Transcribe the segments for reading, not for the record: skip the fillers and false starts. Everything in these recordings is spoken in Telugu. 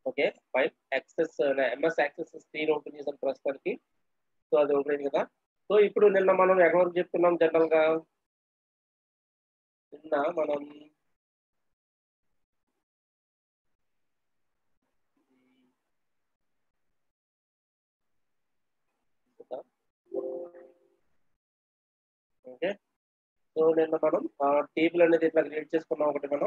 Okay fine. Access MS access screen open చేసాను ప్రస్తుతానికి. సో అది ఓపెన్ అయింది కదా. సో ఇప్పుడు నిన్న మనం ఎక్కడ వరకు చెప్తున్నాం జనరల్ గా? నిన్న మనం ఓకే. సో నిన్న మనం టేబుల్ అనేది ఇట్లా క్రియేట్ చేసుకున్నాం ఒకటి మనం.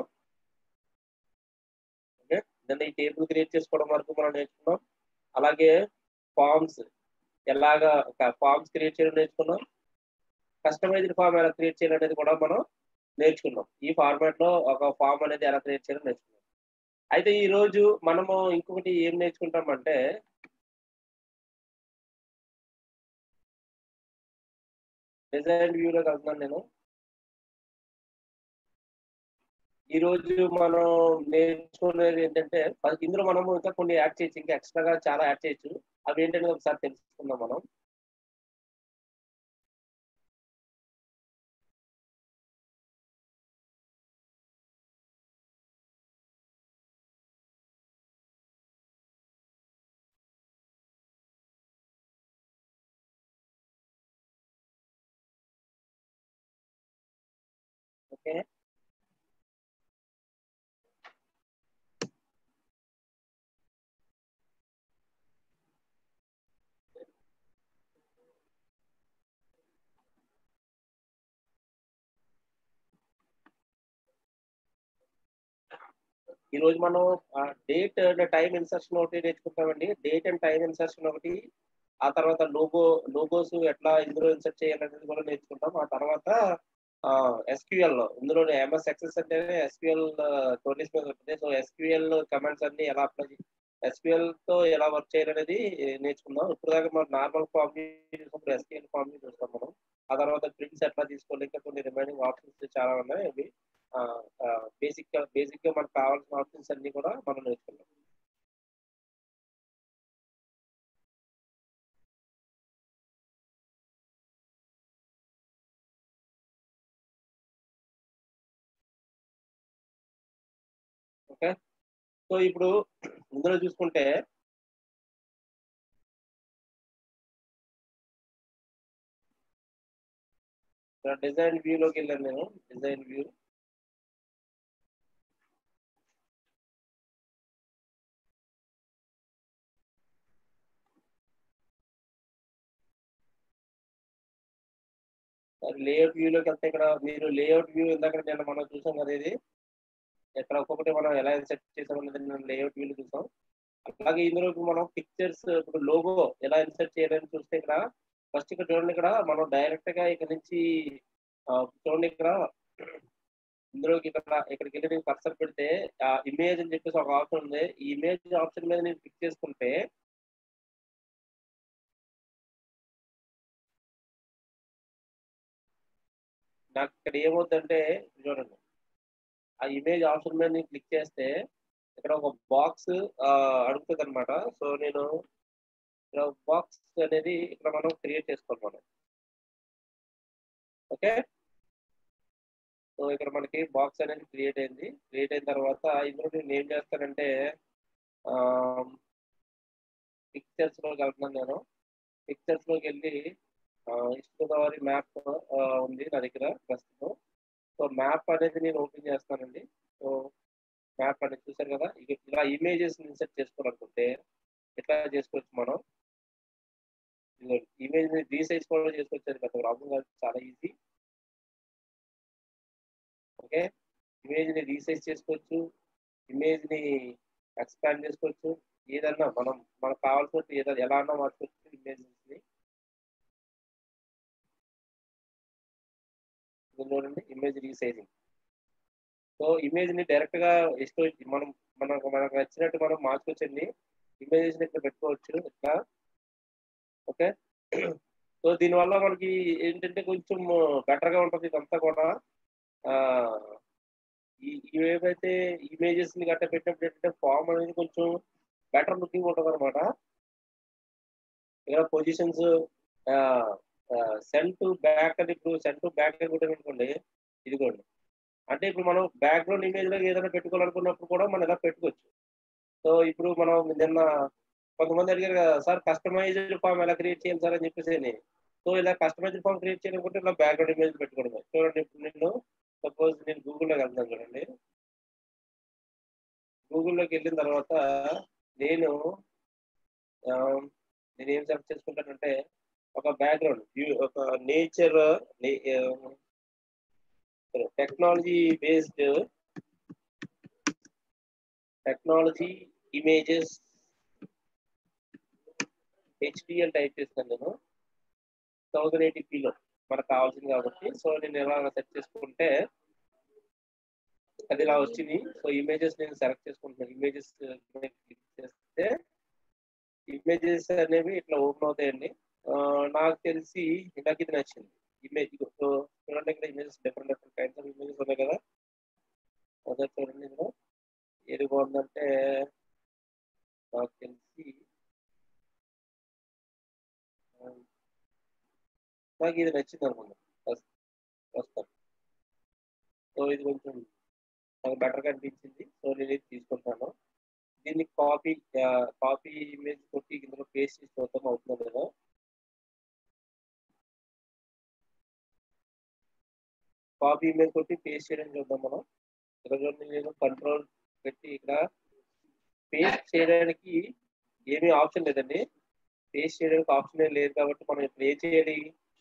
ఓకే, నిన్న ఈ టేబుల్ క్రియేట్ చేసుకోవడం వరకు మనం నేర్చుకున్నాం. అలాగే ఫార్మ్స్ ఎలాగా ఫార్మ్స్ క్రియేట్ చేయడం నేర్చుకున్నాం. కస్టమైజ్డ్ ఫామ్ ఎలా క్రియేట్ చేయాలి అనేది కూడా మనం నేర్చుకున్నాం. ఈ ఫార్మాట్ లో ఒక ఫామ్ అనేది ఎలా క్రియేట్ చేయాలో నేర్చుకున్నాం. అయితే ఈ రోజు మనము ఇంకొకటి ఏం నేర్చుకుంటామంటే డిజైన్ వ్యూలో వెళ్తున్నాను నేను. ఈ రోజు మనం నేర్చుకునేది ఏంటంటే ఇందులో మనము ఇంకా కొన్ని యాడ్ చేయొచ్చు, ఇంకా ఎక్స్ట్రాగా చాలా యాడ్ చేయొచ్చు. అవి ఏంటనేది ఒకసారి తెలుసుకుందాం మనం. ఓకే, ఈ రోజు మనం డేట్ అండ్ టైం ఇన్సర్షన్ ఒకటి నేర్చుకుంటామండి. డేట్ అండ్ టైం ఇన్సర్షన్ ఒకటి, ఆ తర్వాత లోగోస్ ఎట్లా ఇందులో ఇన్సర్ట్ చేయాలనేది కూడా నేర్చుకుంటాం. ఆ తర్వాత ఎస్క్యూఎల్ ఇందులో ఎంఎస్ ఎక్సెస్ అంటేనే ఎస్క్యూఎల్ టోనీస్ మీద ఉంటుంది. సో ఎస్క్యూఎల్ కమాండ్స్ అన్ని ఎలా అప్లై ఎస్క్యూఎల్ తో ఎలా వర్క్ చేయాలనేది నేర్చుకుందాం. ఇప్పుడు దాకా మనం నార్మల్ ఫామ్ చూసినప్పుడు ఎస్క్యూఎల్ ఫామ్ చూస్తాం మనం. ఆ తర్వాత ప్రింట్స్ ఎట్లా తీసుకోవాలి, ఇంకా కొన్ని రిమైనింగ్ ఆప్షన్స్ చాలా ఉన్నాయి. అవి బేసిక్ గా మనకు కావాల్సిన ఆప్షన్స్ అన్ని కూడా మనం నేర్చుకున్నాం. ఓకే, సో ఇప్పుడు ఇందులో చూసుకుంటే డిజైన్ వ్యూలోకి వెళ్ళాను నేను. డిజైన్ వ్యూ లేఅవుట్ వ్యూలోకి వెళ్తే ఇక్కడ మీరు లేఅవుట్ వ్యూ ఇందాక నేను మనం చూసాం కదా, ఇది ఇక్కడ ఒక్కొక్కటి మనం ఎలా సెట్ చేసామన్నది నేను లేఅవుట్ వ్యూలో చూసాం. అలాగే ఇందులో ఇప్పుడు మనం పిక్చర్స్, ఇప్పుడు లోగో ఎలా ఇన్సర్ట్ చేయాలని చూస్తే ఇక్కడ ఫస్ట్ ఇక్కడ చూడండి, ఇక్కడ మనం డైరెక్ట్ గా ఇక్కడ నుంచి చూడండి ఇక్కడ ఇందులోకి ఇక్కడికి వెళ్ళి నేను కర్సర్ పెడితే ఇమేజ్ అని చెప్పేసి ఒక ఆప్షన్ ఉంది. ఈ ఇమేజ్ ఆప్షన్ మీద నేను క్లిక్ చేసుకుంటే నాకు ఇక్కడ ఏమవుతుందంటే చూడండి, ఆ ఇమేజ్ ఆప్షన్ మీద నేను క్లిక్ చేస్తే ఇక్కడ ఒక బాక్స్ అడుగుతుంది అనమాట. సో నేను ఇక్కడ బాక్స్ అనేది ఇక్కడ మనం క్రియేట్ చేసుకోవాలి మనం. ఓకే, సో ఇక్కడ మనకి బాక్స్ అనేది క్రియేట్ అయింది. క్రియేట్ అయిన తర్వాత ఇందులో నేను ఏం చేస్తానంటే పిక్చర్స్ లోకి వెళ్తున్నాను నేను. పిక్చర్స్ లోకి వెళ్ళి ఈస్ట్ గోదావరి మ్యాప్ ఉంది నా దగ్గర ప్రస్తుతం. సో మ్యాప్ అనేది నేను ఓపెన్ చేస్తానండి. సో మ్యాప్ అనేది చూసారు కదా, ఇలా ఇమేజెస్ ఇన్సర్ట్ చేసుకోవాలనుకుంటే ఎట్లా చేసుకోవచ్చు మనం. ఇమేజ్ ని రీసైజ్ కూడా చేసుకోవచ్చు, అది పెద్ద ప్రాబ్లం కాదు, చాలా ఈజీ. ఓకే, ఇమేజ్ ని రీసైజ్ చేసుకోవచ్చు, ఇమేజ్ ని ఎక్స్పాండ్ చేసుకోవచ్చు, ఏదన్నా మనకు కావాల్సినట్టు ఏదైనా ఎలా అన్నా మార్చుకోవచ్చు ఇమేజెస్ ని. చూడండి ఇమేజ్ రీసైజింగ్. సో ఇమేజ్ ని డైరెక్ట్ గా ఇష్టం మనకు నచ్చినట్టు మనం మార్చుకోవచ్చండి. ఇమేజెస్ ని ఇక్కడ పెట్టుకోవచ్చు ఇట్లా. ఓకే, సో దీనివల్ల మనకి ఏంటంటే కొంచెం బెటర్ గా ఉంటుంది ఇదంతా కూడా. ఆ ఇవేవైతే ఇమేజెస్ ని గట్ట పెట్టినప్పుడు ఏంటంటే ఫామ్ అనేది కొంచెం బెటర్ లుకింగ్ ఉంటుంది అనమాట. ఇక్కడ పొజిషన్స్ సెండ్ టు బ్యాక్ అని, ఇప్పుడు సెండ్ టు బ్యాక్ అని కూడా అనుకోండి, ఇదిగోండి. అంటే ఇప్పుడు మనం బ్యాక్గ్రౌండ్ ఇమేజ్ లో ఏదైనా పెట్టుకోవాలనుకున్నప్పుడు కూడా మనం ఇలా పెట్టుకోవచ్చు. సో ఇప్పుడు మనం నిన్న కొంతమంది అడిగారు కదా సార్ కస్టమైజ్డ్ ఫామ్ ఎలా క్రియేట్ చేయాలి సార్ అని చెప్పేసి. సో ఇలా కస్టమైజ్డ్ ఫామ్ క్రియేట్ చేయాలనుకుంటే ఇలా బ్యాక్గ్రౌండ్ ఇమేజ్ పెట్టుకోవడమే. చూడండి ఇప్పుడు నేను సపోజ్ నేను గూగుల్లోకి వెళ్తాను చూడండి. గూగుల్లోకి వెళ్ళిన తర్వాత నేను నేనేం సెర్చ్ చేసుకుంటానంటే ఒక బ్యాక్గ్రౌండ్ వ్యూ ఒక nature technology based technology images HDL type చేస్తాను నేను 1080pలో మనకు కావాల్సింది కాబట్టి. సో నేను ఎలా సెర్చ్ చేసుకుంటే అది ఇలా వచ్చింది. సో ఇమేజెస్ నేను సెలెక్ట్ చేసుకుంటున్నాను. ఇమేజెస్ క్లిక్ చేస్తే ఇమేజెస్ అనేవి ఇట్లా ఓపెన్ అవుతాయండి. నాకు తెలిసి నాకు ఇది నచ్చింది ఇమేజ్. సో చూడండి ఇక్కడ images different different kinds of images ఉన్నాయి కదా. అదే చూడండి ఇందులో ఏది బాగుందంటే నాకు తెలిసి నాకు ఇది నచ్చింది అనుకున్నాను ప్రస్తుతం. సో ఇది కొంచెం నాకు బెటర్గా అనిపించింది. సో నేను ఇది తీసుకుంటాను. దీన్ని కాపీ ఇమేజ్ కొట్టి ఇందులో పేస్ట్ చేసి చూద్దాం అవుతుందో లేదో. కాపీ ఇమేజ్ కొట్టి పేస్ట్ చేయడం చూద్దాం మనం. ఇక్కడ నేను కంట్రోల్ పెట్టి ఇక్కడ పేస్ట్ చేయడానికి ఏమీ ఆప్షన్ లేదండి. పేస్ట్ చేయడానికి ఆప్షన్ ఏం లేదు కాబట్టి మనం ఇప్పుడు ఏం చేయాలి,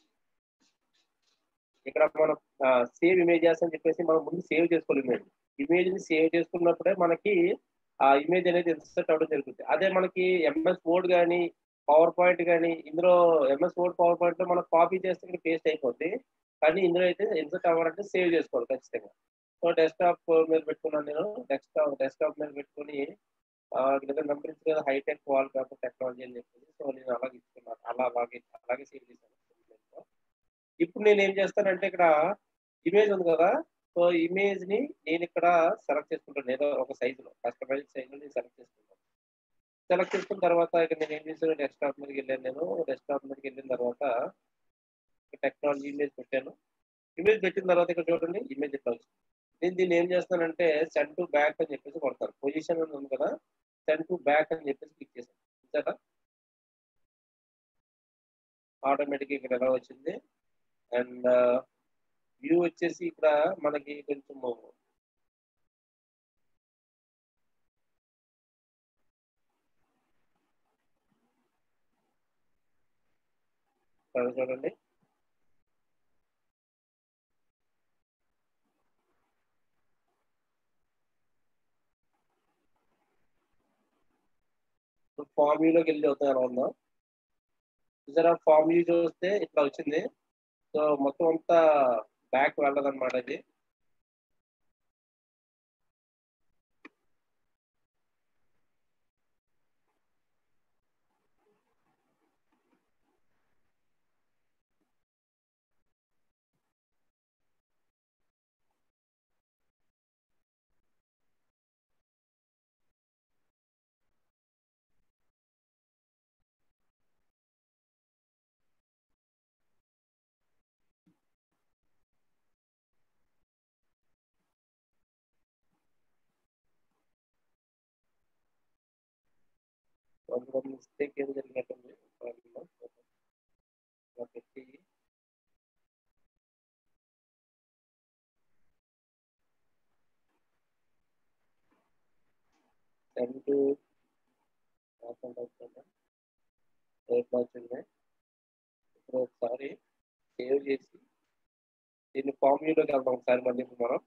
ఇక్కడ మనం సేవ్ ఇమేజెస్ అని చెప్పేసి మనం ముందు సేవ్ చేసుకోవాలి. ఇమేజ్ ని సేవ్ చేసుకున్నప్పుడే మనకి ఆ ఇమేజ్ అనేది ఇన్సర్ట్ అవ్వడం జరుగుతుంది. అదే మనకి ఎంఎస్ వర్డ్ కానీ పవర్ పాయింట్ కానీ ఇందులో ఎంఎస్ వర్డ్ పవర్ పాయింట్ లో మనం కాపీ చేస్తే ఇక్కడ పేస్ట్ అయిపోద్ది. కానీ ఇందులో అయితే ఇన్సర్ట్ అవ్వాలంటే సేవ్ చేసుకోవాలి ఖచ్చితంగా. సో డెస్క్టాప్ మీద పెట్టుకున్నాను నేను. డెస్క్టాప్ మీద పెట్టుకుని నెంబర్ ఇచ్చి కదా హైటెక్ వాల్ పేపర్ టెక్నాలజీ అని చెప్పేసి. సో నేను అలాగే ఇస్తున్నాను. అలాగే సేవ్ చేశాను. ఇప్పుడు నేను ఏం చేస్తానంటే ఇక్కడ ఇమేజ్ ఉంది కదా. సో ఇమేజ్ ని నేను ఇక్కడ సెలెక్ట్ చేసుకుంటాను. ఏదో ఒక సైజులో కస్టమైజ్ సైజులో నేను సెలెక్ట్ చేసుకుంటాను. సెలెక్ట్ చేసుకున్న తర్వాత ఇక్కడ నేను ఏం చేశాను, డెస్క్టాప్ మీదకి వెళ్ళాను. నేను డెస్క్టాప్ మీదకి వెళ్ళిన తర్వాత టెక్నాలజీ ఇమేజ్ పెట్టాను. ఇమేజ్ పెట్టిన తర్వాత ఇక్కడ చూడండి ఇమేజ్ ఇట్లా వచ్చింది. నేను దీన్ని ఏం చేస్తానంటే సెండ్ టు బ్యాక్ అని చెప్పేసి కొడతాను. పొజిషన్ అని ఉంది కదా, సెండ్ టు బ్యాక్ అని చెప్పేసి క్లిక్ చేశాను. చూసారా ఆటోమేటిక్గా ఇక్కడ ఎలా వచ్చింది. అండ్ వ్యూ వచ్చేసి ఇక్కడ మనకి కొంచెం చూడండి ఫామ్ వ్యూలోకి వెళ్ళి అవుతా ఎలా ఉందా. చూసారా ఫామ్ వ్యూ చూస్తే ఇట్లా వచ్చింది. సో మొత్తం అంతా బ్యాక్ వెళ్ళదన్నమాట ఇది. మిస్టేక్ ఏం జరిగినట్టుంది పెట్టి సెండ్ వచ్చింది. ఇప్పుడు ఒకసారి సేవ్ చేసి దీన్ని ఫామ్ వ్యూలోకి వెళ్దాం ఒకసారి మళ్ళీ మనం.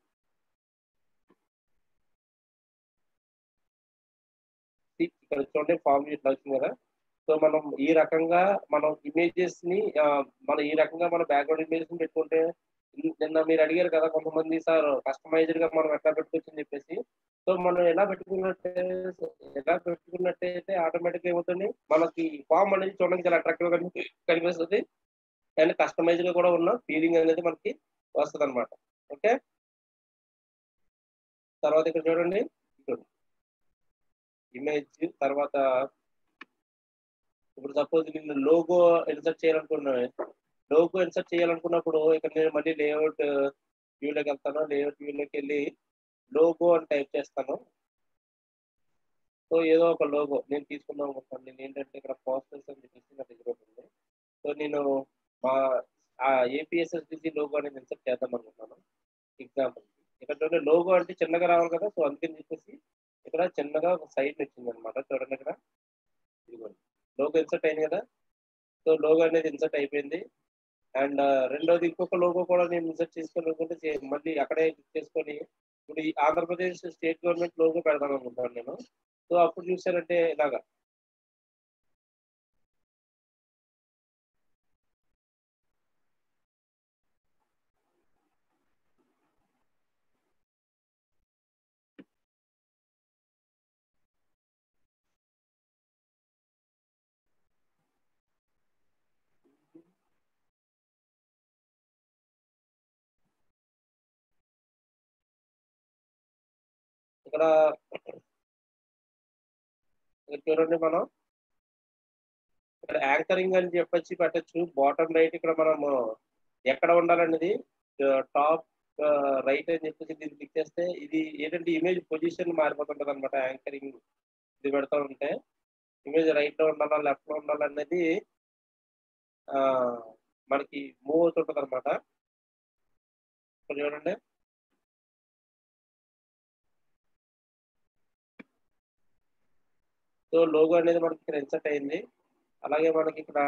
ఇక్కడ చూడండి ఫామ్ వ్యూ ఇట్లా వచ్చింది కదా. సో మనం ఈ రకంగా మనం ఇమేజెస్ ని మనం ఈ రకంగా మన బ్యాక్గ్రౌండ్ ఇమేజెస్ ని పెట్టుకుంటే నిన్న మీరు అడిగారు కదా కొంతమంది సార్ కస్టమైజ్డ్ గా మనం ఎట్లా పెట్టుకోవచ్చు అని చెప్పేసి. సో మనం ఎలా పెట్టుకున్నట్టయితే ఆటోమేటిక్ గా ఏమవుతుంది మనకి ఫామ్ అనేది చూడడానికి చాలా అట్రాక్టివ్ గా కనిపిస్తుంది. అండ్ కస్టమైజ్ గా కూడా ఉన్న ఫీలింగ్ అనేది మనకి వస్తుంది అనమాట. ఓకే తర్వాత ఇక్కడ చూడండి ఇమేజ్ తర్వాత ఇప్పుడు సపోజ్ నేను లోగో ఇన్సర్ట్ చేయాలనుకున్నప్పుడు ఇక్కడ నేను మళ్ళీ లేఅవుట్ వ్యూలోకి వెళ్తాను. లేఅవుట్ వ్యూలోకి వెళ్ళి లోగో అని టైప్ చేస్తాను. సో ఏదో ఒక లోగో నేను తీసుకుందాం అనుకుంటున్నాను. నేనేంటంటే ఇక్కడ పోస్టర్స్ అని చెప్పేసి నా దగ్గర ఒకటి ఉంది. సో నేను మా ఏపీఎస్ఎస్‌డిసి లోగో అనేది ఇన్సర్ట్ చేద్దాం అనుకుంటున్నాను. ఎగ్జాంపుల్ ఇక్కడ చూడండి లోగో అంటే చిన్నగా రావాలి కదా! సో అందుకని చెప్పేసి ఇక్కడ చిన్నగా ఒక సైడ్ వచ్చిందనమాట. చూడండి ఇక్కడ. ఇదిగోండి. లోగో ఇన్సర్ట్ అయింది కదా! సో లోగో అనేది ఇన్సర్ట్ అయిపోయింది. అండ్ రెండోది ఇంకొక లోగో కూడా నేను ఇన్సర్ట్ చేసుకోవాలనుకుంటే మళ్ళీ అక్కడే క్లిక్ చేసుకొని ఇప్పుడు ఈ ఆంధ్రప్రదేశ్ స్టేట్ గవర్నమెంట్ లోగో పెడదాం అనుకుంటున్నాను నేను. సో అప్పుడు చూసారంటే ఇలాగా ఇక్కడ ఇక్కడ చూడండి మనం ఇక్కడ యాంకరింగ్ అని చెప్పొచ్చి పెట్టొచ్చు. బాటమ్ రైట్ ఇక్కడ మనము ఎక్కడ ఉండాలనేది టాప్ రైట్ అని చెప్పేసి దీన్ని క్లిక్ చేస్తే ఇది ఏంటంటే ఇమేజ్ పొజిషన్ మారిపోతుంటది అనమాట. యాంకరింగ్ ఇది పెడతా ఉంటే ఇమేజ్ రైట్ లో ఉండాలా లెఫ్ట్ లో ఉండాలనేది ఆ, మనకి మూవ్ అవుతుంటది అనమాట. ఇక్కడ చూడండి. సో లోగో అనేది మనకి ఇక్కడ ఇన్సర్ట్ అయింది. అలాగే మనకి ఇక్కడ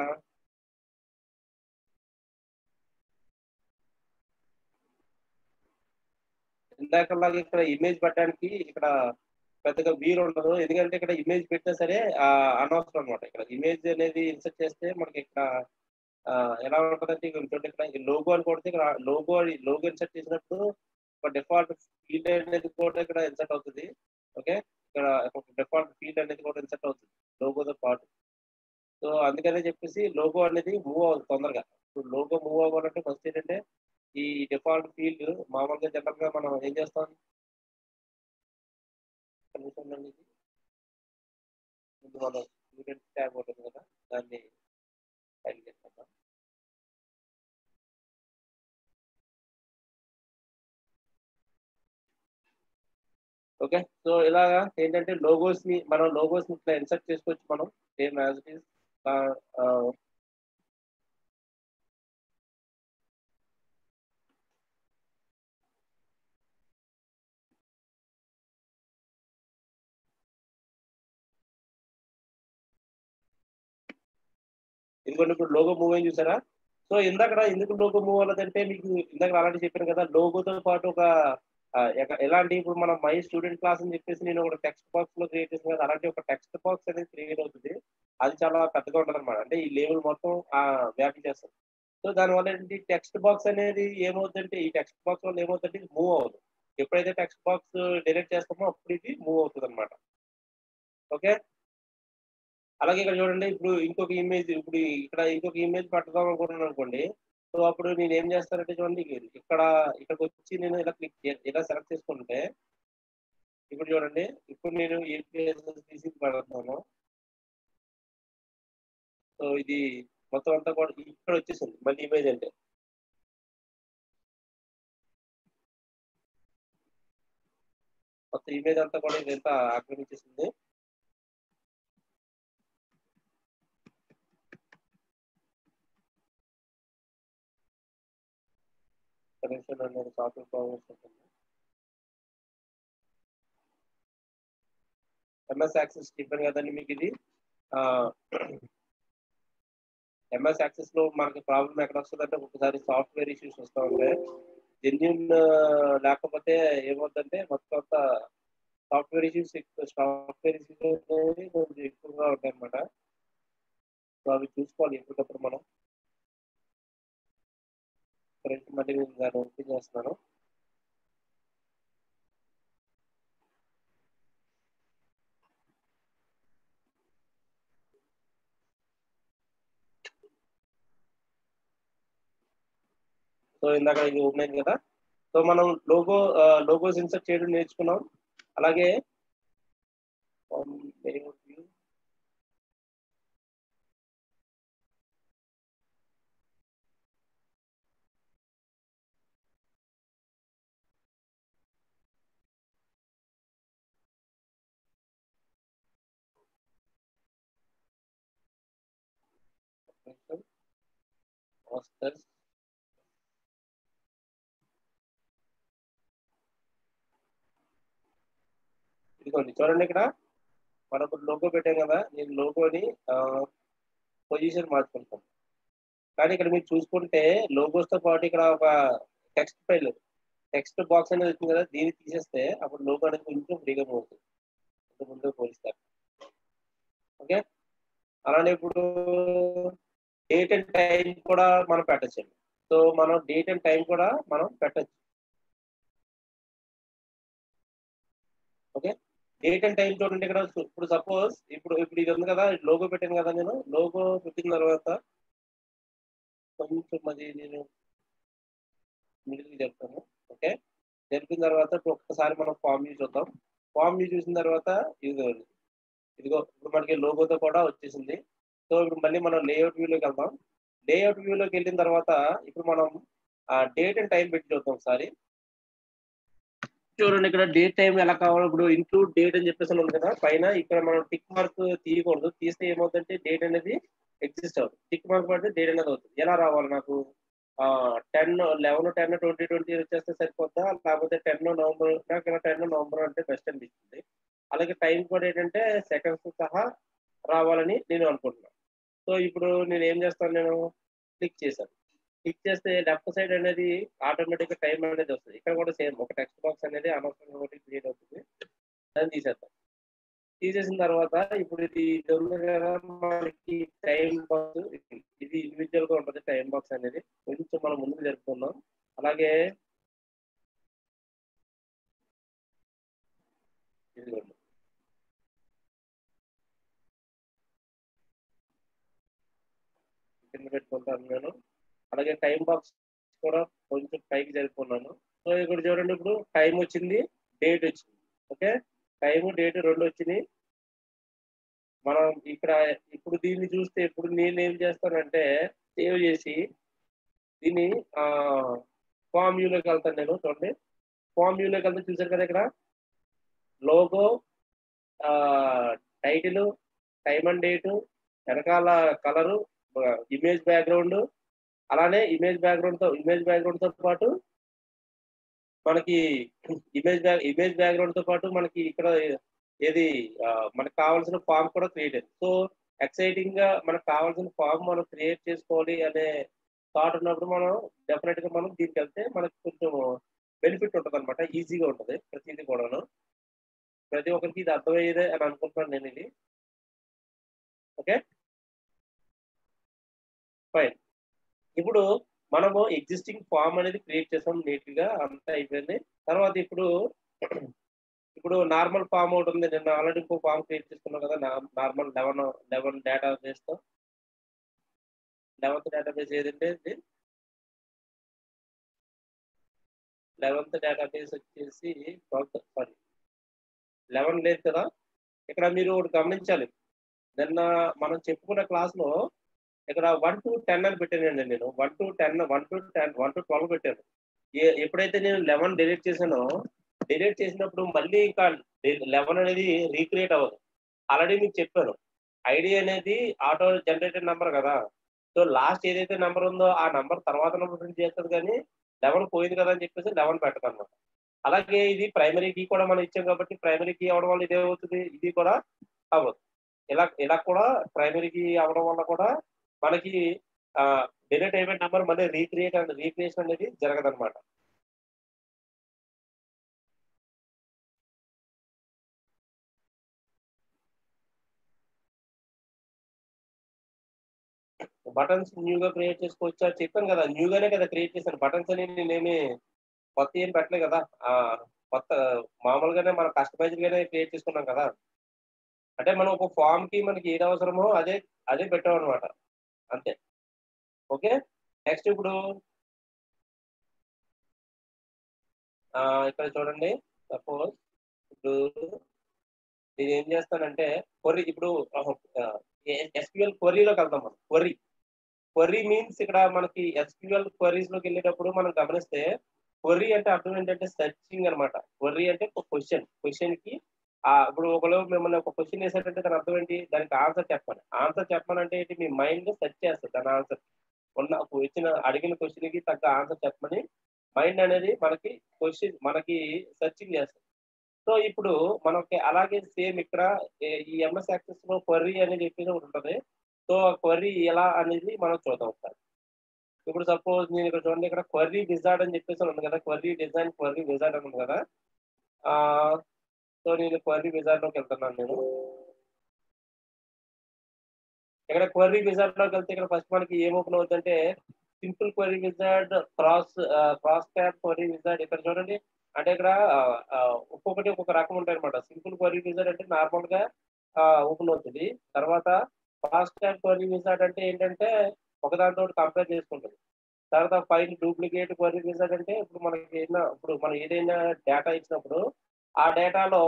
ఇందాకలాగా ఇక్కడ ఇమేజ్ పెట్టడానికి ఇక్కడ పెద్దగా వీలు ఉండదు. ఎందుకంటే ఇక్కడ ఇమేజ్ పెట్టినా సరే అనవసరం అనమాట. ఇక్కడ ఇమేజ్ అనేది ఇన్సర్ట్ చేస్తే మనకి ఇక్కడ ఆ, ఎలా ఉంటుందంటే ఇక్కడ చూడండి ఇక్కడ లోగో అని కొడితే ఇక్కడ లోగో ఇన్సర్ట్ చేసినప్పుడు ఒక డిఫాల్ట్ ఫీల్డ్ అనేది కూడా ఇక్కడ ఇన్సర్ట్ అవుతుంది. ఓకే. ఇక్కడ ఒక డిఫాల్ట్ ఫీల్డ్ అనేది కూడా ఇన్సర్ట్ అవుతుంది లోగోతో పాటు. సో అందుకనే చెప్పేసి లోగో అనేది మూవ్ అవుతుంది తొందరగా. ఇప్పుడు లోగో మూవ్ అవ్వాలంటే ఫస్ట్ ఏంటంటే ఈ డిఫాల్ట్ ఫీల్డ్ మామూలుగా జనరల్ గా మనం ఏం చేస్తాం కనీసం అనేది ముందు మనం స్టూడెంట్ ట్యాబ్ ఉంటుంది కదా దాన్ని ఫైల్ చేస్తాం. ఓకే. సో ఇలాగా ఏంటంటే లోగోస్ ని ఇట్లా ఇన్సర్ట్ చేసుకోవచ్చు మనం సేమ్ యాజ్ ఇట్ ఈస్. ఎందుకంటే ఇప్పుడు లోగో మూవ్ అయింది చూసారా. సో ఇందాక ఎందుకు లోగో మూవ్ అవ్వలేదంటే మీకు ఇందాక అలాంటి చెప్పాను కదా లోగోతో పాటు ఒక ఎలాంటి ఇప్పుడు మనం మై స్టూడెంట్ క్లాస్ అని చెప్పేసి నేను ఒక టెక్స్ట్ బాక్స్ లో క్రియేట్ చేసిన కదా అలాంటి ఒక టెక్స్ట్ బాక్స్ అనేది క్రియేట్ అవుతుంది. అది చాలా పెద్దగా ఉంటుంది అనమాట. అంటే ఈ లేబుల్ మొత్తం వ్యాపి చేస్తుంది. సో దానివల్ల ఏంటి టెక్స్ట్ బాక్స్ అనేది ఏమవుతుందంటే ఈ టెక్స్ట్ బాక్స్ వల్ల ఏమవుతుందంటే ఇది మూవ్ అవ్వదు. ఎప్పుడైతే టెక్స్ట్ బాక్స్ డిలీట్ చేస్తామో అప్పుడు ఇది మూవ్ అవుతుంది అనమాట. ఓకే. అలాగే ఇక్కడ చూడండి ఇప్పుడు ఇక్కడ ఇంకొక ఇమేజ్ పెట్టదాం అనుకుంటున్నాను అనుకోండి. సో అప్పుడు నేను ఏం చేస్తానంటే చూడండి ఇక్కడ ఇక్కడికి వచ్చి నేను ఇలా సెలెక్ట్ చేసుకుంటే ఇప్పుడు చూడండి ఇప్పుడు నేను ఏపీఎస్ఎస్ తీసి పెడుతున్నాను. సో ఇది మొత్తం అంతా కూడా ఇక్కడ వచ్చేసింది మళ్ళీ ఇమేజ్ అంటే మొత్తం ఇమేజ్ అంతా కూడా ఇది ఎంత ఆక్రమించేసింది. కనీసం నేను సాఫ్ట్వేర్ ప్రాబ్లమ్స్ ఎంఎస్ యాక్సెస్ చెప్పాను కదండి మీకు ఇది. ఎంఎస్ యాక్సెస్ లో మనకి ప్రాబ్లం ఎక్కడ వస్తుందంటే ఒకసారి సాఫ్ట్వేర్ ఇష్యూస్ వస్తూ ఉంటాయి. జెన్యున్ లేకపోతే ఏమవుతుందంటే మొత్తం అంతా సాఫ్ట్వేర్ ఇష్యూస్ అనేవి కొంచెం ఎక్కువగా ఉంటాయి అన్నమాట. సో అవి చూసుకోవాలి ఎప్పటికప్పుడు మనం. మళ్ళీ నేను దాన్ని ఓపెన్ చేస్తున్నాను. సో ఇందాక ఇది ఓపెన్ అయింది కదా. సో మనం లోగోస్ ఇన్సర్ట్ చేయడం నేర్చుకున్నాం. అలాగే మాస్టర్స్ ఇదిగోండి చూడండి ఇక్కడ మనం ఇప్పుడు లోగో పెట్టాం కదా, నేను లోగోని పొజిషన్ మార్చుకుంటాను. కానీ ఇక్కడ మీరు చూసుకుంటే లోగోస్ తో పాటు ఇక్కడ ఒక టెక్స్ట్ ఫైల్, టెక్స్ట్ బాక్స్ అనేది వచ్చింది కదా, దీన్ని తీసేస్తే అప్పుడు లోగో అనేది కొంచెం ఫ్రీగా పోతుంది ముందు పోలిస్తారు. ఓకే, అలానే ఇప్పుడు డేట్ అండ్ టైం కూడా మనం పెట్టచ్చండి. సో మనం డేట్ అండ్ టైం కూడా మనం పెట్టచ్చు. ఓకే, డేట్ అండ్ టైం చూడండి ఇక్కడ. ఇప్పుడు సపోజ్ ఇప్పుడు ఇది ఉంది కదా, లోగో పెట్టాను కదా, నేను లోగో పెట్టిన తర్వాత కొంచెం అది నేను మిడిల్కి చెప్తాను. ఓకే, జరిపిన తర్వాత ఇప్పుడు ఒక్కసారి మనం ఫామ్ వ్యూ చూద్దాం. ఫామ్ వ్యూ చూసిన తర్వాత ఇదిగో ఇప్పుడు మనకి లోగోతో కూడా వచ్చేసింది. సో ఇప్పుడు మళ్ళీ మనం లేఅవుట్ వ్యూలోకి వెళ్దాం. లేఅవుట్ వ్యూలోకి వెళ్ళిన తర్వాత ఇప్పుడు మనం డేట్ అండ్ టైం పెట్టి చూద్దాం ఒకసారి. చూడండి ఇక్కడ డేట్ టైం ఎలా కావాలి. ఇప్పుడు ఇంక్లూడ్ డేట్ అని చెప్పేసి ఉంది కదా పైన, ఇక్కడ మనం టిక్ మార్క్ తీయకూడదు. తీస్తే ఏమవుతుందంటే డేట్ అనేది ఎగ్జిస్ట్ అవుతుంది. టిక్ మార్క్ పడితే డేట్ అనేది అవుతుంది. ఎలా రావాలి నాకు? 10/11/10/2020 వచ్చేస్తే సరిపోద్దా, లేకపోతే 10 నవంబర్? నాకు ఇలా 10 నవంబర్ అంటే బెస్ట్ అనిపిస్తుంది. అలాగే టైం కూడా ఏంటంటే సెకండ్స్ సహా రావాలని నేను అనుకుంటున్నాను. సో ఇప్పుడు నేను ఏం చేస్తాను, నేను క్లిక్ చేశాను. క్లిక్ చేస్తే లెఫ్ట్ సైడ్ అనేది ఆటోమేటిక్గా టైం అనేది వస్తుంది. ఇక్కడ కూడా సేమ్ ఒక టెక్స్ట్ బాక్స్ అనేది అనవసరంగా ఒకటి క్రియేట్ అవుతుంది. దాన్ని తీసేద్దాం. తీసేసిన తర్వాత ఇప్పుడు ఇది ఉంది కదా మనకి టైం బాక్స్, ఇది ఇండివిజువల్ గా ఉంటుంది. టైం బాక్స్ అనేది కొంచెం మనం ముందుకు జరుపుకుందాం. అలాగే ఇదిగోండి, కింద పెట్టుకుంటాను నేను. అలాగే టైం బాక్స్ కూడా కొంచెం పైకి జరుపుకున్నాను. సో ఇక్కడ చూడండి, ఇప్పుడు టైం వచ్చింది, డేట్ వచ్చింది. ఓకే, టైము డేట్ రెండు వచ్చినాయి. మనం ఇక్కడ ఇప్పుడు దీన్ని చూస్తే ఇప్పుడు నేను ఏం చేస్తానంటే సేవ్ చేసి దీన్ని ఫామ్ వ్యూలోకి వెళ్తాను నేను. చూడండి, ఫామ్ వ్యూలోకి వెళ్తే చూసారు కదా ఇక్కడ logo, title, time and date, వెనకాల కలరు, ఇమేజ్ బ్యాక్గ్రౌండ్. అలానే ఇమేజ్ బ్యాక్గ్రౌండ్ తో పాటు మనకి ఇమేజ్ బ్యాక్గ్రౌండ్ తో పాటు మనకి ఇక్కడ ఏది మనకు కావాల్సిన ఫామ్ కూడా క్రియేట్ అయింది. సో ఎక్సైటింగ్ గా మనకు కావాల్సిన ఫామ్ మనం క్రియేట్ చేసుకోవాలి అనే థాట్ ఉన్నప్పుడు మనం డెఫినెట్ గా మనం దీనికి వెళ్తే మనకి కొంచెం బెనిఫిట్ ఉంటుంది అనమాట. ఈజీగా ఉంటుంది ప్రతిదీ కూడాను. ప్రతి ఒక్కరికి ఇది అర్థమయ్యేదే అని అనుకుంటున్నాను నేను ఇది. Okay fine. ఇప్పుడు మనము ఎగ్జిస్టింగ్ ఫామ్ అనేది క్రియేట్ చేసాం, నీట్ గా అంతా అయిపోయింది. తర్వాత ఇప్పుడు నార్మల్ ఫామ్ ఒకటి ఉంది. నేను ఆల్రెడీ ఇంకో ఫామ్ క్రియేట్ చేసుకున్నాను కదా, నార్మల్ 11 డేటాబేస్ తో. 11th డేటాబేస్ ఏదంటే 11th డేటాబేస్ వచ్చేసి 11 లేదు కదా. ఇక్కడ మీరు ఒకటి గమనించాలి, నిన్న మనం చెప్పుకున్న క్లాస్ లో ఇక్కడ 1 to 10 అని పెట్టానండి. నేను 1 to 10, 1 to 10, 1 to 12 పెట్టాను. ఎప్పుడైతే నేను 11 డిలీట్ చేశానో, డిలీట్ చేసినప్పుడు మళ్ళీ ఇంకా 11 అనేది రీక్రియేట్ అవ్వదు. ఆల్రెడీ మీకు చెప్పాను, ఐడి అనేది ఆటో జనరేటెడ్ నెంబర్ కదా. సో లాస్ట్ ఏదైతే నెంబర్ ఉందో ఆ నెంబర్ తర్వాత నెంబర్ ప్రింట్ చేస్తుంది, కానీ 11 పోయింది కదా అని చెప్పేసి 11 పెట్టదు అనమాట. అలాగే ఇది ప్రైమరీ కీ కూడా మనం ఇచ్చాం కాబట్టి ప్రైమరీ కీ అవడం వల్ల ఇదేమవుతుంది, ఇది కూడా అవ్వదు. ఇలా కూడా ప్రైమరీ కీ అవడం వల్ల కూడా మనకి డిలీట్ అయిపోయిన నెంబర్ మళ్ళీ రీక్రియేషన్ అనేది జరగదన్నమాట. బటన్స్ న్యూగా క్రియేట్ చేసుకోవచ్చా? చెప్పాను కదా, న్యూగానే కదా క్రియేట్ చేశాను. బటన్స్ అని నేనేమి కొత్త ఏం పెట్టలేదు కదా. కొత్త మామూలుగానే మనం కస్టమైజ్డ్ గానే క్రియేట్ చేసుకున్నాం కదా. అంటే మనం ఒక ఫామ్ కి మనకి ఏది అవసరమో అదే పెట్టాం అనమాట, అంతే. ఓకే, నెక్స్ట్ ఇప్పుడు ఇక్కడ చూడండి. సపోజ్ ఇప్పుడు నేను ఏం చేస్తానంటే క్వరీ, ఇప్పుడు ఎస్క్యూఎల్ క్వరీలోకి వెళ్తాం మనం. క్వరీ మీన్స్ ఇక్కడ మనకి ఎస్క్యూఎల్ క్వరీస్ లోకి వెళ్ళేటప్పుడు మనం గమనిస్తే క్వరీ అంటే అర్థం ఏంటంటే సెర్చింగ్ అనమాట. క్వరీ అంటే క్వశ్చన్ కి ఇప్పుడు ఒకళ్ళు మిమ్మల్ని ఒక క్వశ్చన్ వేసారంటే దాని అర్థం ఏంటి? దానికి ఆన్సర్ చెప్పాలి. ఆన్సర్ చెప్పమనంటే ఏంటి? మీ మైండ్ సెర్చ్ చేస్తది దాని ఆన్సర్. అడిగిన క్వశ్చన్‌కి తగ్గ ఆన్సర్ చెప్పమని మైండ్ అనేది మనకి సెర్చింగ్ చేస్తది. సో, ఇప్పుడు మనకి అలాగే సేమ్ ఇక్కడ ఈ ఎంఎస్ యాక్సెస్‌లో క్వెరీ అనేది చెప్పేసి ఒకటుంటది. సో, ఆ క్వెరీ ఎలా అనేది మనం చూద్దాం ఒకసారి. ఇప్పుడు సపోజ్ నేను ఇక్కడ చూడండి ఇక్కడ క్వెరీ విజార్డ్ అని చెప్పేసి ఉంది కదా! క్వెరీ డిజైన్, క్వెరీ విజార్డ్ అని ఉంది కదా! ఆహ్, సో, నేను క్వెరీ విజార్డ్‌లోకి వెళ్తున్నాను నేను. ఇక్కడ క్వెరీ విజార్డ్‌లోకెళ్తే ఇక్కడ ఫస్ట్ మనకి ఏం ఓపెన్ అవుద్దంటే, simple query wizard, cross tab query wizard ఇక్కడ చూడండి. అంటే ఇక్కడ ఒక్కొక్కటి ఒక్కొక్క రకం ఉంటాయన్నమాట. సింపుల్ క్వెరీ విజార్డ్ అంటే నార్మల్‌గా ఓపెన్ అవుతది. తర్వాత క్రాస్ టాబ్ క్వెరీ విజార్డ్ అంటే ఏంటంటే, ఒకదానితో ఒకటి కంపేర్ చేసుకుంటది. తర్వాత పైన డూప్లికేట్ క్వెరీ విజార్డ్ అంటే ఇప్పుడు మనం ఏదైనా డేటా ఇచ్చినప్పుడు, ఆ డేటాలో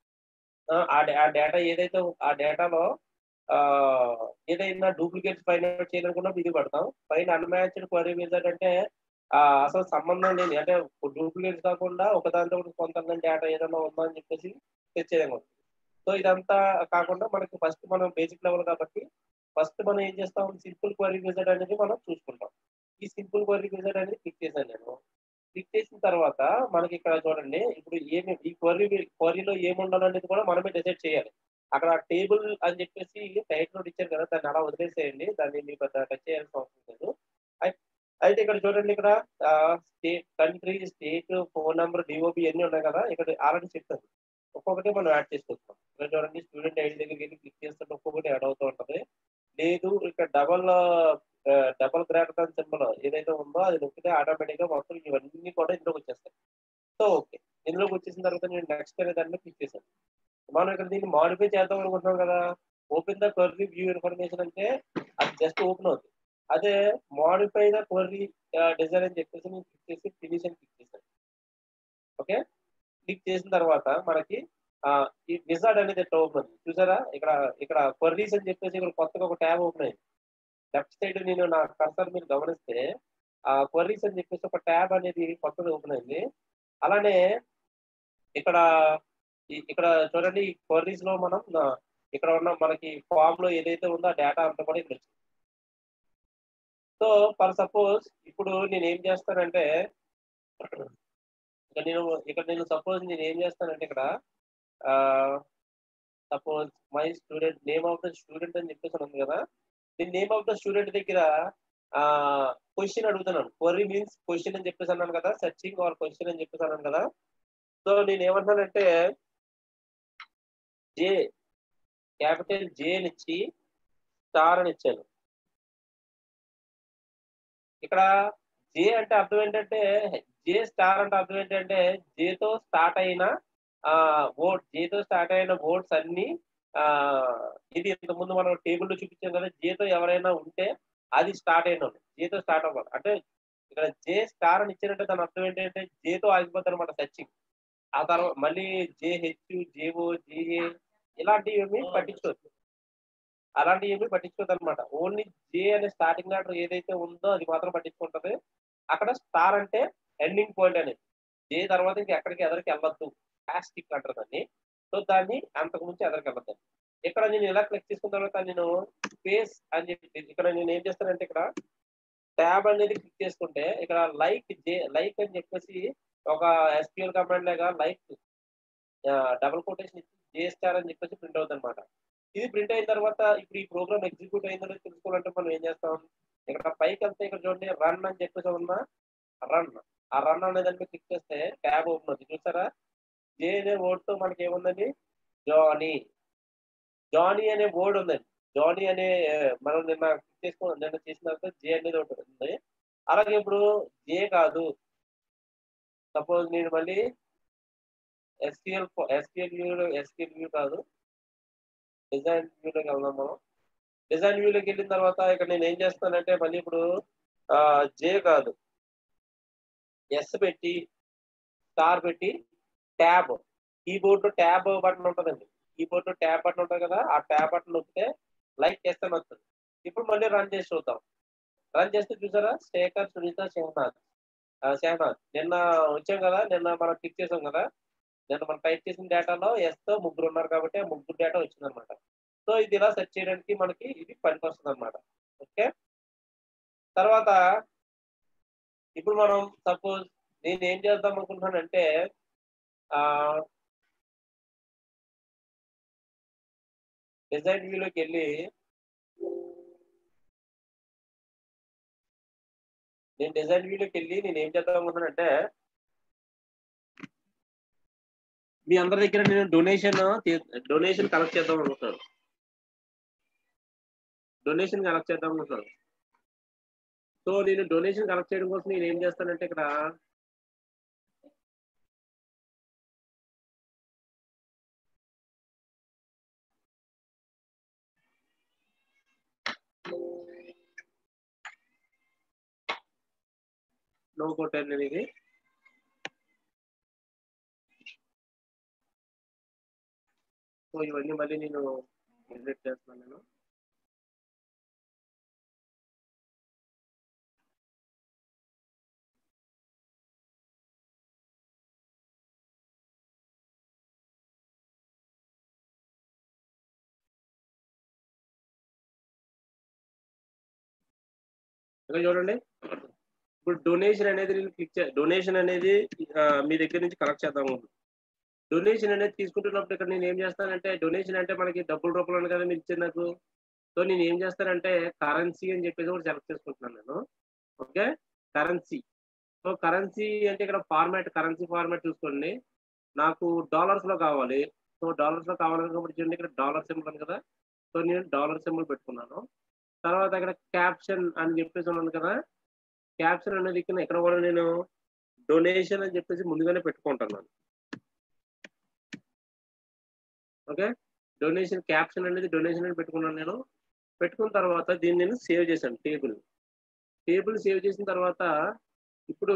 ఆ డేటా ఆ డేటాలో ఆహ్, ఏదైనా డూప్లికేట్స్ ఫైండ్ ఔట్ చేయాలనుకున్నప్పుడు ఇది వాడతాం. పైన అన్‌మ్యాచ్డ్ క్వెరీ విజార్డ్ అంటే అసలు సంబంధం లేని అంటే డూప్లికేట్స్ కాకుండా ఒకదానితో ఒకటి పొంతన డేటా ఏదైనా ఉందా అని చెప్పేసి చెక్ చేయడం. సో, ఇదంతా కాకుండా మనకి ఫస్ట్ మనం బేసిక్ లెవెల్ కాబట్టి ఫస్ట్ మనం ఏం చేస్తాం సింపుల్ క్వెరీ విజార్డ్ అనేది మనం చూసుకుంటాం. ఈ సింపుల్ క్వెరీ విజార్డ్ అనేది క్లిక్ చేశాను నేను. క్లిక్ చేసిన తర్వాత మనకిక్కడ చూడండి ఇప్పుడు ఈ క్వెరీలో ఏముండాలనేది కూడా మనమే డిసైడ్ చేయాలి. అక్కడ టేబుల్ అని చెప్పేసి టైటిల్ ఒకటి ఇచ్చారు కదా! దాన్ని అలా వదిలేసేయండి. దాన్ని మీరు పెద్ద టచ్ చేయాల్సిన అవసరం లేదు. అయి అయితే ఇక్కడ చూడండి ఇక్కడ country, state, phone number, DOB ఇయన్నీ ఉన్నాయి కదా! ఇక్కడ ఆల్రెడీ చెప్పాను. ఒక్కొక్కటి మనం యాడ్ చేసుకుంటున్నాం. ఇక్కడ చూడండి స్టూడెంట్ ఐడీ దగ్గరికెళ్లి క్లిక్ చేస్తుంటే ఒక్కొక్కటి యాడ్ అవుతూ ఉంటది. లేదు ఇక్కడ డబుల్ గ్రేటర్ సింబల్ ఏదైతే ఉందో అది నొక్కితే ఆటోమేటిక్‌గా మొత్తం ఇవన్నీ కూడా ఇందులోకొచ్చేస్తాయి. So, okay. ఇందులోకొచ్చేసిన తర్వాత నేను నెక్స్ట్ అనే దాని మీద క్లిక్ చేశాను. మనం ఇక్కడ దీన్ని మోడిఫై చేద్దాం అనుకుంటున్నాం కదా! Open the query view information అంటే అది జస్ట్ ఓపెన్ అవుద్ది. అదే మోడిఫై ద క్వెరీ డిజైన్ అని చెప్పేసి నేను క్లిక్ చేసి ఫినిష్ అని క్లిక్ చేశాను. ఓకే. క్లిక్ చేసిన తర్వాత మనకి ఈ విజార్డ్ అనేది ఇట్లా ఓపెన్ అవుతుంది. చూసారా? ఇక్కడ ఇక్కడ క్వెరీస్ అని చెప్పేసి ఇక్కడ కొత్తగా ఒక ట్యాబ్ ఓపెన్ అయింది. లెఫ్ట్ సైడ్ నేను నా కర్సర్ మీరు గమనిస్తే క్వెరీస్ అని చెప్పేసి ఒక ట్యాబ్ అనేది కొత్తది ఓపెన్ అయింది. అలానే ఇక్కడ ఇక్కడ చూడండి ఈ క్వెరీస్‌లో మనం ఇక్కడ ఉన్న మనకి ఫార్మ్‌లో ఏదైతే ఉందో ఆ డేటా అంతా కూడా ఇక్కడొచ్చింది. సో, ఫర్ సపోజ్ ఇప్పుడు నేనేం చేస్తానంటే ఇక్కడ నేను సపోజ్ నేనేం చేస్తానంటే ఇక్కడ ah, suppose my student name of the student అని చెప్పేసి అని ఉంది కదా! నేను నేమ్ ఆఫ్ ద స్టూడెంట్ దగ్గర క్వెషన్ అడుగుతున్నాను. క్వెరీ మీన్స్ క్వెషన్ అని చెప్పేసి అన్నాను కదా! సెర్చింగ్ ఆర్ క్వెషన్ అని చెప్పేసి అన్నాను కదా! సో, నేనేమంటున్నానంటే జే క్యాపిటల్ జే నిచ్చి స్టార్ అని ఇచ్చాను. ఇక్కడ జే అంటే అర్థం ఏంటంటే, జే స్టార్ అంటే అర్థం ఏంటంటే, జేతో స్టార్ట్ అయిన వర్డ్స్ అన్నీ ఆహ్, ఇది ఇంతకుముందు మనం టేబుల్‌లో చూపించాం కదా! జేతో ఎవరైనా ఉంటే అది స్టార్ట్ అయినోళ్ళు. జేతో స్టార్ట్ అవ్వాలి. అంటే ఇక్కడ జే స్టార్ అని ఇచ్చారంటే దాని అర్థం ఏంటంటే, జేతో ఆగిపోద్దనమాట సెర్చింగ్. ఆ మళ్ళీ జేహెచ్, జేఓ, జేఏ ఇలాంటివేమీ పట్టించుకోవద్దు. అలాంటియేమీ పట్టించుకోదనమాట. ఓన్లీ జే అనే స్టార్టింగ్ లెటర్ ఏదైతే ఉందో అది మాత్రం పట్టించుకుంటది. అక్కడ స్టార్ అంటే ఎండింగ్ పాయింట్ అనేది. జే తర్వాత ఇంకెక్కడికి ఎదరికెళ్ళొద్దు. కాస్టిక్ అంటారు దాన్ని. సో, దాన్ని అంతకు మించి ఎదరికెళ్ళొద్దని. ఇక్కడ నేను ఇలా క్లిక్ చేసుకున్న తర్వాత నేను స్పేస్ అని చెప్పి ఇక్కడ నేనేం చేస్తానంటే ఇక్కడ ట్యాబ్ అనేది క్లిక్ చేసుకుంటే ఇక్కడ లైక్ అని చెప్పేసి ఒక ఎస్‌క్యూఎల్ కమాండ్ లాగా డబుల్ కొటేషన్ ఇచ్చి జే స్టార్ అని చెప్పేసి ప్రింట్ అవుద్దనమాట. ఇది ప్రింట్ అయిన తర్వాత ఇప్పుడు ఈ ప్రోగ్రామ్ ఎగ్జిక్యూట్ అయిందో లేదో తెలుసుకోవాలంటే మనం ఏం చేస్తాం? ఇక్కడ పైకెళ్తే ఇక్కడ చూడండి రన్ అని చెప్పేసి ఉందా? రన్. ఆ రన్ అనే దాని మీద క్లిక్ చేస్తే ట్యాబ్ ఓపెన్ అవుద్ది. చూసారా? జే అనే వర్డ్‌తో మనకేముందండి? జానీ. జానీ అనే వర్డ్ ఉందండి. జానీ అనే మనం నిన్న చేసిన తర్వాత జే అనేది ఒకటి ఉంది. అలాగే ఇప్పుడు జే కాదు. సపోజ్ నేను మళ్ళీ ఎస్‌క్యూఎల్ వ్యూ కాదు. డిజైన్ వ్యూలోకి వెళ్దాం మనం. డిజైన్ వ్యూలోకెళ్ళిన తర్వాత ఇక్కడ నేనేం చేస్తానంటే మళ్ళీ ఇప్పుడు జే కాదు. ఎస్ పెట్టి, స్టార్ పెట్టి, ట్యాబ్. కీబోర్డ్‌లో ట్యాబ్ బటన్ ఉంటదండి. కీబోర్డ్‌లో ట్యాబ్ బటన్ ఉంటది కదా! ఆ ట్యాబ్ బటన్ నొక్కితే లైక్ ఎస్ అని వస్తది. ఇప్పుడు మళ్ళీ రన్ చేసి చూద్దాం. రన్ చేస్తే చూసారా? శేఖర్, సునీత, షెహనాజ్. నిన్న వచ్చాం కదా! నిన్న మనం క్లిక్ చేసాం కదా! నేను మనం టైప్ చేసిన డేటాలో ఎస్తో ముగ్గురు ఉన్నారు కాబట్టి ఆ ముగ్గురు డేటా వచ్చిందనమాట. సో ఇది ఇలా సెర్చ్ చేయడానికి మనకి ఇది పనికొస్తుంది అనమాట. ఓకే. తర్వాత ఇప్పుడు మనం సపోజ్ నేను ఏం చేద్దాం అనుకుంటున్నానంటే డిజైన్ వ్యూలోకి వెళ్ళి నేను ఏం చేద్దాం అనుకుంటున్నానంటే మీ అందరి దగ్గర నేను డొనేషన్ కలెక్ట్ చేద్దాం అనుకుంటున్నాను. సో నేను డొనేషన్ కలెక్ట్ చేయడం కోసం నేను ఏం చేస్తానంటే ఇక్కడ నో కొట్టాను ఇది. సో ఇవన్నీ మళ్ళీ నేను ఎడిట్ చేస్తున్నాను నేను. ఇక్కడ చూడండి, ఇప్పుడు డొనేషన్ అనేది నేను డొనేషన్ అనేది మీ దగ్గర నుంచి కలెక్ట్ చేద్దాం. డొనేషన్ అనేది తీసుకుంటున్నప్పుడు ఇక్కడ నేను ఏం చేస్తానంటే డొనేషన్ అంటే మనకి డబ్బుల రూపంలో కదా మీరు ఇచ్చేది నాకు. సో నేను ఏం చేస్తానంటే కరెన్సీ అని చెప్పేసి కూడా సెలెక్ట్ చేసుకుంటున్నాను నేను. Okay, currency. సో కరెన్సీ అంటే ఇక్కడ కరెన్సీ ఫార్మాట్ చూసుకోండి. నాకు డాలర్స్ లో కావాలి. సో డాలర్స్ లో కావాలి కాబట్టి చూడండి, ఇక్కడ డాలర్ సింబల్ ఉంది కదా. సో నేను డాలర్ సింబల్ పెట్టుకున్నాను. తర్వాత ఇక్కడ క్యాప్షన్ అని చెప్పేసి ఉన్నాను కదా. క్యాప్షన్ అనేది ఇక్కడ కూడా నేను డొనేషన్ అని చెప్పేసి ముందుగానే పెట్టుకుంటున్నాను. ఓకే, డొనేషన్ క్యాప్షన్ అనేది డొనేషన్ అని పెట్టుకున్నాను నేను. పెట్టుకున్న తర్వాత దీన్ని నేను సేవ్ చేశాను. టేబుల్ సేవ్ చేసిన తర్వాత ఇప్పుడు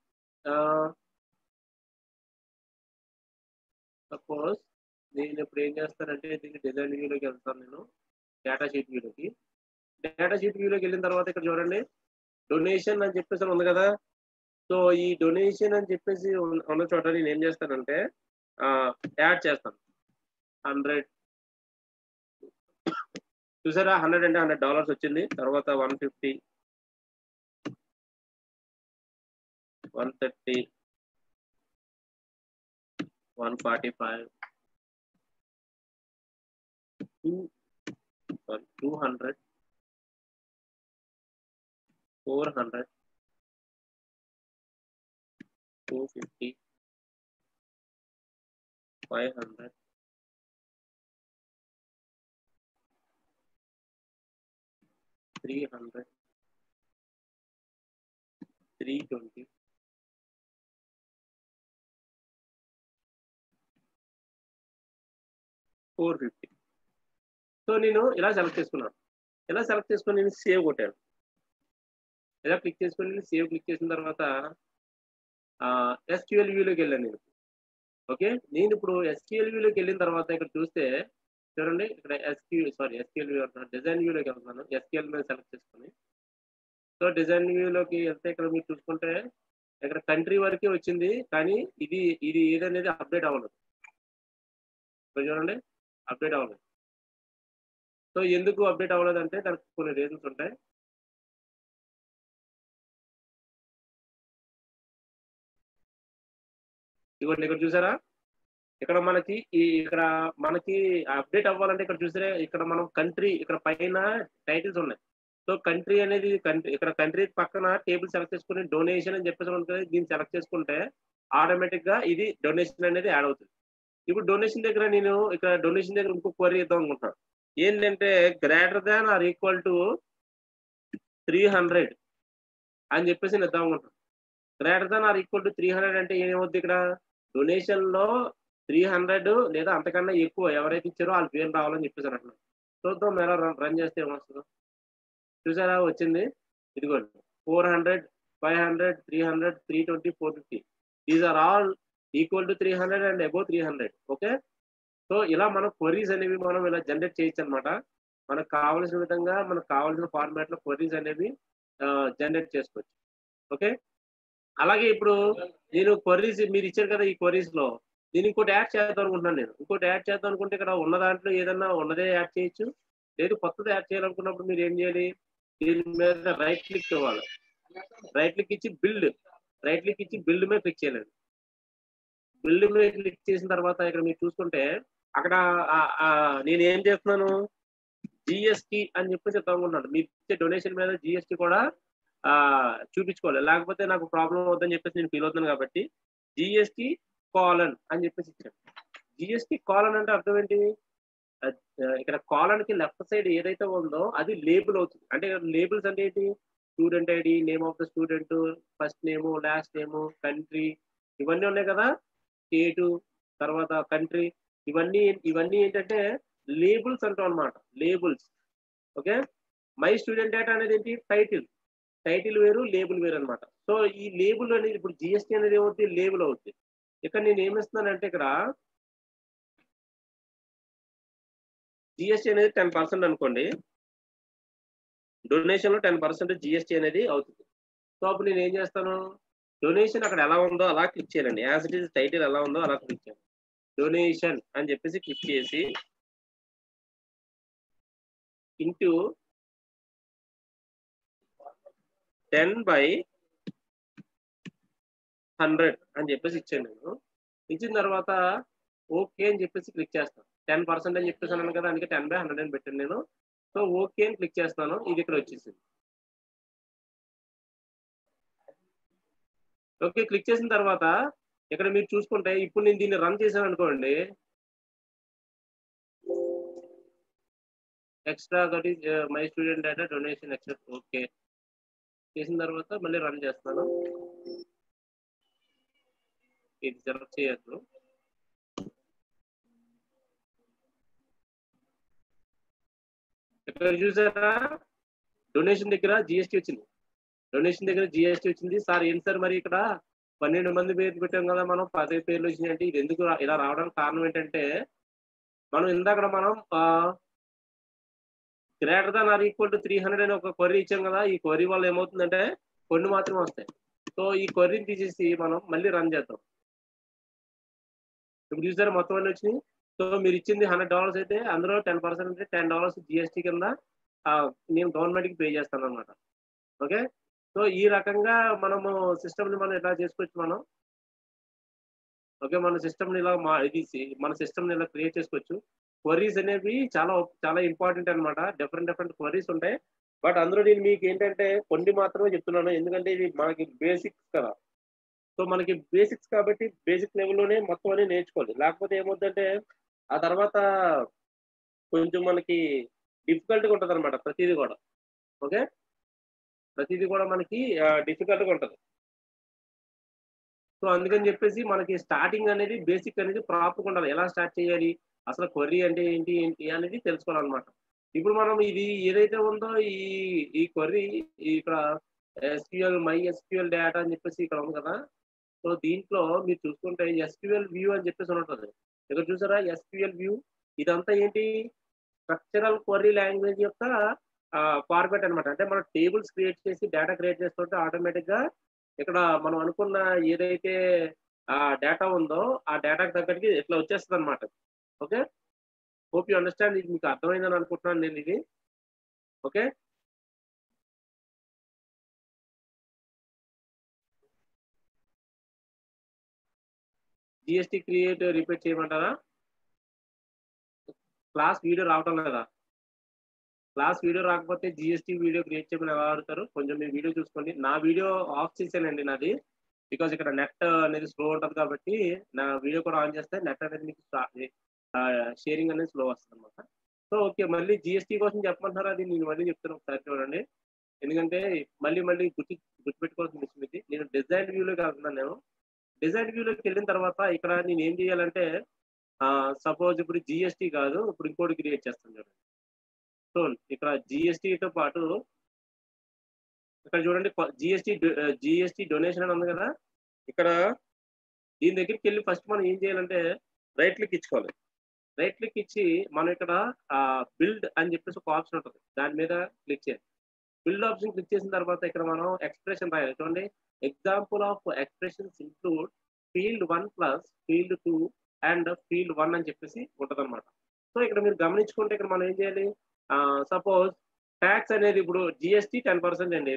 సపోజ్ నేను ఇప్పుడు ఏం చేస్తానంటే దీన్ని డిజైన్ వ్యూలోకి వెళ్తాను. నేను డేటా షీట్ వ్యూలోకి వెళ్ళిన తర్వాత ఇక్కడ చూడండి డొనేషన్ అని చెప్పేసి ఉంది కదా. సో ఈ డొనేషన్ అని చెప్పేసి ఉన్న చోట నేను ఏం చేస్తానంటే యాడ్ చేస్తాను. 100 చూసారా, 100 అంటే $100 వచ్చింది. తర్వాత 150, 130, 145, 200, 400, 250, 500, 300, 320, 450. సో నేను ఇలా సెలెక్ట్ చేసుకున్నాను. ఇలా సెలెక్ట్ చేసుకొని నేను సేవ్ కొట్టాను. ఇలా క్లిక్ చేసుకొని సేవ్ క్లిక్ చేసిన తర్వాత ఎస్క్యూఎల్ వ్యూలోకి వెళ్ళాను నేను. ఓకే, నేను ఇప్పుడు ఎస్క్యూఎల్ వ్యూలోకి వెళ్ళిన తర్వాత ఇక్కడ చూస్తే చూడండి, ఇక్కడ ఎస్క్యూఎల్ వ్యూ డిజైన్ వ్యూలోకి వెళ్తున్నాను. ఎస్క్యూఎల్ మీద సెలెక్ట్ చేసుకొని సో డిజైన్ వ్యూలోకి వెళ్తే ఇక్కడ మీరు చూసుకుంటే ఇక్కడ కంట్రీ వరకే వచ్చింది, కానీ ఇది ఏదనేది అప్డేట్ అవ్వలేదు. ఇక్కడ చూడండి, అప్డేట్ అవ్వలేదు. సో ఎందుకు అప్డేట్ అవ్వలేదు అంటే దానికి కొన్ని రీజన్స్ ఉంటాయి. ఇదిగోండి, ఇక్కడ చూసారా, ఇక్కడ మనకి అప్డేట్ అవ్వాలంటే ఇక్కడ చూసారా, ఇక్కడ మనం కంట్రీ ఇక్కడ పైన టైటిల్స్ ఉన్నాయి. సో కంట్రీ అనేది ఇక్కడ కంట్రీ పక్కన టేబుల్ సెలెక్ట్ చేసుకుని డొనేషన్ అని చెప్పేసి ఉంటుంది. దీన్ని సెలెక్ట్ చేసుకుంటే ఆటోమేటిక్ గా ఇది డొనేషన్ అనేది యాడ్ అవుతుంది. ఇప్పుడు డొనేషన్ దగ్గర ఇంకో క్వరీ ఇద్దాం అనుకుంటున్నాను. ఏంటంటే greater than or equal to 300 అని చెప్పేసి నేను ఇద్దాం అనుకుంటున్నాను. Greater than or equal to 300 అంటే ఏమవుద్ది, ఇక్కడ డొనేషన్ లో 300 లేదా అంతకన్నా ఎక్కువ ఎవరైతే ఇచ్చారో వాళ్ళ పేరు రావాలని చెప్పేసి అంటున్నాను. చూద్దాం ఎలా రన్ చేస్తే ఏమొస్తుందో. చూసారా, వచ్చింది. ఇదిగోండి 400, 500, 300, 320, 450. These are all equal to 300 and above 300. Okay, so ఇలా మనం క్వరీస్ అనేవి మనం ఇలా జనరేట్ చేయొచ్చు అనమాట. మనకు కావాల్సిన విధంగా మనకు కావాల్సిన ఫార్మాట్ లో క్వరీస్ అనేవి జనరేట్ చేసుకోవచ్చు. ఓకే, అలాగే ఇప్పుడు నేను క్వరీస్ మీరు ఇచ్చారు కదా, ఈ క్వరీస్ లో నేను ఇంకోటి యాడ్ చేద్దాం అనుకుంటున్నాను. ఇంకోటి యాడ్ చేద్దాం అనుకుంటే ఇక్కడ ఉన్న దాంట్లో ఏదన్నా ఉన్నదే యాడ్ చేయొచ్చు. లేదు కొత్తది యాడ్ చేయాలనుకున్నప్పుడు మీరు ఏం చేయాలి? దీని మీద రైట్ క్లిక్ ఇవ్వాలి. రైట్ క్లిక్ ఇచ్చి బిల్డ్ మీద క్లిక్ చేయాలండి. బిల్డ్ మీద క్లిక్ చేసిన తర్వాత ఇక్కడ మీరు చూసుకుంటే అక్కడ నేను ఏం చేస్తున్నాను, జిఎస్టి అని చెప్పేసి అనుకుంటున్నాను. మీరు ఇచ్చే డొనేషన్ మీద జిఎస్టి కూడా చూపించుకోవాలి, లేకపోతే నాకు ప్రాబ్లం అవుతుందని చెప్పేసి నేను ఫీల్ అవుతున్నాను. కాబట్టి జిఎస్టి కాలన్ అని చెప్పేసి ఇచ్చాను. జిఎస్టి కాలన్ అంటే అర్థం ఏంటి? ఇక్కడ కాలన్ కి లెఫ్ట్ సైడ్ ఏదైతే ఉందో అది లేబుల్ అవుతుంది. అంటే లేబుల్స్ అంటే ఏంటి? Student ID, name of the student, first name, last name, country, ఇవన్నీ ఉన్నాయి కదా. స్టేటు, తర్వాత కంట్రీ, ఇవన్నీ ఏంటంటే లేబుల్స్ అంటాం అనమాట. Labels. Okay. My student data అనేది ఏంటి? టైటిల్ వేరు, లేబుల్ వేరు అనమాట. సో ఈ లేబుల్ అనేది ఇప్పుడు జిఎస్టీ అనేది ఏమవుతుంది? లేబుల్ అవుతుంది. ఇక్కడ నేను ఏమిస్తున్నానంటే ఇక్కడ జిఎస్టీ అనేది 10% అనుకోండి. డొనేషన్ లో 10% జిఎస్టీ అనేది అవుతుంది. సో అప్పుడు నేను ఏం చేస్తాను, డొనేషన్ అక్కడ ఎలా ఉందో అలా క్లిక్ చేయాలండి. యాజ్ ఇట్ ఈస్ టైటిల్ ఎలా ఉందో అలా క్లిక్ చేయాలి. డొనేషన్ అని చెప్పేసి క్లిక్ చేసి ఇంటూ 10/100 అని చెప్పేసి ఇచ్చాను నేను. ఇచ్చిన తర్వాత ఓకే అని చెప్పేసి క్లిక్ చేస్తాను. 10% అని చెప్పేసి అన్నాను కదా, అందుకే 10/100 అని పెట్టాను నేను. సో ఓకే అని క్లిక్ చేస్తాను. ఇది ఇక్కడ వచ్చేసింది. ఓకే క్లిక్ చేసిన తర్వాత ఇక్కడ మీరు చూసుకుంటే ఇప్పుడు నేను దీన్ని రన్ చేశాను అనుకోండి, extra that is my student data donation except. Okay చేసిన తర్వాత మళ్ళీ రన్ చేస్తాను. ఇది సెలెక్ట్ చేయొద్దు. ఇక్కడ చూసారా డొనేషన్ దగ్గర జిఎస్టీ వచ్చింది. సార్ ఏంటి సార్ మరి ఇక్కడ 12 మంది పేర్లు పెట్టాం కదా, మనం 10 పేర్లు వచ్చినాయి అంటే ఇది ఎందుకు ఇలా రావడానికి కారణం ఏంటంటే మనం ఇందాక greater than or equal to 300 అని ఒక క్వరీ ఇచ్చాం కదా. ఈ క్వరీ వల్ల ఏమవుతుందంటే కొన్ని మాత్రమే వస్తాయి. సో ఈ క్వరీని తీసేసి మనం మళ్ళీ రన్ చేద్దాం. ఇప్పుడు చూసారా మొత్తం అన్ని వచ్చినాయి. సో మీరు ఇచ్చింది $100 అయితే అందులో 10% అంటే $10 జిఎస్టీ కింద నేను గవర్నమెంట్కి పే చేస్తాను అనమాట. ఓకే. సో ఈ రకంగా మనము సిస్టమ్ని మనం ఎలా చేసుకోవచ్చు మనం. ఓకే మన సిస్టమ్ని ఇలా మన సిస్టమ్ని ఇలా క్రియేట్ చేసుకోవచ్చు. క్వరీస్ అనేవి చాలా చాలా ఇంపార్టెంట్ అనమాట. డిఫరెంట్ క్వరీస్ ఉంటాయి. బట్ అందులో నేను మీకు ఏంటంటే కొన్ని మాత్రమే చెప్తున్నాను, ఎందుకంటే ఇది మనకి బేసిక్స్ కదా. సో మనకి బేసిక్స్ కాబట్టి బేసిక్ లెవెల్లోనే మొత్తం అన్ని నేర్చుకోవాలి. లేకపోతే ఏమవుతుందంటే ఆ తర్వాత కొంచెం మనకి డిఫికల్ట్గా ఉంటుంది అనమాట ప్రతిదీ కూడా. ఓకే ప్రతిదీ కూడా మనకి డిఫికల్ట్గా ఉంటుంది. సో అందుకని చెప్పేసి మనకి స్టార్టింగ్ అనేది బేసిక్ అనేది ప్రాపర్గా ఉండాలి. ఎలా స్టార్ట్ చేయాలి, అసలు క్వరీ అంటే ఏంటి ఏంటి అనేది తెలుసుకోవాలన్నమాట. ఇప్పుడు మనం ఇది ఏదైతే ఉందో ఈ క్వరీ ఇక్కడ మై ఎస్క్యూఎల్ డేటా అని చెప్పేసి ఇక్కడ ఉంది కదా. సో దీంట్లో మీరు చూసుకుంటే ఎస్క్యూఎల్ వ్యూ అని చెప్పేసి ఉంటుంది. ఇక్కడ చూసారా ఎస్క్యూఎల్ వ్యూ, ఇదంతా ఏంటి స్ట్రక్చరల్ క్వరీ లాంగ్వేజ్ యొక్క ఫార్మాట్ అనమాట. అంటే మనం టేబుల్స్ క్రియేట్ చేసి డేటా క్రియేట్ చేస్తుంటే ఆటోమేటిక్ గా ఇక్కడ మనం అనుకున్న ఏదైతే డేటా ఉందో ఆ డేటాకి తగ్గట్టుకి ఇట్లా వచ్చేస్తుంది అనమాట. Okay hope you understand. ఇది మీకు అర్థమైందని అనుకుంటున్నాను నేను ఇది. ఓకే జిఎస్టీ క్రియేట్ రిపీట్ చేయమంటారా? క్లాస్ వీడియో రావటం లేదా? క్లాస్ వీడియో రాకపోతే జిఎస్టీ వీడియో క్రియేట్ చేయమని ఎలా ఆడుతారు? కొంచెం మీ వీడియో చూసుకోండి. నా వీడియో ఆఫ్ చేశానండి నాది, బికాజ్ ఇక్కడ నెట్ అనేది స్లో ఉంటుంది కాబట్టి నా వీడియో కూడా ఆన్ చేస్తే నెట్ అనేది మీకు షేరింగ్ అనేది స్లో వస్తుంది అనమాట. సో ఓకే మళ్ళీ జిఎస్టీ కోసం చెప్పమంటారా? అది నేను మళ్ళీ చెప్తాను ఒకసారి చూడండి, ఎందుకంటే మళ్ళీ గుర్తుపెట్టుకోవాల్సిన విషయం ఇది. నేను డిజైన్ వ్యూలోకి వెళ్తున్నాను. నేను డిజైన్ వ్యూలోకి వెళ్ళిన తర్వాత ఇక్కడ నేను ఏం చేయాలంటే సపోజ్ ఇప్పుడు జిఎస్టీ కాదు, ఇప్పుడు ఇంకోటి క్రియేట్ చేస్తాను చూడండి. సో ఇక్కడ జిఎస్టీతో పాటు ఇక్కడ చూడండి జిఎస్టీ డొనేషన్ అని ఉంది కదా. ఇక్కడ దీని దగ్గరికి వెళ్ళి ఫస్ట్ మనం ఏం చేయాలంటే రైట్ క్లిక్ ఇచ్చుకోవాలి. రైట్ క్లిక్ ఇచ్చి మనం ఇక్కడ బిల్డ్ అని చెప్పేసి ఒక ఆప్షన్ ఉంటుంది, దాని మీద క్లిక్ చేయాలి. బిల్డ్ ఆప్షన్ క్లిక్ చేసిన తర్వాత ఇక్కడ మనం ఎక్స్ప్రెషన్ రాయాలి. చూడండి example of expressions include field 1 plus field 2 and field 1 అని చెప్పేసి ఉంటుంది అనమాట. సో ఇక్కడ మీరు గమనించుకుంటే ఇక్కడ మనం ఏం చేయాలి, సపోజ్ ట్యాక్స్ అనేది ఇప్పుడు జిఎస్టీ 10% అండి.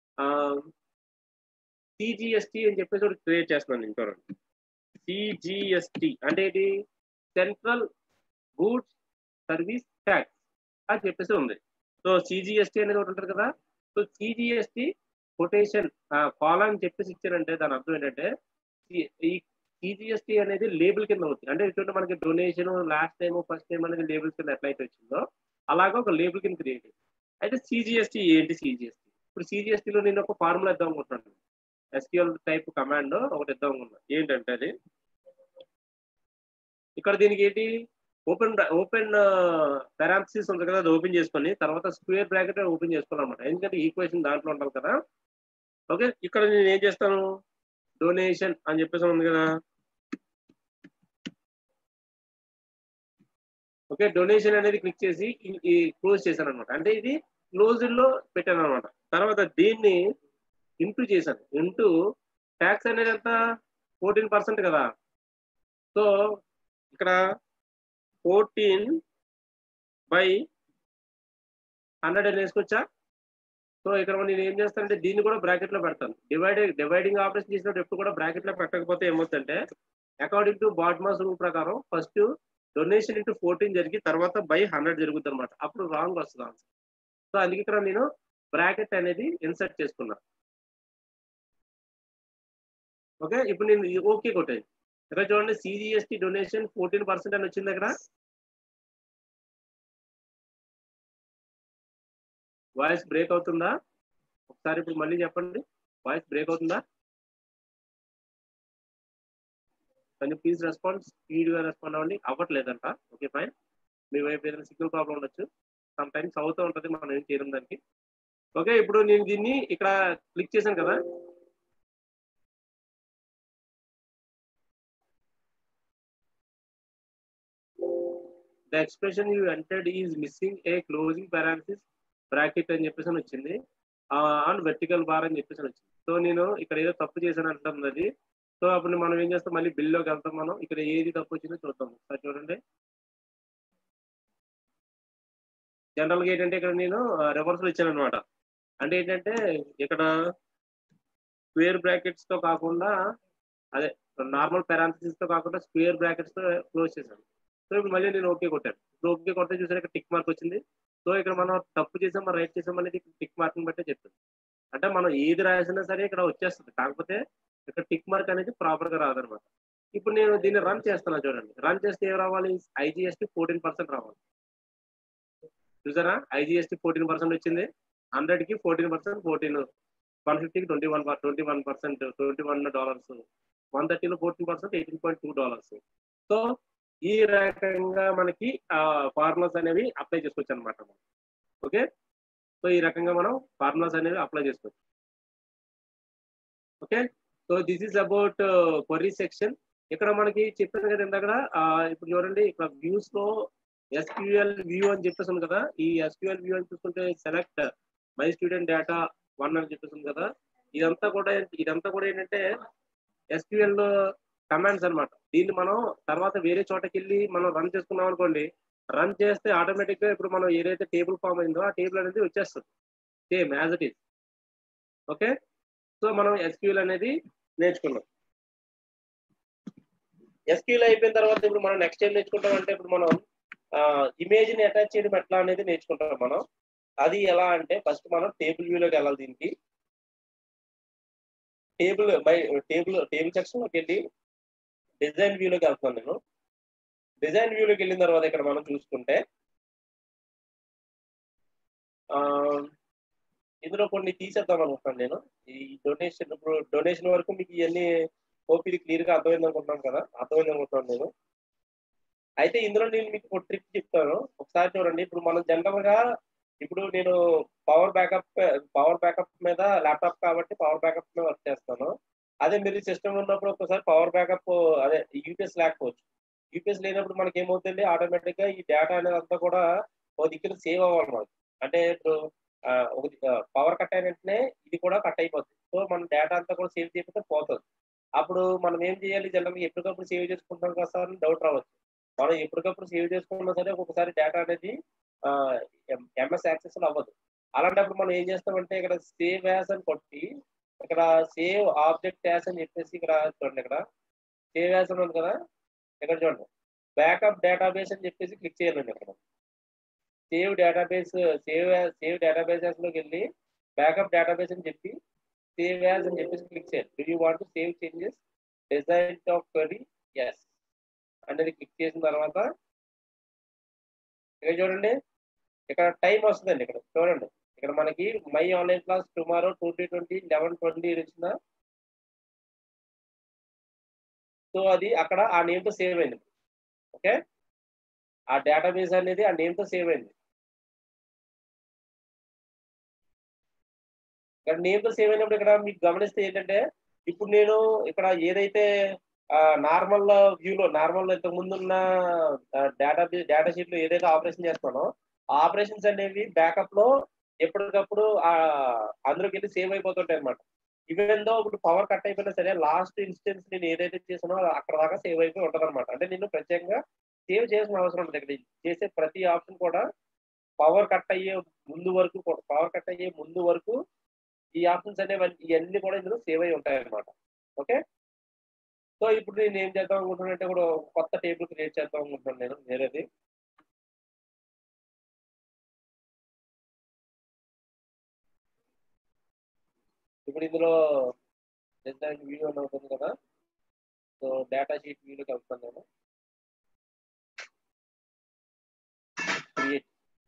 సిజిఎస్టీ అని చెప్పేసి ఒకటి క్రియేట్ చేస్తున్నాను నేను, చూడండి. సిజిఎస్టీ అంటే ఏంటి, సెంట్రల్ గూడ్స్ సర్వీస్ ట్యాక్స్ అని చెప్పేసి ఉంది. సో సిజిఎస్టీ అనేది ఒకటి ఉంటుంది కదా. సో సిజిఎస్టీ కొటేషన్ కాల్ అని చెప్పేసి ఇచ్చారంటే దాని అర్థం ఏంటంటే ఈ సిజిఎస్టీ అనేది లేబుల్ కింద అవుతుంది. అంటే చూడండి మనకి donation last time first time అనేది లేబుల్ కింద ఎట్లయితే వచ్చిందో అలాగా ఒక లేబుల్ కింద క్రియేట్. అయితే సిజిఎస్టీ ఏంటి, సిజిఎస్టీ ఇప్పుడు సిజిఎస్టీలో నేను ఒక ఫార్ములా ఇద్దాం అనుకుంటున్నాను. ఎస్క్యూఎల్ టైప్ కమాండ్ ఒకటి ఇద్దాం అనుకుంటున్నాను. ఏంటంటే అది ఇక్కడ దీనికి ఏంటి, ఓపెన్ పారాంథసిస్ ఉంది కదా, అది ఓపెన్ చేసుకొని తర్వాత స్క్వేర్ బ్రాకెట్ ఓపెన్ చేసుకోవాలన్నమాట. ఎందుకంటే ఈక్వేషన్ దాంట్లో ఉండాలి కదా. ఓకే, ఇక్కడ నేను ఏం చేస్తాను, డొనేషన్ అని చెప్పేసి ఉంది కదా. ఓకే, డొనేషన్ అనేది క్లిక్ చేసి క్లోజ్ చేశాను అనమాట. అంటే ఇది క్లోజ్డ్ లో పెట్టాను అనమాట. తర్వాత దీన్ని ఇంటూ చేశాను. ఇంటూ ట్యాక్స్ అనేది ఎంత, 14% కదా. సో ఇక్కడ 14/100 అని వేసుకొచ్చా. సో ఇక్కడ నేను ఏం చేస్తానంటే దీన్ని కూడా బ్రాకెట్ లో పెడతాను. డివైడింగ్ ఆపరేషన్ చేసినప్పుడు ఎప్పుడు కూడా బ్రాకెట్ లో పెట్టకపోతే ఏమవుతుందంటే అకార్డింగ్ టు బాట్మాస్ రూల్ ప్రకారం ఫస్ట్ డొనేషన్ ఇంటూ 14 జరిగి తర్వాత బై 100 జరుగుతుంది అనమాట. అప్పుడు రాంగ్ వస్తుంది ఆన్సర్. సో అందుకే ఇక్కడ నేను బ్రాకెట్ అనేది ఇన్సర్ట్ చేసుకున్నా. ఓకే, ఇప్పుడు నేను ఓకే కొట్టాను. ఇక్కడ చూడండి సిజిఎస్టీ డొనేషన్ 14% అని వచ్చింది. దగ్గర వాయిస్ బ్రేక్ అవుతుందా, ఒకసారి ఇప్పుడు మళ్ళీ చెప్పండి. వాయిస్ బ్రేక్ అవుతుందా? కానీ ప్లీజ్ రెస్పాన్స్, స్పీడ్గా రెస్పాండ్ అవ్వండి. అవ్వట్లేదంట. ఓకే ఫైన్, మీ వైపు ఏదైనా సిగ్నల్ ప్రాబ్లం ఉండొచ్చు, సమ్ టైమ్స్ అవుతూ ఉంటుంది, మనం ఏం చేయడం దానికి. ఓకే, ఇప్పుడు నేను దీన్ని ఇక్కడ క్లిక్ చేశాను కదా. The expression you entered is missing a closing parenthesis bracket అని చెప్పేసి వచ్చింది, ఆన్ వెర్టికల్ బార్ అని చెప్పేసి వచ్చింది. సో నేను ఇక్కడ ఏదో తప్పు చేశాను అంటుంది అది. సో అప్పుడు మనం ఏం చేస్తాం, మళ్ళీ బిల్లోకి వెళ్తాం. మనం ఇక్కడ ఏది తప్పు వచ్చిందో చూద్దాం ఒకసారి. చూడండి, జనరల్గా ఏంటంటే ఇక్కడ నేను రివర్స్ లో ఇచ్చాను అనమాట. అంటే ఏంటంటే ఇక్కడ స్క్వేర్ బ్రాకెట్స్ తో కాకుండా, అదే నార్మల్ పారాంథసిస్ తో కాకుండా స్క్వేర్ బ్రాకెట్స్ తో క్లోజ్ చేశాను. సో ఇప్పుడు మళ్ళీ నేను ఓకే కొట్టాను. ఇప్పుడు ఓకే కొడితే చూసాను ఇక్కడ టిక్ మార్క్ వచ్చింది. సో ఇక్కడ మనం తప్పు చేసాం మనం రైట్ చేసాం అనేది టిక్ మార్క్ బట్టే చెప్తుంది. అంటే మనం ఏది రాసినా సరే ఇక్కడ వచ్చేస్తుంది, కాకపోతే ఇక్కడ టిక్ మార్క్ అనేది ప్రాపర్ గా రాదనమాట. ఇప్పుడు నేను దీన్ని రన్ చేస్తాను. చూడండి, రన్ చేస్తే ఏం రావాలి, ఐజిఎస్టీ 14% రావాలి. చూసారా, ఐజిఎస్టీ 14% వచ్చింది. 100కి 14%, 150కి 21%, $21, 130లో 14%, $18.2. సో ఈ రకంగా మనకి ఫార్ములాస్ అనేవి అప్లై చేసుకోవచ్చు అనమాట. ఓకే, సో ఈ రకంగా మనం ఫార్ములాస్ అనేవి అప్లై చేసుకోవచ్చు. Okay, so this is about query section. ఇక్కడ మనకి చెప్పాను కదా ఇందాక. ఇప్పుడు చూడండి, ఇక్కడ వ్యూస్ లో ఎస్క్యూఎల్ వ్యూ అని చెప్పేసి ఉంది కదా. ఈ ఎస్క్యూఎల్ వ్యూ అని చూసుకుంటే సెలెక్ట్ మై స్టూడెంట్ డేటా 1 అని చెప్పేసి ఉంది కదా. ఇదంతా కూడా ఏంటంటే ఎస్క్యూఎల్ కమాండ్స్ అనమాట. దీన్ని మనం తర్వాత వేరే చోటకి వెళ్ళి మనం రన్ చేసుకున్నాం అనుకోండి, రన్ చేస్తే ఆటోమేటిక్ గా ఇప్పుడు మనం ఏదైతే టేబుల్ ఫామ్ అయిందో ఆ టేబుల్ అనేది వచ్చేస్తుంది same as it is. Okay, so మనం ఎస్క్యూఎల్ అనేది నేర్చుకున్నాం. ఎస్క్యూఎల్ అయిపోయిన తర్వాత ఇప్పుడు మనం నెక్స్ట్ ఏం నేర్చుకుంటాం అంటే, ఇప్పుడు మనం ఇమేజ్ ని అటాచ్ చేయడం ఎట్లా అనేది నేర్చుకుంటాం మనం. అది ఎలా అంటే ఫస్ట్ మనం టేబుల్ వ్యూలోకి వెళ్ళాలి. దీనికి టేబుల్ సెక్షన్ లోకి వెళ్ళి డిజైన్ వ్యూలోకి వెళ్తున్నాను నేను. డిజైన్ వ్యూలోకి వెళ్ళిన తర్వాత ఇక్కడ మనం చూసుకుంటే ఇందులో కొన్ని తీసేద్దాం అనుకుంటాను నేను. ఈ డొనేషన్, ఇప్పుడు డొనేషన్ వరకు మీకు ఇవన్నీ ఓపీది క్లియర్ గా అర్థమైంది అనుకుంటున్నాను కదా, అర్థమైంది అనుకుంటున్నాను నేను. అయితే ఇందులో నేను మీకు ఒక ట్రిక్ చెప్తాను, ఒకసారి చూడండి. ఇప్పుడు మనం జనరల్ గా ఇప్పుడు నేను పవర్ బ్యాకప్ మీద ల్యాప్టాప్ కాబట్టి పవర్ బ్యాకప్ మీద వర్క్ చేస్తాను. అదే మీరు సిస్టమ్ ఉన్నప్పుడు ఒకసారి పవర్ బ్యాకప్ అదే యూపీఎస్ లేకపోవచ్చు. యూపీఎస్ లేనప్పుడు మనకి ఏమవుతుంది, ఆటోమేటిక్ గా ఈ డేటా అనేది అంతా కూడా ఒక దిక్కున సేవ్ అవ్వాలి. అంటే ఇప్పుడు పవర్ కట్ అయిన వెంటనే ఇది కూడా కట్ అయిపోతుంది. సో మన డేటా అంతా కూడా సేవ్ చేయకపోతే పోతుంది. అప్పుడు మనం ఏం చేయాలి, జనరల్‌గా ఎప్పటికప్పుడు సేవ్ చేసుకుంటాం కదా సార్ అని డౌట్ రావచ్చు. మనం ఎప్పటికప్పుడు సేవ్ చేసుకున్నా సరే ఒక్కొక్కసారి డేటా అనేది ఆహ్, ఎంఎస్ యాక్సెస్‌లో అవ్వదు. అలాంటప్పుడు మనం ఏం చేస్తామంటే ఇక్కడ సేవ్ యాస్ అని కొట్టి, ఇక్కడ సేవ్ ఆబ్జెక్ట్ యాస్ అని చెప్పేసి ఇక్కడ చూడండి, ఇక్కడ సేవ్ యాస్ అని ఉంది కదా! ఇక్కడ చూడండి. బ్యాకప్ డేటాబేస్ అని చెప్పేసి క్లిక్ చేయాలండి ఇక్కడ. సేవ్ డేటాబేస్ సేవ్ డేటాబేస్ యాస్‌లోకెళ్ళి బ్యాకప్ డేటాబేస్ అని చెప్పి సేవ్ యాస్ అని చెప్పేసి క్లిక్ చేయాలి. Do you want to save changes design of query? Yes అనేది క్లిక్ చేసిన తర్వాత ఇక్కడ చూడండి. ఇక్కడ టైమ్ వస్తదండి ఇక్కడ. చూడండి. ఇక్కడ మనకి మై ఆన్‌లైన్ క్లాస్ టుమారో 2020 11:20 వచ్చిందా? సో, అది అక్కడ ఆ నేమ్‌తో సేవ్ అయింది. ఓకే. ఆ డేటాబేస్ అనేది ఆ నేమ్‌తో సేవ్ అయింది. ఇక్కడ నేమ్‌తో సేవ్ అయినప్పుడు ఇక్కడ మీకు గమనిస్తే ఏంటంటే, ఇప్పుడు నేను ఇక్కడ ఏదైతే నార్మల్ నార్మల్ ఇంతకుముందున్న డేటా షీట్‌లో ఏదైతే ఆపరేషన్ చేస్తున్నానో, ఆ ఆపరేషన్స్ అనేవి బ్యాకప్‌లో ఎప్పటికప్పుడు అందులోకెళ్ళి సేవ్ అయిపోతుంటాయన్నమాట. ఈవెన్ దో ఇప్పుడు పవర్ కట్ అయిపోయినా సరే, లాస్ట్ ఇన్‌స్టెన్స్ నేను ఏదైతే చేశానో అక్కడి దాకా సేవ్ అయిపోయి ఉంటదన్నమాట. అంటే నేను ప్రత్యేకంగా సేవ్ చేయాల్సిన అవసరం ఉండదు. ఇక్కడ చేసే ప్రతి ఆప్షన్ కూడా పవర్ కట్ అయ్యే ముందు వరకు ఈ ఆప్షన్స్ అనేవన్నీ ఇయన్నీ కూడా ఇందులో సేవ్ అయ్యి ఉంటాయన్నమాట. ఓకే. సో, ఇప్పుడు నేనేం చేద్దాం అనుకుంటున్నానంటే ఇప్పుడు కొత్త టేబుల్ క్రియేట్ చేద్దాం అనుకుంటున్నాను నేను వేరేది. ఇప్పుడు ఇందులో డిజైన్ వ్యూ అని ఉంటుంది కదా! సో, డేటా షీట్ వ్యూలోకి వెళ్తాను నేను. క్రియేట్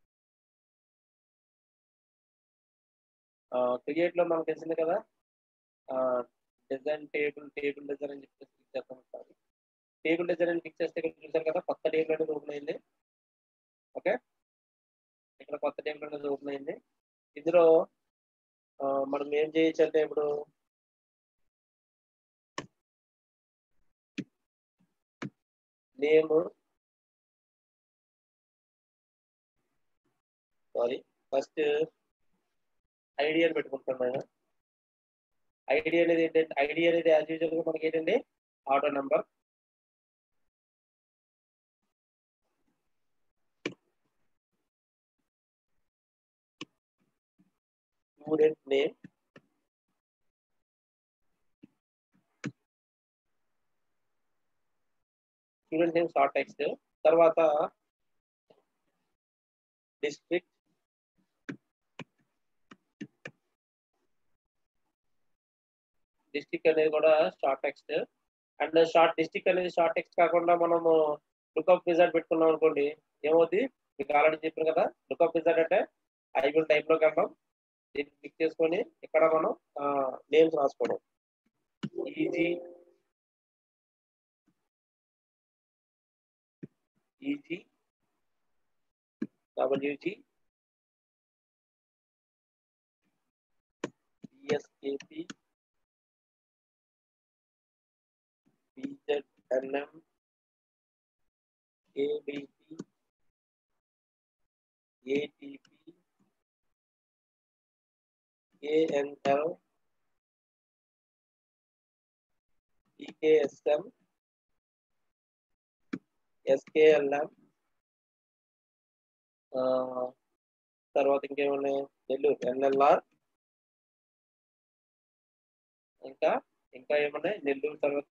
క్రియేట్‌లో మనకు తెలిసిందే కదా! ఆహ్, టేబుల్ డిజైన్ అని చెప్పేసి క్లిక్ చేస్తాం ఒకసారి. టేబుల్ డిజైన్ అని క్లిక్ చేస్తే ఇక్కడ చూసారు కదా! కొత్త టేబుల్ అనేది ఓపెన్ అయింది. ఓకే. ఇక్కడ కొత్త టేబుల్ అనేది ఓపెన్ అయింది. ఇందులో మనం ఏం చేయొచ్చంటే ఇప్పుడు నేమ్ సారీ ఫస్ట్ ఐడీ అని పెట్టుకుంటాను నేను. ఐడీ అనేది యాజ్ యూజువల్‌గా మనకేంటండి auto number. Student name. Student name short text. తర్వాత డిస్ట్రిక్ట్. డిస్ట్రిక్ట్ అనేది కూడా షార్ట్ టెక్స్ట్. అండ్ డిస్ట్రిక్ట్ అనేది షార్ట్ టెక్స్ట్ కాకుండా మనము లుకప్ విజార్డ్ పెట్టుకున్నాం అనుకోండి, ఏమవుద్ది? మీకు ఆల్రెడీ చెప్పాను కదా! లుకప్ విజార్డ్ అంటే ఐ విల్ టైప్‌లోకి వెళ్దాం. దీన్ని క్లిక్ చేసుకొని ఇక్కడ మనం నేమ్స్ రాసుకోవడం. EG, EG, WG, ESKP, BZNM, ABP, ATP, ANL, EKSM, SKLM, తర్వాత ఇంకేమున్నాయి? నెల్లూరు ఎన్ఎల్ఆర్, ఇంకా ఇంకా ఏమున్నాయి? నెల్లూరు తర్వాత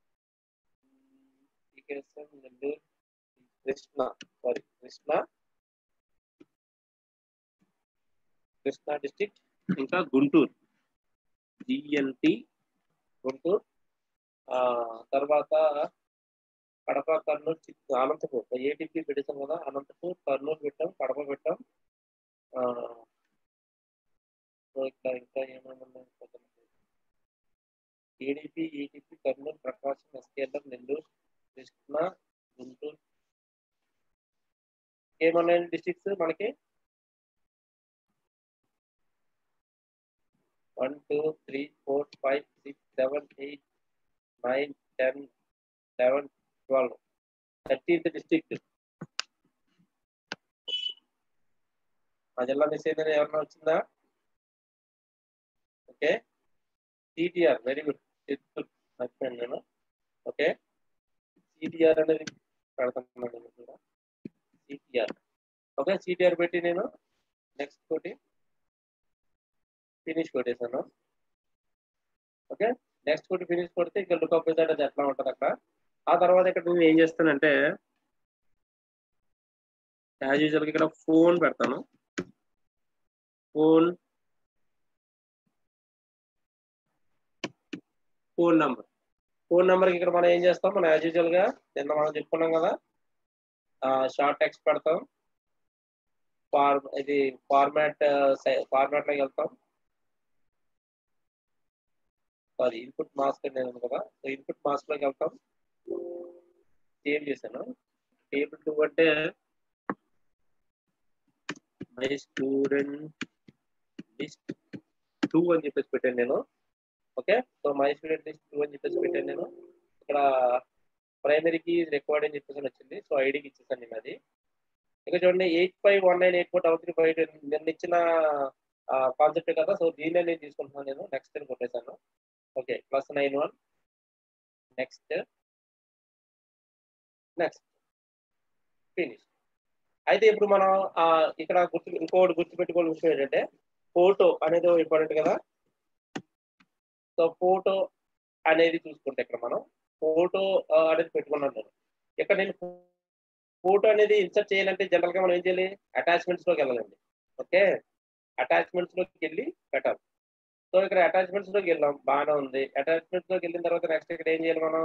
EKSM, Nellore, Krishna sorry Krishna district, ఇంకా గుంటూరు జిఎల్టీ గుంటూరు, తర్వాత కడప, కర్నూలు, అనంతపూర్ ఏటీపీ పెట్టేసాం కదా! అనంతపూర్, కర్నూలు పెట్టాం, కడప పెట్టాం. సో ఇంకా ఏమేమి ఉన్నాయి? TDP, ETP, Kurnool, Prakasam, SKLM, Nellore, Krishna, Guntur. ఏమున్నాయండి డిస్ట్రిక్ట్స్ మనకి? 1, 2, 3, 4, 5, 6, 7, 8, 9, 10, 11, 12. 13th district. మా జిల్లా మిస్ అయిందని ఏమన్నా వచ్చిందా? Okay. TTR very good. Chittoor. మర్చిపోయాను నేను. ఓకే, సిటిఆర్ అనేది పెడుతున్నాను నేను కూడా. సిటిఆర్. ఓకే, సిటిఆర్ పెట్టి నేను నెక్స్ట్ తోటి ఫినిష్ కొట్టేసాను. ఓకే, నెక్స్ట్ కొట్టి ఫినిష్ కొడితే ఇంకా లుకప్ రిజల్ట్ అది ఎట్లా ఉంటుంది అక్కడ. ఆ తర్వాత ఇక్కడ నేను ఏం చేస్తానంటే యాజ్ యూజువల్గా ఇక్కడ ఫోన్ పెడతాను. Phone phone number. ఫోన్ నెంబర్కి ఇక్కడ మనం ఏం చేస్తాం, మనం యాజ్ యూజువల్గా నిన్న మనం చెప్పుకున్నాం కదా, షార్ట్ టెక్స్ట్ పెడతాం. ఇది ఫార్మాట్లోకి వెళ్తాం. సారీ, ఇన్పుట్ మాస్క్ అనేది కదా, సో ఇన్పుట్ మాస్క్లోకి వెళ్తాం. సేవ్ చేశాను. టేబుల్ 2 అంటే మై స్టూడెంట్ లిస్ట్ 2 అని చెప్పేసి పెట్టాను నేను. Okay, so my student list 2 అని చెప్పేసి పెట్టాను నేను. ఇక్కడ ప్రైమరీకి రిక్వైర్డ్ అని చెప్పేసి వచ్చింది, సో ఐడికి ఇచ్చేసాను నేను అది. ఇక చూడండి 85198433 నిన్న ఇచ్చిన కాన్సెప్ట్ కదా, సో దీన్నే నేను తీసుకుంటున్నాను. నేను నెక్స్ట్ అని కొట్టేశాను. Okay, +91 next finish. అయితే ఇప్పుడు మనం ఇక్కడ ఇంకోటి గుర్తుపెట్టుకోవాల్సిన విషయం ఏంటంటే ఫోటో అనేది ఇంపార్టెంట్ కదా. సో ఫోటో అనేది చూసుకుంటే ఇక్కడ మనం ఫోటో అనేది పెట్టుకున్నాను నేను. ఇక్కడ నేను ఫోటో అనేది ఇన్సర్ట్ చేయాలంటే జనరల్ గా మనం ఏం చేయాలి, అటాచ్మెంట్స్ లోకి వెళ్ళాలండి. ఓకే, అటాచ్మెంట్స్ లోకి వెళ్ళి పెట్టాలి. సో ఇక్కడ అటాచ్మెంట్స్ లోకి వెళ్ళాం, బాగానే ఉంది. అటాచ్మెంట్స్ లోకి వెళ్ళిన తర్వాత నెక్స్ట్ ఇక్కడ ఏం చేయాలి మనం,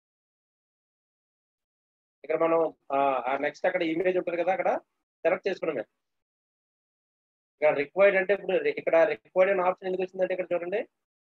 ఇక్కడ మనం నెక్స్ట్ అక్కడ ఇమేజ్ ఉంటుంది కదా, అక్కడ సెలెక్ట్ చేసుకున్నాం. ఇక్కడ రిక్వైర్డ్ అంటే ఇప్పుడు ఇక్కడ రిక్వైర్డ్ అనే ఆప్షన్ ఎందుకు వచ్చిందంటే ఇక్కడ చూడండి,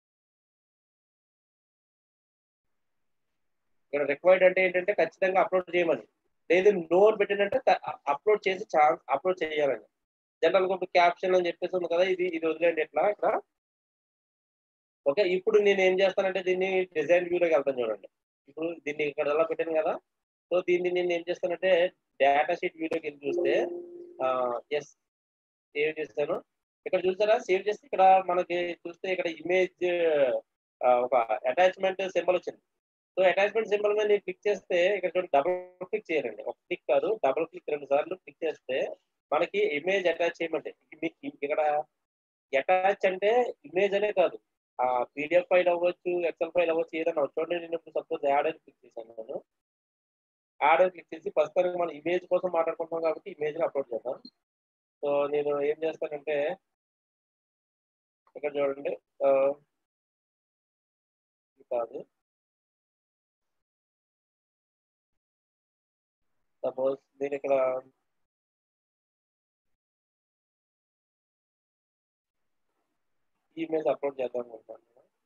ఇక్కడ రిక్వైర్డ్ అంటే ఏంటంటే ఖచ్చితంగా అప్లోడ్ చేయమని, లేదు నో అని పెట్టిందంటే అప్లోడ్ చేసి అప్లోడ్ చేయాలని. జనరల్ గా క్యాప్షన్ అని చెప్పేసి ఉంది కదా, ఇది వదిలేండి ఇట్లా ఇక్కడ. ఓకే, ఇప్పుడు నేను ఏం చేస్తానంటే దీన్ని డిజైన్ వ్యూలోకి వెళ్తాను చూడండి. ఇప్పుడు దీన్ని ఇక్కడ ఎలా పెట్టాను కదా, సో దీన్ని నేను ఏం చేస్తానంటే డేటా షీట్ వ్యూలోకి వెళ్ళి చూస్తే ఎస్ సేవ్ చేస్తాను. ఇక్కడ చూసారా, సేవ్ చేస్తే ఇక్కడ మనకి చూస్తే ఇక్కడ ఇమేజ్ ఒక అటాచ్మెంట్ సింబల్ వచ్చింది. సో అటాచ్మెంట్ సింబల్ మీద నేను క్లిక్ చేస్తే ఇక్కడ డబుల్ క్లిక్ చేయాలండి. ఒక క్లిక్ కాదు, డబుల్ క్లిక్ 2 సార్లు క్లిక్ చేస్తే మనకి ఇమేజ్ అటాచ్ చేయమంటే ఇక్కడ అటాచ్ అంటే ఇమేజ్ అనే కాదు, పీడిఎఫ్ ఫైల్ అవ్వచ్చు, ఎక్సెల్ ఫైల్ అవ్వచ్చు, ఏదైనా అవ్వచ్చు. చూడండి, నేను ఇప్పుడు సపోజ్ యాడ్ అని క్లిక్ చేశాను. నేను యాడ్ అని క్లిక్ చేసి ప్రస్తుతానికి మనం ఇమేజ్ కోసం మాట్లాడుకుంటున్నాం కాబట్టి ఇమేజ్ అప్లోడ్ చేద్దాం. సో నేను ఏం చేస్తానంటే ఇక్కడ చూడండి, కాదు, సపోజ్ నేను ఇక్కడ ఇమేజ్ అప్లోడ్ చేద్దాం అనుకుంటాను.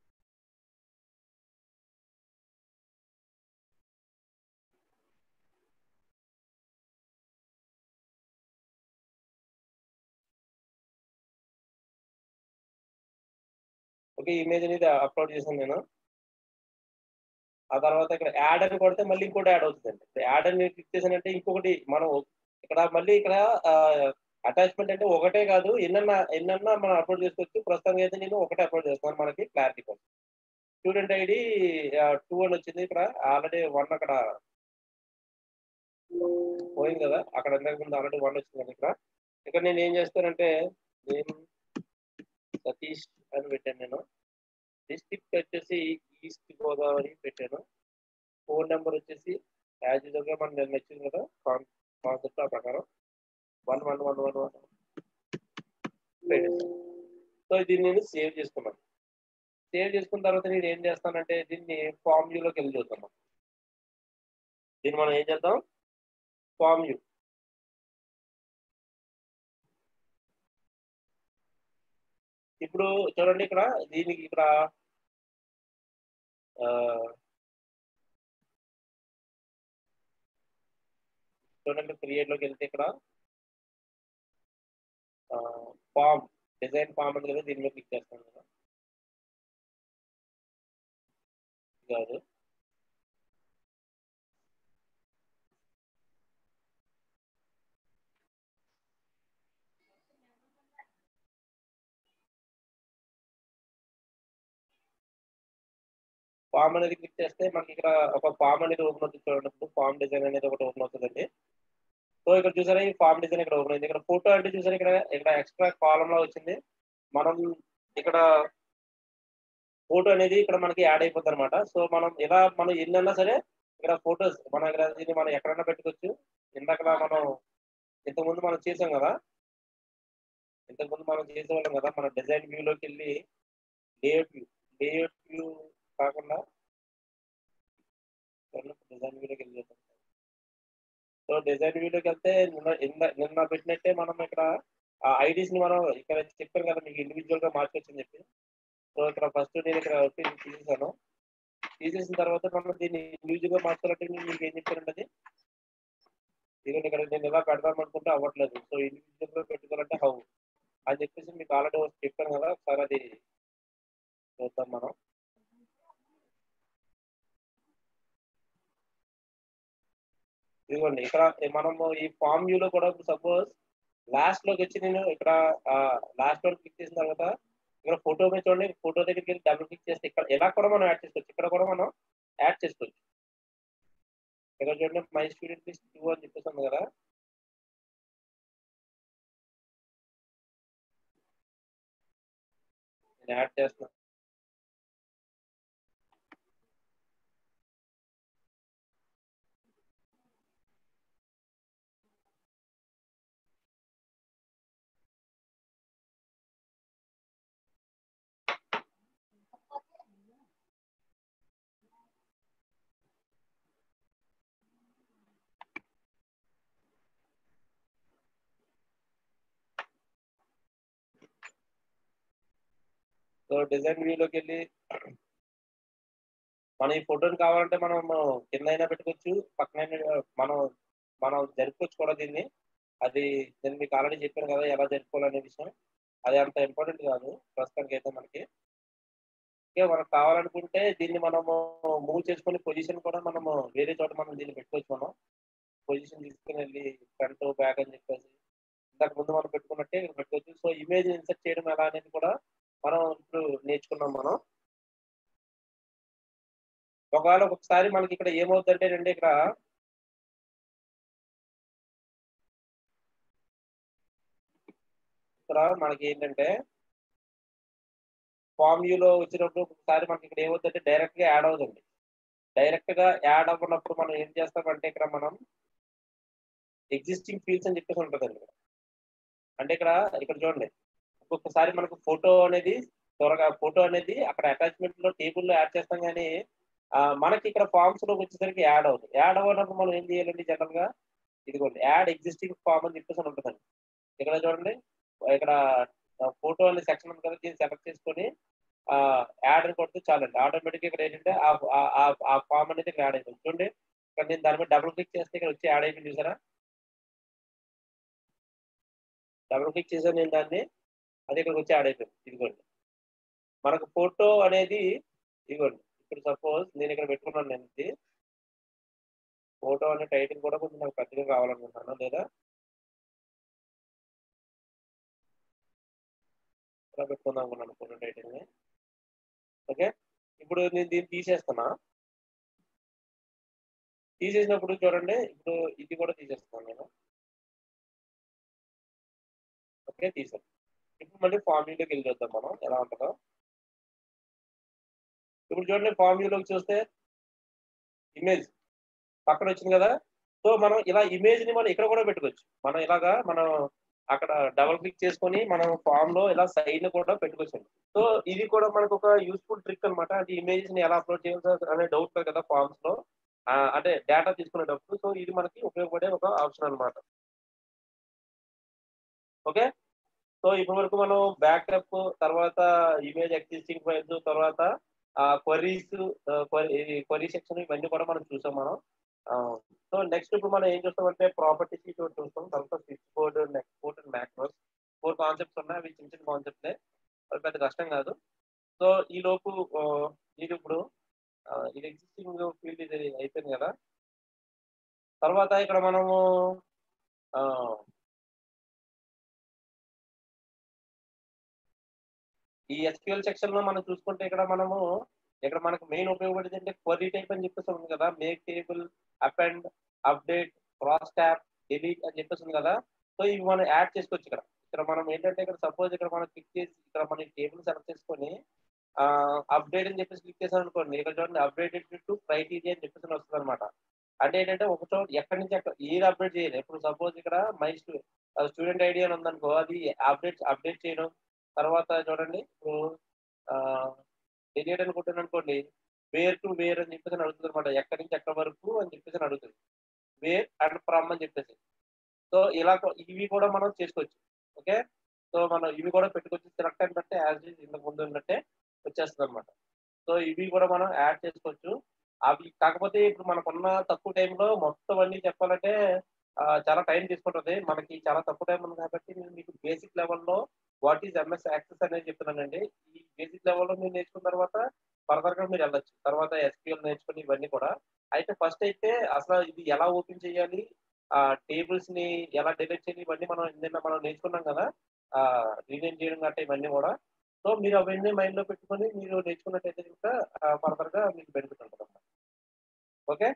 ఓకే, ఇమేజ్ అనేది అప్లోడ్ చేశాను నేను. ఆ తర్వాత ఇక్కడ యాడ్ అని కొడితే మళ్ళీ ఇంకోటి యాడ్ అవుతుందండి. యాడ్ అని క్లిక్ చేశానంటే ఇంకొకటి మనం ఇక్కడ మళ్ళీ ఇక్కడ అటాచ్మెంట్ అంటే ఒకటే కాదు, ఎన్నన్నా మనం అప్లోడ్ చేసుకోవచ్చు. ప్రస్తుతం అయితే నేను ఒకటే అప్లోడ్ చేస్తాను మనకి క్లారిటీ కోసం. స్టూడెంట్ ఐడి 2 అని వచ్చింది, ఇక్కడ ఆల్రెడీ 1 అక్కడ పోయింది కదా, అక్కడ ముందు ఆల్రెడీ 1 వచ్చింది కదా. ఇక్కడ నేను ఏం చేస్తానంటే నేను సతీష్ అని పెట్టాను. నేను డిస్ట్రిక్ట్ వచ్చేసి ఈస్ట్ గోదావరి పెట్టాను. ఫోన్ నెంబర్ వచ్చేసి యాజ్ యూజువల్గా మనం నేను నచ్చింది కదా కాన్సెప్ట్ ప్రకారం 111111 పెట్టేసాను. సో దీన్ని నేను సేవ్ చేసుకున్నాను. సేవ్ చేసుకున్న తర్వాత నేను ఏం చేస్తానంటే దీన్ని ఫామ్ వ్యూలోకి వెళ్ళి చూద్దాం. దీన్ని మనం ఏం చేద్దాం, ఫామ్ వ్యూ. ఇప్పుడు చూడండి, ఇక్కడ దీనికి ఇక్కడ చూడండి, క్రియేట్ లోకి వెళ్తే ఇక్కడ ఫామ్ డిజైన్ ఫామ్ ఉంది కదా, దీని మీద క్లిక్ చేస్తాను కదా, కాదు, ఫామ్ అనేది క్లిక్ చేస్తే మనకి ఇక్కడ ఒక ఫామ్ అనేది ఓపెన్ అవుతుంది చూడండి. ఫామ్ డిజైన్ అనేది ఒకటి ఓపెన్ అవుతుందండి. సో ఇక్కడ చూసారా ఈ ఫామ్ డిజైన్ ఇక్కడ ఓపెన్ అయింది. ఇక్కడ ఫోటో అంటే చూసారా ఇక్కడ ఇక్కడ ఎక్స్ట్రా కాలం లో వచ్చింది. మనం ఇక్కడ ఫోటో అనేది ఇక్కడ మనకి యాడ్ అయిపోతుంది అనమాట. సో మనం ఇలా మనం ఎన్నన్నా సరే ఇక్కడ ఫోటోస్ మన ఇక్కడ ఇది మనం ఎక్కడైనా పెట్టుకోవచ్చు. ఇందాక మనం ఇంతకుముందు మనం చేసాం కదా, ఇంతకుముందు మనం చేసేవాళ్ళం కదా, మన డిజైన్ వ్యూలోకి వెళ్ళి లేఅవుట్ వ్యూ లేఅవుట్ వ్యూ కాకుండా డిజైన్ వ్యూలోకి వెళ్ళి చేద్దాం. సో డిజైన్ వ్యూలోకి వెళ్తే నిన్న పెట్టినట్టే మనం ఇక్కడ ఆ ఐడీస్ ని మనం ఇక్కడ చెప్పాను కదా మీకు ఇండివిజువల్ గా మార్చొచ్చని చెప్పి. సో ఇక్కడ ఫస్ట్ నేను ఇక్కడ వచ్చి తీసేసాను. తీసేసిన తర్వాత మనం దీన్ని ఇండివిజువల్ గా మార్చాలంటే నేను మీకు ఏం చెప్పానండి అది, ఎందుకంటే ఇక్కడ నేను ఇలా పెడదాం అనుకుంటే అవ్వట్లేదు. సో ఇండివిజువల్ గా పెట్టుకోవాలంటే హౌ అని చెప్పేసి మీకు ఆల్రెడీ చెప్పాను కదా, ఒకసారి అది చూద్దాం మనం. ఇదిగోండి ఇక్కడ మనము ఈ ఫామ్ వ్యూ లో కూడా సపోజ్ లాస్ట్ లోకి వచ్చి నేను ఇక్కడ లాస్ట్ లో క్లిక్ చేసిన తర్వాత ఇక్కడ ఫోటో మీద చూడండి, ఫోటో దగ్గరికి వెళ్ళి డబుల్ క్లిక్ చేస్తే ఇక్కడ ఎలా కూడా మనం యాడ్ చేసుకోవచ్చు. ఇక్కడ కూడా మనం యాడ్ చేసుకోవచ్చు. ఇక్కడ చూడండి మై స్టూడెంట్ లిస్ట్ 2 అని చెప్పేసి ఉంది కదా. నేను యాడ్ చేస్తున్నాను. సో డిజైన్ వ్యూలోకి వెళ్ళి మనం ఈ ఫోటోని కావాలంటే మనం కింద అయినా పెట్టుకోవచ్చు, పక్కన మనం మనం జరుపుకోవచ్చు కూడా దీన్ని. అది నేను మీకు ఆల్రెడీ చెప్పాను కదా ఎలా జరుపుకోవాలనే విషయం. అది అంత ఇంపార్టెంట్ కాదు ప్రస్తుతానికి అయితే మనకి. ఓకే మనకు కావాలనుకుంటే దీన్ని మనము మూవ్ చేసుకుని పొజిషన్ కూడా మనము వేరే చోట మనం దీన్ని పెట్టుకోవచ్చు. మనం పొజిషన్ తీసుకుని వెళ్ళి ఫ్రంట్ బ్యాక్ అని చెప్పేసి ఇంతకు ముందు మనం పెట్టుకున్నట్టే ఇక్కడ పెట్టుకోవచ్చు. సో ఇమేజ్ ఇన్సర్ట్ చేయడం ఎలా అనేది కూడా మనం ఇప్పుడు నేర్చుకున్నాం మనం. ఒకవేళ ఒకసారి మనకి ఇక్కడ ఏమవుతుందంటే రండి, ఇక్కడ మనకి ఏంటంటే ఫామ్ వ్యూలో వచ్చినప్పుడు ఒకసారి మనకి ఇక్కడ ఏమవుతుందంటే డైరెక్ట్ గా యాడ్ అవుతుంది. డైరెక్ట్ గా యాడ్ అవ్వనప్పుడు మనం ఏం చేస్తామంటే ఇక్కడ మనం ఎగ్జిస్టింగ్ ఫీల్డ్స్ అని చెప్పేసి ఉంటుందండి. అంటే ఇక్కడ ఇక్కడ చూడండి, ఒక్కొక్కసారి మనకు ఫోటో అనేది త్వరగా ఫోటో అనేది అక్కడ అటాచ్మెంట్ లో టేబుల్లో యాడ్ చేస్తాం కానీ మనకి ఇక్కడ ఫామ్స్ లోకి వచ్చేసరికి యాడ్ అవుతుంది. యాడ్ అవ్వనప్పుడు మనం ఏం చేయాలండి జనరల్ గా, ఇదిగోండి యాడ్ ఎగ్జిస్టింగ్ ఫామ్ అని చెప్పేసి ఉంటుందండి. ఇక్కడ చూడండి ఇక్కడ ఫోటో అనే సెక్షన్ ఉంది కదా, దీన్ని సెలెక్ట్ చేసుకొని యాడ్ అని కొడితే చాలండి. ఆటోమేటిక్ ఇక్కడ ఏంటంటే ఆ ఫామ్ అనేది ఇక్కడ యాడ్ అయిపోయింది. చూడండి ఇక్కడ నేను దాని మీద డబుల్ క్లిక్ చేస్తే ఇక్కడ వచ్చి యాడ్ అయిపోయింది చూసారా. డబుల్ క్లిక్ చేసాను నేను దాన్ని, అది ఇక్కడికి వచ్చి యాడ్ అయిపోయింది. ఇదిగోండి మనకు ఫోటో అనేది ఇదిగోండి. ఇప్పుడు సపోజ్ నేను ఇక్కడ పెట్టుకున్నాను, నేను ఇది ఫోటో అనే టైటిల్ కూడా కొంచెం నాకు పెద్దగా కావాలనుకుంటున్నాను, లేదా ఇలా పెట్టుకుందాం అనుకున్నాను ఫోటో టైటిల్ ని. ఓకే ఇప్పుడు నేను దీన్ని తీసేస్తున్నా. తీసేసినప్పుడు చూడండి ఇప్పుడు ఇది కూడా తీసేస్తున్నాను నేను. ఓకే తీసాను. ఇప్పుడు మళ్ళీ ఫార్మ్యూలోకి వెళ్ళి చూద్దాం మనం ఎలా ఉంటుందో. ఇప్పుడు చూడండి ఫార్మ్యూలోకి చూస్తే ఇమేజ్ పక్కన వచ్చింది కదా. సో మనం ఇలా ఇమేజ్ ని మనం ఇక్కడ కూడా పెట్టుకోవచ్చు. మనం ఇలాగా మనం అక్కడ డబుల్ క్లిక్ చేసుకొని మనం ఫామ్ లో ఇలా సైడ్ కూడా పెట్టుకోవచ్చు. సో ఇది కూడా మనకు ఒక యూస్ఫుల్ ట్రిక్ అనమాట. అది ఇమేజెస్ ని ఎలా అప్లోడ్ చేయాలి అనే డౌట్ కదా ఫామ్స్ లో, అంటే డేటా తీసుకునేటప్పుడు. సో ఇది మనకి ఉపయోగపడే ఒక ఆప్షన్ అనమాట. ఓకే సో ఇప్పటి వరకు మనం బ్యాకప్, తర్వాత ఇమేజ్ ఎగ్జిస్టింగ్ ఫైల్స్, తర్వాత క్వరీస్, క్వరీ సెక్షన్ ఇవన్నీ కూడా మనం చూసాం మనం. సో నెక్స్ట్ ఇప్పుడు మనం ఏం చూస్తామంటే ప్రాపర్టీస్ చూస్తాం. తర్వాత switchboard, next board and macros 4 concepts ఉన్నాయి. అవి చిన్న చిన్న కాన్సెప్ట్లే, అవి పెద్ద కష్టం కాదు. సో ఈ లోపు ఇది ఇప్పుడు ఇది ఎగ్జిస్టింగ్ ఫీల్డ్ ఇది అయిపోయింది కదా. తర్వాత ఇక్కడ మనము ఆ, ఈ ఎస్క్యూఎల్ సెక్షన్ లో మనం చూసుకుంటే ఇక్కడ మనము ఇక్కడ మనకు మెయిన్ ఉపయోగపడేది అంటే క్వరీ టైప్ అని చెప్పేసి ఉంది కదా, make table, append, update, cross tab, delete అని చెప్పేసి ఉంది కదా. సో ఇవి మనం యాడ్ చేసుకోవచ్చు ఇక్కడ. ఇక్కడ మనం ఏంటంటే ఇక్కడ సపోజ్ ఇక్కడ మనం క్లిక్ చేసి ఇక్కడ మన టేబుల్ సెలెక్ట్ చేసుకొని అప్డేట్ అని చెప్పేసి క్లిక్ చేసాం అనుకోండి, ఇక్కడ చూడండి అప్డేటెడ్ టు క్రైటీరియా అని చెప్పేసి వస్తుంది అనమాట. అంటే ఏంటంటే ఒక చోట ఎక్కడి నుంచి ఏది అప్డేట్ చేయాలి. ఇప్పుడు సపోజ్ ఇక్కడ మై స్టూడెంట్ ఐడి అని ఉందనుకో, అది అప్డేట్ చేయడం. తర్వాత చూడండి ఇప్పుడు డిలీట్ అని కొట్టాను అనుకోండి, వేర్ టు వేర్ అని చెప్పేసి అడుగుతుంది అనమాట. ఎక్కడి నుంచి ఎక్కడి వరకు అని చెప్పేసి అడుగుతుంది, వేర్ అండ్ ఫ్రమ్ అని చెప్పేసి. సో ఇలా ఇవి కూడా మనం చేసుకోవచ్చు. ఓకే, సో మనం ఇవి కూడా పెట్టుకోవచ్చు. సెలెక్ట్ అని బట్టి యాజ్ ఇంతకు ముందు ఉన్నట్టే వచ్చేస్తుంది అనమాట. సో ఇవి కూడా మనం యాడ్ చేసుకోవచ్చు. అవి కాకపోతే ఇప్పుడు మనకున్న తక్కువ టైంలో మొత్తం అన్ని చెప్పాలంటే చాలా టైం తీసుకుంటుంది. మనకి చాలా తక్కువ టైం ఉంది కాబట్టి నేను మీకు బేసిక్ లెవెల్లో వాట్ ఈజ్ ఎంఎస్ యాక్సెస్ అనేది చెప్తున్నానండి. ఈ బేసిక్ లెవెల్లో మీరు నేర్చుకున్న తర్వాత ఫర్దర్గా మీరు వెళ్ళొచ్చు. తర్వాత ఎస్క్యూఎల్ నేర్చుకుని ఇవన్నీ కూడా. అయితే ఫస్ట్ అయితే అసలు ఇది ఎలా ఓపెన్ చేయాలి, టేబుల్స్ ని ఎలా డిలీట్ చేయాలి, ఇవన్నీ మనం నిన్న మనం నేర్చుకున్నాం కదా, రీనేమ్ చేయడం గట్రా ఇవన్నీ కూడా. సో మీరు అవన్నీ మైండ్ లో పెట్టుకొని మీరు నేర్చుకున్నట్టయితే ఇంకా ఫర్దర్ గా మీకు బెనిఫిట్ ఉంటుంది అన్నమాట. ఓకే,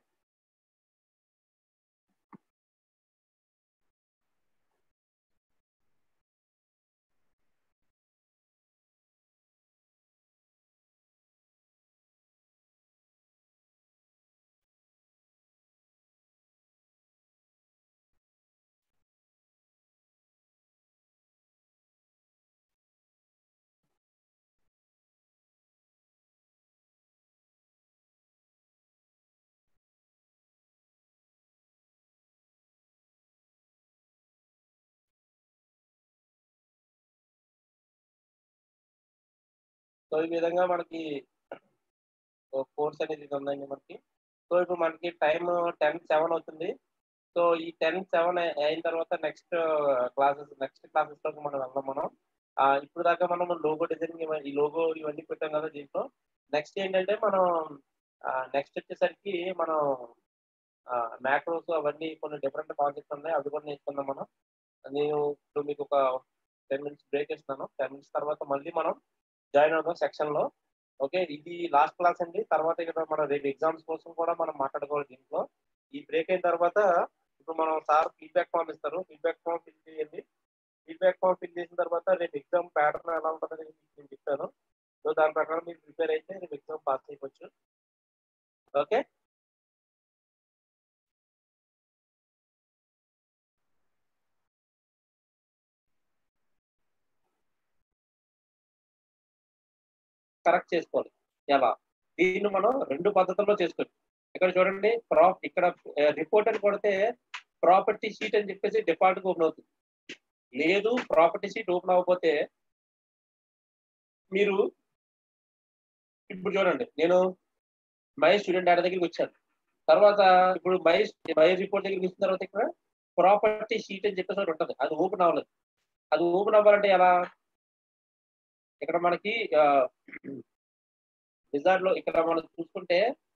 సో ఈ విధంగా మనకి కోర్స్ అనేది ఇది ఉందండి మనకి. సో ఇప్పుడు మనకి టైం 10:07 అవుతుంది. సో ఈ 10:07 అయిన తర్వాత నెక్స్ట్ క్లాసెస్ లోకి మనం వెళ్దాం మనం. ఇప్పుడు దాకా మనం లోగో డిజైనింగ్ ఈ లోగో ఇవన్నీ పెట్టాం కదా దీంట్లో. నెక్స్ట్ ఏంటంటే మనం నెక్స్ట్ వచ్చేసరికి మనం మ్యాక్రోస్ అవన్నీ కొన్ని డిఫరెంట్ కాన్సెప్ట్స్ ఉన్నాయి, అవి కూడా నేర్చుకుందాం మనం. నేను ఇప్పుడు మీకు ఒక 10 మినిట్స్ బ్రేక్ ఇస్తాను. 10 మినిట్స్ తర్వాత మళ్ళీ మనం జాయిన్ అవుదాం సెక్షన్ లో. ఓకే, ఇది లాస్ట్ క్లాస్ అండి. తర్వాత ఇక్కడ మన రేపు ఎగ్జామ్స్ కోసం కూడా మనం మాట్లాడుకోవాలి దీంట్లో. ఈ బ్రేక్ అయిన తర్వాత ఇప్పుడు మనం సార్ ఫీడ్బ్యాక్ ఫామ్ ఇస్తారు, ఫీడ్బ్యాక్ ఫామ్ ఫిల్ చేయండి. ఫీడ్బ్యాక్ ఫామ్ ఫిల్ చేసిన తర్వాత రేపు ఎగ్జామ్ ప్యాటర్న్ ఎలా ఉంటుందని నేను చెప్తాను. సో దాని ప్రకారం మీరు ప్రిపేర్ అయితే రేపు ఎగ్జామ్ పాస్ అయిపోవచ్చు. ఓకే, కరెక్ట్ చేసుకోవాలి. ఎలా? దీన్ని మనం రెండు పద్ధతుల్లో చేసుకోవచ్చు. ఇక్కడ చూడండి, ఇక్కడ రిపోర్ట్ అని కొడితే ప్రాపర్టీ షీట్ అని చెప్పేసి డిఫాల్ట్ గా ఓపెన్ అవుతుంది. లేదు ప్రాపర్టీ షీట్ ఓపెన్ అవ్వకపోతే మీరు ఇప్పుడు చూడండి, నేను మై స్టూడెంట్ డేటా దగ్గరికి వచ్చాను. తర్వాత ఇప్పుడు మై రిపోర్ట్ దగ్గరికి వచ్చిన తర్వాత ఇక్కడ ప్రాపర్టీ షీట్ అని చెప్పేసి ఒకటి ఉంటుంది, అది ఓపెన్ అవ్వలేదు. అది ఓపెన్ అవ్వాలంటే ఎలా? ఇక్కడ మనకి విజార్డ్ లో ఇక్కడ మనం చూసుకుంటే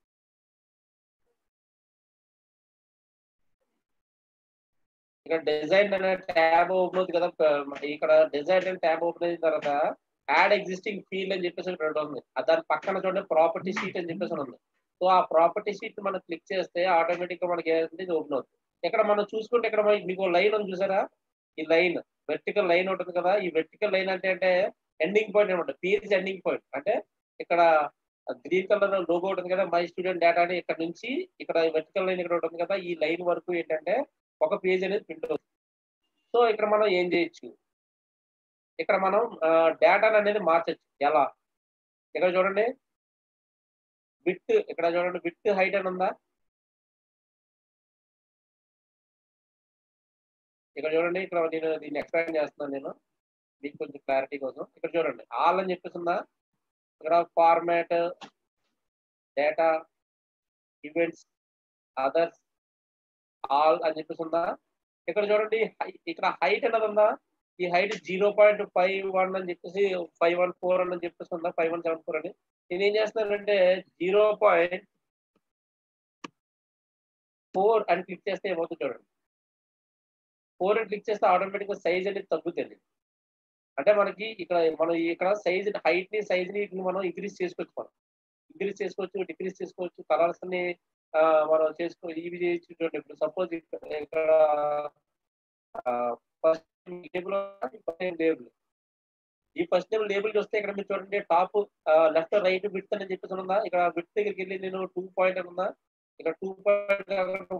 ఇక్కడ డిజైన్ అనే ట్యాబ్ ఓపెన్ అవుతుంది కదా. ఇక్కడ డిజైన్ అనే ట్యాబ్ ఓపెన్ అయిన తర్వాత యాడ్ ఎగ్జిస్టింగ్ ఫీల్డ్ అని చెప్పేసి ఒకటి ఉంది. దాని పక్కన చూడండి ప్రాపర్టీ షీట్ అని చెప్పేసి ఉంది. సో ఆ ప్రాపర్టీ షీట్ మనం క్లిక్ చేస్తే ఆటోమేటిక్ గా మనకి ఏంటంటే ఇది ఓపెన్ అవుతుంది. ఇక్కడ మనం చూసుకుంటే ఇక్కడ మీకు లైన్ ఉంది చూసారా, ఈ లైన్ వెర్టికల్ లైన్ ఉంటుంది కదా. ఈ వెర్టికల్ లైన్ అంటే ఎండింగ్ పాయింట్ అనమాట, పేజ్ ఎండింగ్ పాయింట్. అంటే ఇక్కడ గ్రీన్ కలర్ లోగో ఉంటుంది కదా, మై స్టూడెంట్ డేటా అని. ఇక్కడ నుంచి ఇక్కడ వెర్టికల్ లైన్ ఇక్కడ ఉంటుంది కదా, ఈ లైన్ వరకు ఏంటంటే ఒక పేజ్ అనేది ప్రింట్ అవుతుంది. సో ఇక్కడ మనం ఏం చేయొచ్చు, ఇక్కడ మనం డేటా అనేది మార్చచ్చు. ఎలా? ఇక్కడ చూడండి ఇక్కడ చూడండి విత్ హైట్ అని ఉందా. ఇక్కడ చూడండి, ఇక్కడ నేను దీన్ని ఎక్స్ప్లెయిన్ చేస్తున్నాను నేను మీకు కొంచెం క్లారిటీ కోసం. ఇక్కడ చూడండి ఆల్ అని చెప్పేసి ఉందా. ఇక్కడ format, data, events, others, all అని చెప్పేసి ఉందా. ఇక్కడ చూడండి ఇక్కడ హైట్ అనేది ఉందా. ఈ హైట్ 0.51 అని చెప్పేసి 514 అని చెప్పేసి ఉందా, 5174 అని. నేను ఏం చేస్తున్నానంటే 0.4 అని క్లిక్ చేస్తే ఏమవుతుంది చూడండి. 4 అని క్లిక్ చేస్తే ఆటోమేటిక్ గా సైజ్ అనేది తగ్గుతుంది. అంటే మనకి ఇక్కడ మనం ఇక్కడ హైట్ ని సైజ్ ని మనం ఇంక్రీజ్ చేసుకోవచ్చు. మనం ఇంక్రీజ్ చేసుకోవచ్చు, డిక్రీజ్ చేసుకోవచ్చు, కలర్స్ ని మనం ఇవి చేయొచ్చు. చూడండి ఇప్పుడు సపోజ్ ఇక్కడ ఫస్ట్ లేబుల్ ఈ ఫస్ట్ టైం లేబుల్ చూస్తే ఇక్కడ మీరు చూడండి టాప్ లెఫ్ట్ రైట్ విడ్త్ అని చెప్పేసి ఉందా, ఇక్కడ విడ్త్ దగ్గరికి వెళ్ళి నేను 2 పాయింట్ అని ఉందా, ఇక్కడ 2 పాయింట్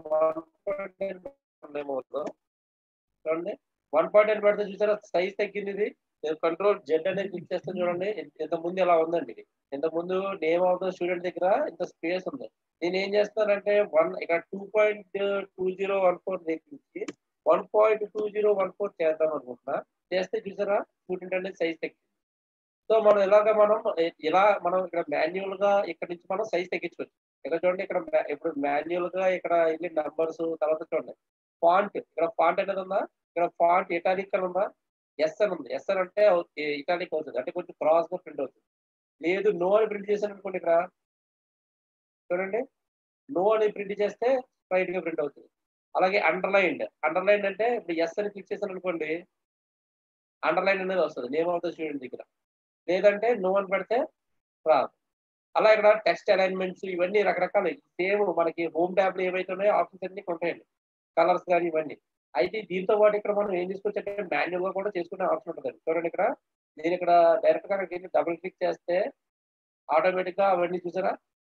1 చూడండి 1.9 పెడితే చూసారా సైజ్ తగ్గింది. ఇది నేను కంట్రోల్ జెడ్ అనేది క్లిక్ చేస్తాను చూడండి, ఇంత ముందు ఎలా ఉందండి. ఇది ఇంత ముందు నేమ్ ఆఫ్ ద స్టూడెంట్ దగ్గర ఇంత స్పేస్ ఉంది. నేను ఏం చేస్తానంటే ఇక్కడ 2.2014 దగ్గర 1.2014 చేద్దాం అనుకుంటున్నా. చేస్తే చూసారా స్టూడెంట్ అనేది సైజ్ తగ్గింది. సో మనం మనం ఇక్కడ మాన్యువల్ గా ఇక్కడ నుంచి మనం సైజ్ తగ్గించుకోవచ్చు. ఇక్కడ చూడండి ఇప్పుడు మాన్యువల్ గా ఇక్కడ వెళ్ళి నంబర్స్ తర్వాత చూడండి ఫాంట్, ఇక్కడ ఫాంట్ అనేది ఉందా, ఇక్కడ ఫాంట్ ఇటాలిక్ అని ఉందా, ఎస్ అని ఉంది. ఎస్ అని అంటే ఇటాలిక్ అవుతుంది, అంటే కొంచెం క్రాస్ గా ప్రింట్ అవుతుంది. లేదు నో అని ప్రింట్ చేశాను అనుకోండి, ఇక్కడ చూడండి నో అని ప్రింట్ చేస్తే స్ట్రైట్ గా ప్రింట్ అవుతుంది. అలాగే అండర్లైన్డ్ అంటే ఇప్పుడు ఎస్ అని క్లిక్ చేశాను అనుకోండి, అండర్లైన్ అనేది వస్తుంది నేమ్ ఆఫ్ ద స్టూడెంట్ దగ్గర. లేదంటే నో అని పెడితే రాదు. అలా ఇక్కడ టెక్స్ట్ అలైన్మెంట్స్ ఇవన్నీ రకరకాలు సేమ్ మనకి హోమ్ ట్యాబ్ లో ఏవైతే ఉన్నాయో ఆప్షన్స్ అన్ని ఉంటాయండి, కలర్స్ కానీ ఇవన్నీ. అయితే దీంతో పాటు ఇక్కడ మనం ఏం చేసుకోవచ్చు అంటే మాన్యువల్ గా కూడా చేసుకునే ఆప్షన్ ఉంటుంది. చూడండి నేను ఇక్కడ డైరెక్ట్ గా డబుల్ క్లిక్ చేస్తే ఆటోమేటిక్ గా అవన్నీ చూసారా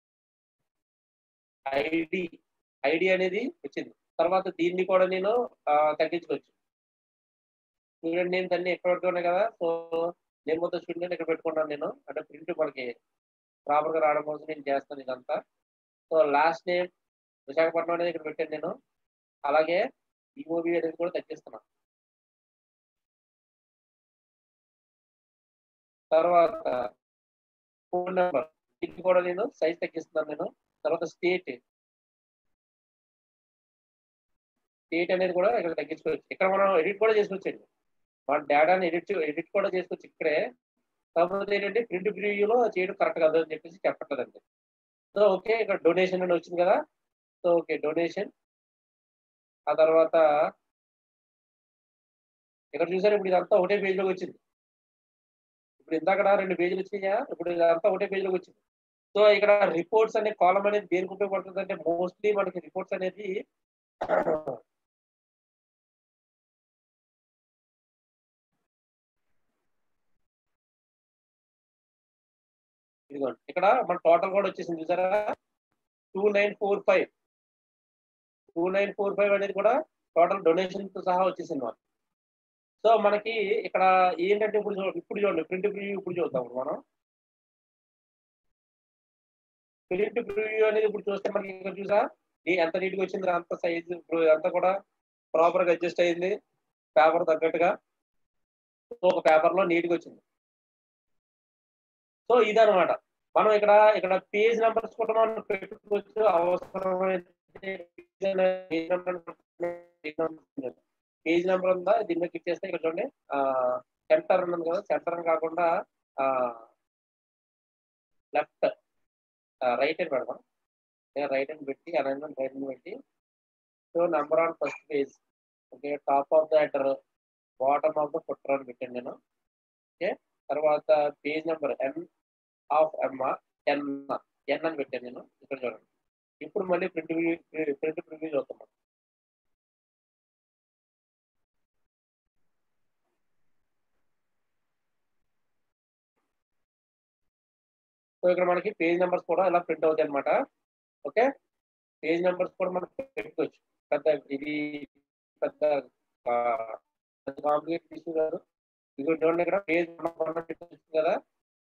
ఐడి అనేది వచ్చింది. తర్వాత దీన్ని కూడా నేను తగ్గించుకోవచ్చు. స్టూడెంట్ నేమ్స్ అన్ని ఎక్కడ వరకు ఉన్నాయి కదా, సో నేను మొత్తం స్టూడెంట్ ఇక్కడ పెట్టుకున్నాను నేను, అంటే ప్రింట్ మనకి ప్రాపర్ గా రావడం కోసం నేను చేస్తాను ఇదంతా. సో లాస్ట్ నేమ్ విశాఖపట్నం అనేది ఇక్కడ పెట్టాను నేను. అలాగే ఈఓబి అనేది కూడా తగ్గిస్తున్నాను. తర్వాత ఫోన్ నెంబర్ ఇది కూడా నేను సైజ్ తగ్గిస్తున్నాను నేను. తర్వాత స్టేట్ అనేది కూడా ఇక్కడ తగ్గించుకోవచ్చు. ఇక్కడ మనం ఎడిట్ కూడా చేసుకోవచ్చండి, మన డేటాని ఎడిట్ కూడా చేసుకోవచ్చు ఇక్కడే. కాకపోతే ఏంటంటే ప్రింట్ ప్రివ్యూలో చేయడం కరెక్ట్ కాదు అని చెప్పేసి చెప్పట్లేదండి. సో ఓకే, ఇక్కడ డొనేషన్ అని వచ్చింది కదా, సో ఓకే డొనేషన్. ఆ తర్వాత ఇక్కడ చూసారు ఇప్పుడు ఇదంతా ఒకటే పేజ్లోకి వచ్చింది. ఇప్పుడు ఇందాక 2 పేజీలు వచ్చినాయా, ఇప్పుడు ఇదంతా ఒకటే పేజ్లోకి వచ్చింది. సో ఇక్కడ రిపోర్ట్స్ అనే కాలం అనేది దేనికి ఉపయోగపడుతుంది అంటే మోస్ట్లీ మనకి రిపోర్ట్స్ అనేది ఇదిగోండి ఇక్కడ మన టోటల్ కూడా వచ్చేసింది చూసారా 2945 అనేది కూడా టోటల్ డొనేషన్ తో సహా వచ్చేసింది మనకి. సో మనకి ఇక్కడ ఏంటంటే ఇప్పుడు చూడండి ప్రింట్ ప్రివ్యూ ఇప్పుడు చూద్దాం. మనం ప్రింట్ ప్రివ్యూ అనేది ఇప్పుడు చూస్తే మనకి ఇక్కడ చూసా ఎంత నీట్ గా వచ్చింది, అంత సైజ్ అంతా కూడా ప్రాపర్ గా అడ్జస్ట్ అయింది పేపర్ తగ్గట్టుగా. ఒక పేపర్ లో నీట్ గా వచ్చింది. సో ఇదనమాట మనం ఇక్కడ పేజ్ నెంబర్స్ కూడా మనం పెట్టుకోవచ్చు. అవసరమైతే పేజ్ నెంబర్ ఉందా దీన్ని క్లిక్ చేస్తే ఇక్కడ చూడండి సెంటర్ ఉంది కదా, సెంటర్ కాకుండా లెఫ్ట్ రైట్ అని పెడదాం. రైట్ అని పెట్టి అలైన్మెంట్ రైట్ అని పెట్టి so number on first page, okay top of the header bottom of the footer అని పెట్టాను నేను. ఓకే తర్వాత page number N of N అని పెట్టాను నేను. ఇక్కడ చూడండి ఇప్పుడు మళ్ళీ ప్రింట్ ప్రివ్యూ చూస్తాం. సో ఇక్కడ మనకి పేజ్ నెంబర్స్ కూడా ఇలా ప్రింట్ అవుతాయి అనమాట. ఓకే పేజ్ నెంబర్స్ కూడా మనం పెట్టుకోవచ్చు. ఇది పెద్ద కాంప్లికేట్ ఇష్యూ కాదు. ఇది చూడండి ఇక్కడ పేజ్ కదా,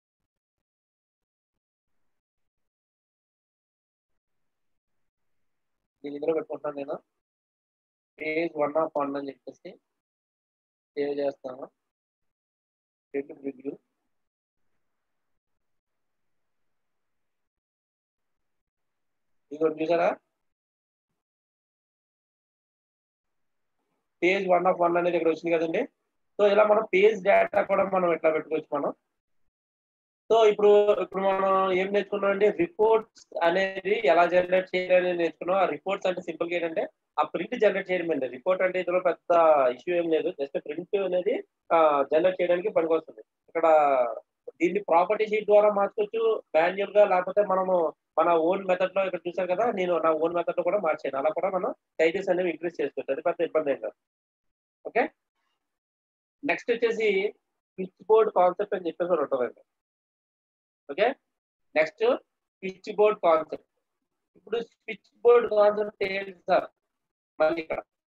దీని ఇందులో పెట్టుకుంటున్నాను నేను. పేజ్ 1 అని చెప్పేసి సేవ్ చేస్తాను. ప్రింట్ ప్రివ్యూ ఇది చూసారా పేజ్ 1 అనేది ఇక్కడ వచ్చింది కదండి. సో ఇలా మనం పేజ్ డేటా కూడా మనం ఎట్లా పెట్టుకోవచ్చు మనం. సో ఇప్పుడు మనం ఏం నేర్చుకున్నాం అండి, రిపోర్ట్స్ అనేది ఎలా జనరేట్ చేయాలని నేర్చుకున్నాం. ఆ రిపోర్ట్స్ అంటే సింపుల్ గా ఏంటంటే ఆ ప్రింట్ జనరేట్ చేయడం అండి. రిపోర్ట్ అంటే ఇందులో పెద్ద ఇష్యూ ఏం లేదు, జస్ట్ ప్రింట్ అనేది జనరేట్ చేయడానికి పనికొస్తుంది. ఇక్కడ దీన్ని ప్రాపర్టీ షీట్ ద్వారా మార్చొచ్చు మాన్యువల్ గా, లేకపోతే మనము మన ఓన్ మెథడ్ లో ఇక్కడ చూసారు కదా, నేను నా ఓన్ మెథడ్ లో కూడా మార్చాను. అలా కూడా మనం టైటిల్స్ అనేవి ఇంక్రీజ్ చేసుకోవచ్చు. అది పెద్ద ఇబ్బంది ఏం కాదు. ఓకే, నెక్స్ట్ వచ్చేసి స్విచ్ బోర్డ్ కాన్సెప్ట్ అని చెప్పేసి ఒకటి ఉంటుందండి. Okay, next switchboard concept. ఇప్పుడు స్విచ్ బోర్డ్ కాన్సెప్ట్ ఏంటి సార్? మళ్ళీ ఇక్కడ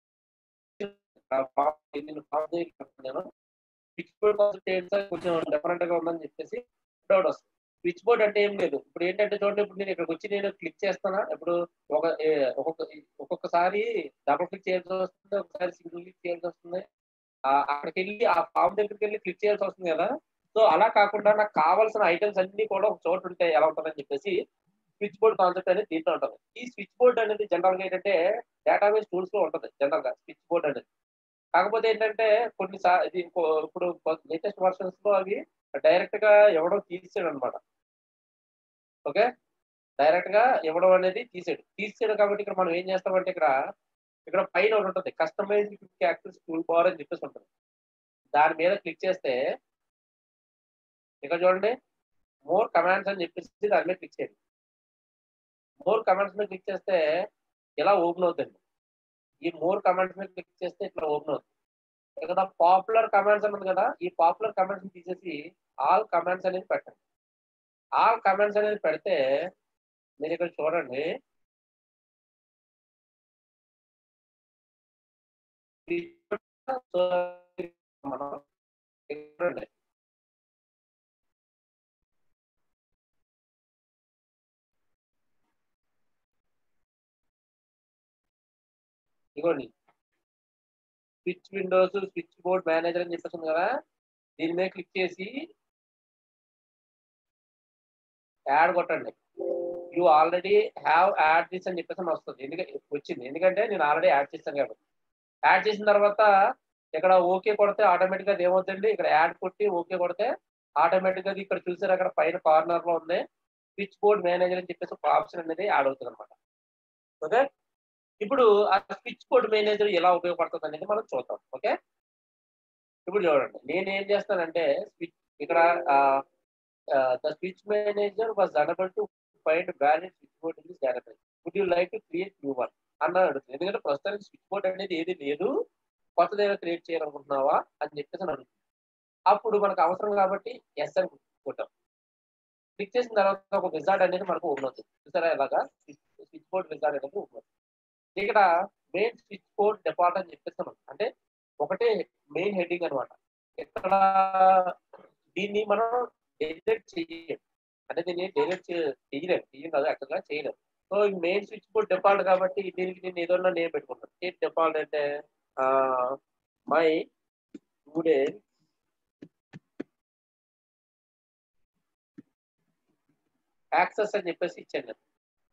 నేను స్విచ్ బోర్డ్ కాన్సెప్ట్ ఏంటి సార్, కొంచెం డిఫరెంట్ గా ఉందని చెప్పేసి డౌట్ వస్తుంది. స్విచ్ బోర్డ్ అంటే ఏం లేదు. ఇప్పుడు ఏంటంటే చూడండి, ఇప్పుడు నేను ఇక్కడికి వచ్చి నేను క్లిక్ చేస్తానా, ఇప్పుడు ఒక ఒక్కొక్కసారి డబుల్ క్లిక్ చేయాల్సి వస్తుంది, ఒకసారి సింగిల్ క్లిక్ చేయాల్సి వస్తుంది. అక్కడికి వెళ్ళి ఆ ఫామ్ దగ్గరికి వెళ్ళి క్లిక్ చేయాల్సి వస్తుంది కదా. సో అలా కాకుండా నాకు కావాల్సిన ఐటమ్స్ అన్ని కూడా ఒక చోట ఉంటే ఎలా ఉంటుందని చెప్పేసి స్విచ్ బోర్డ్ కాన్సెప్ట్ అనేది దీంట్లో ఉంటుంది. ఈ స్విచ్ బోర్డ్ అనేది జనరల్ గా ఏంటంటే డేటాబేస్ టూల్స్ లో ఉంటుంది జనరల్ గా స్విచ్ బోర్డ్ అనేది. కాకపోతే ఏంటంటే ఇది ఇప్పుడు లేటెస్ట్ వర్షన్స్ లో అవి డైరెక్ట్ గా ఇవ్వడం తీసాడు అనమాట. ఓకే, డైరెక్ట్ గా ఇవ్వడం అనేది తీసాడు కాబట్టి ఇక్కడ మనం ఏం చేస్తామంటే ఇక్కడ పైన ఒకటి ఉంటుంది, customize quick access toolbar అని చెప్పేసి ఉంటుంది. దాని మీద క్లిక్ చేస్తే ఇక్కడ చూడండి, మోర్ కమాండ్స్ అని చెప్పేసి దాని మీద క్లిక్ చేయండి. మోర్ కమాండ్స్ మీద క్లిక్ చేస్తే ఇలా ఓపెన్ అవుతుంది. ఈ మోర్ కమాండ్స్ మీద క్లిక్ చేస్తే ఇట్లా ఓపెన్ అవుతుంది. ఇక్కడ పాపులర్ కమాండ్స్ అన్నది కదా, ఈ పాపులర్ కమాండ్స్ తీసేసి ఆల్ కమాండ్స్ అనేది పెట్టండి. ఆల్ కమాండ్స్ అనేది పెడితే మీరు ఇక్కడ చూడండి, మనం చూడండి, ఇదిగోండి switch windows switchboard manager అని చెప్పేసి ఉంది కదా, దీని మీద క్లిక్ చేసి యాడ్ కొట్టండి. You already have add this అని చెప్పేసి వస్తుంది. ఎందుకంటే నేను ఆల్రెడీ యాడ్ చేస్తాను కాబట్టి. యాడ్ చేసిన తర్వాత ఇక్కడ ఓకే కొడితే ఆటోమేటిక్ గా ఏమవుతుంది, ఇక్కడ యాడ్ కొట్టి ఓకే కొడితే ఆటోమేటిక్ గా ఇక్కడ చూసారు అక్కడ పైన కార్నర్ లో ఉంది స్విచ్ బోర్డ్ మేనేజర్ అని చెప్పేసి ఒక ఆప్షన్ అనేది యాడ్ అవుతుంది అనమాట. ఓకే, ఇప్పుడు ఆ స్విచ్ బోర్డ్ మేనేజర్ ఎలా ఉపయోగపడుతుంది అనేది మనం చూద్దాం. ఓకే, ఇప్పుడు చూడండి, నేను ఏం చేస్తానంటే ఇక్కడ the switch manager was unable to find valid switchboard in this database. Would you like to create new one అన్న అడుగుతుంది. ఎందుకంటే ప్రస్తుతానికి స్విచ్ బోర్డ్ అనేది ఏది లేదు, కొత్తది ఏదో క్రియేట్ చేయాలనుకుంటున్నావా అని చెప్పేసి అడుగుతుంది. అప్పుడు మనకు అవసరం కాబట్టి ఎస్ అని కొట్టాం. క్లిక్ చేసిన తర్వాత ఒక విజార్డ్ అనేది మనకు ఓపెన్ అవుతుంది. చూసారా ఇలాగా స్విచ్ బోర్డ్ విజార్డ్ అనేది ఓపెన్ అవుతుంది. ఇక్కడ మెయిన్ స్విచ్ బోర్డ్ డిఫాల్ట్ అని చెప్పేస్తాం, అంటే ఒకటే మెయిన్ హెడ్డింగ్ అనమాట. ఇక్కడ దీన్ని మనం డెలిట్ చేయలేం, అంటే దీన్ని డెలిట్ చేయలేం కాదు, యాక్చువల్గా చేయలేం. సో ఈ మెయిన్ స్విచ్ బోర్డ్ డిఫాల్ట్ కాబట్టి దీనికి నేను ఏదైనా నేమ్ పెట్టుకుంటాను. స్టేట్ డిఫాల్ట్ అంటే మై స్టూడెంట్ యాక్సెస్ అని చెప్పేసి ఇచ్చాను నేను.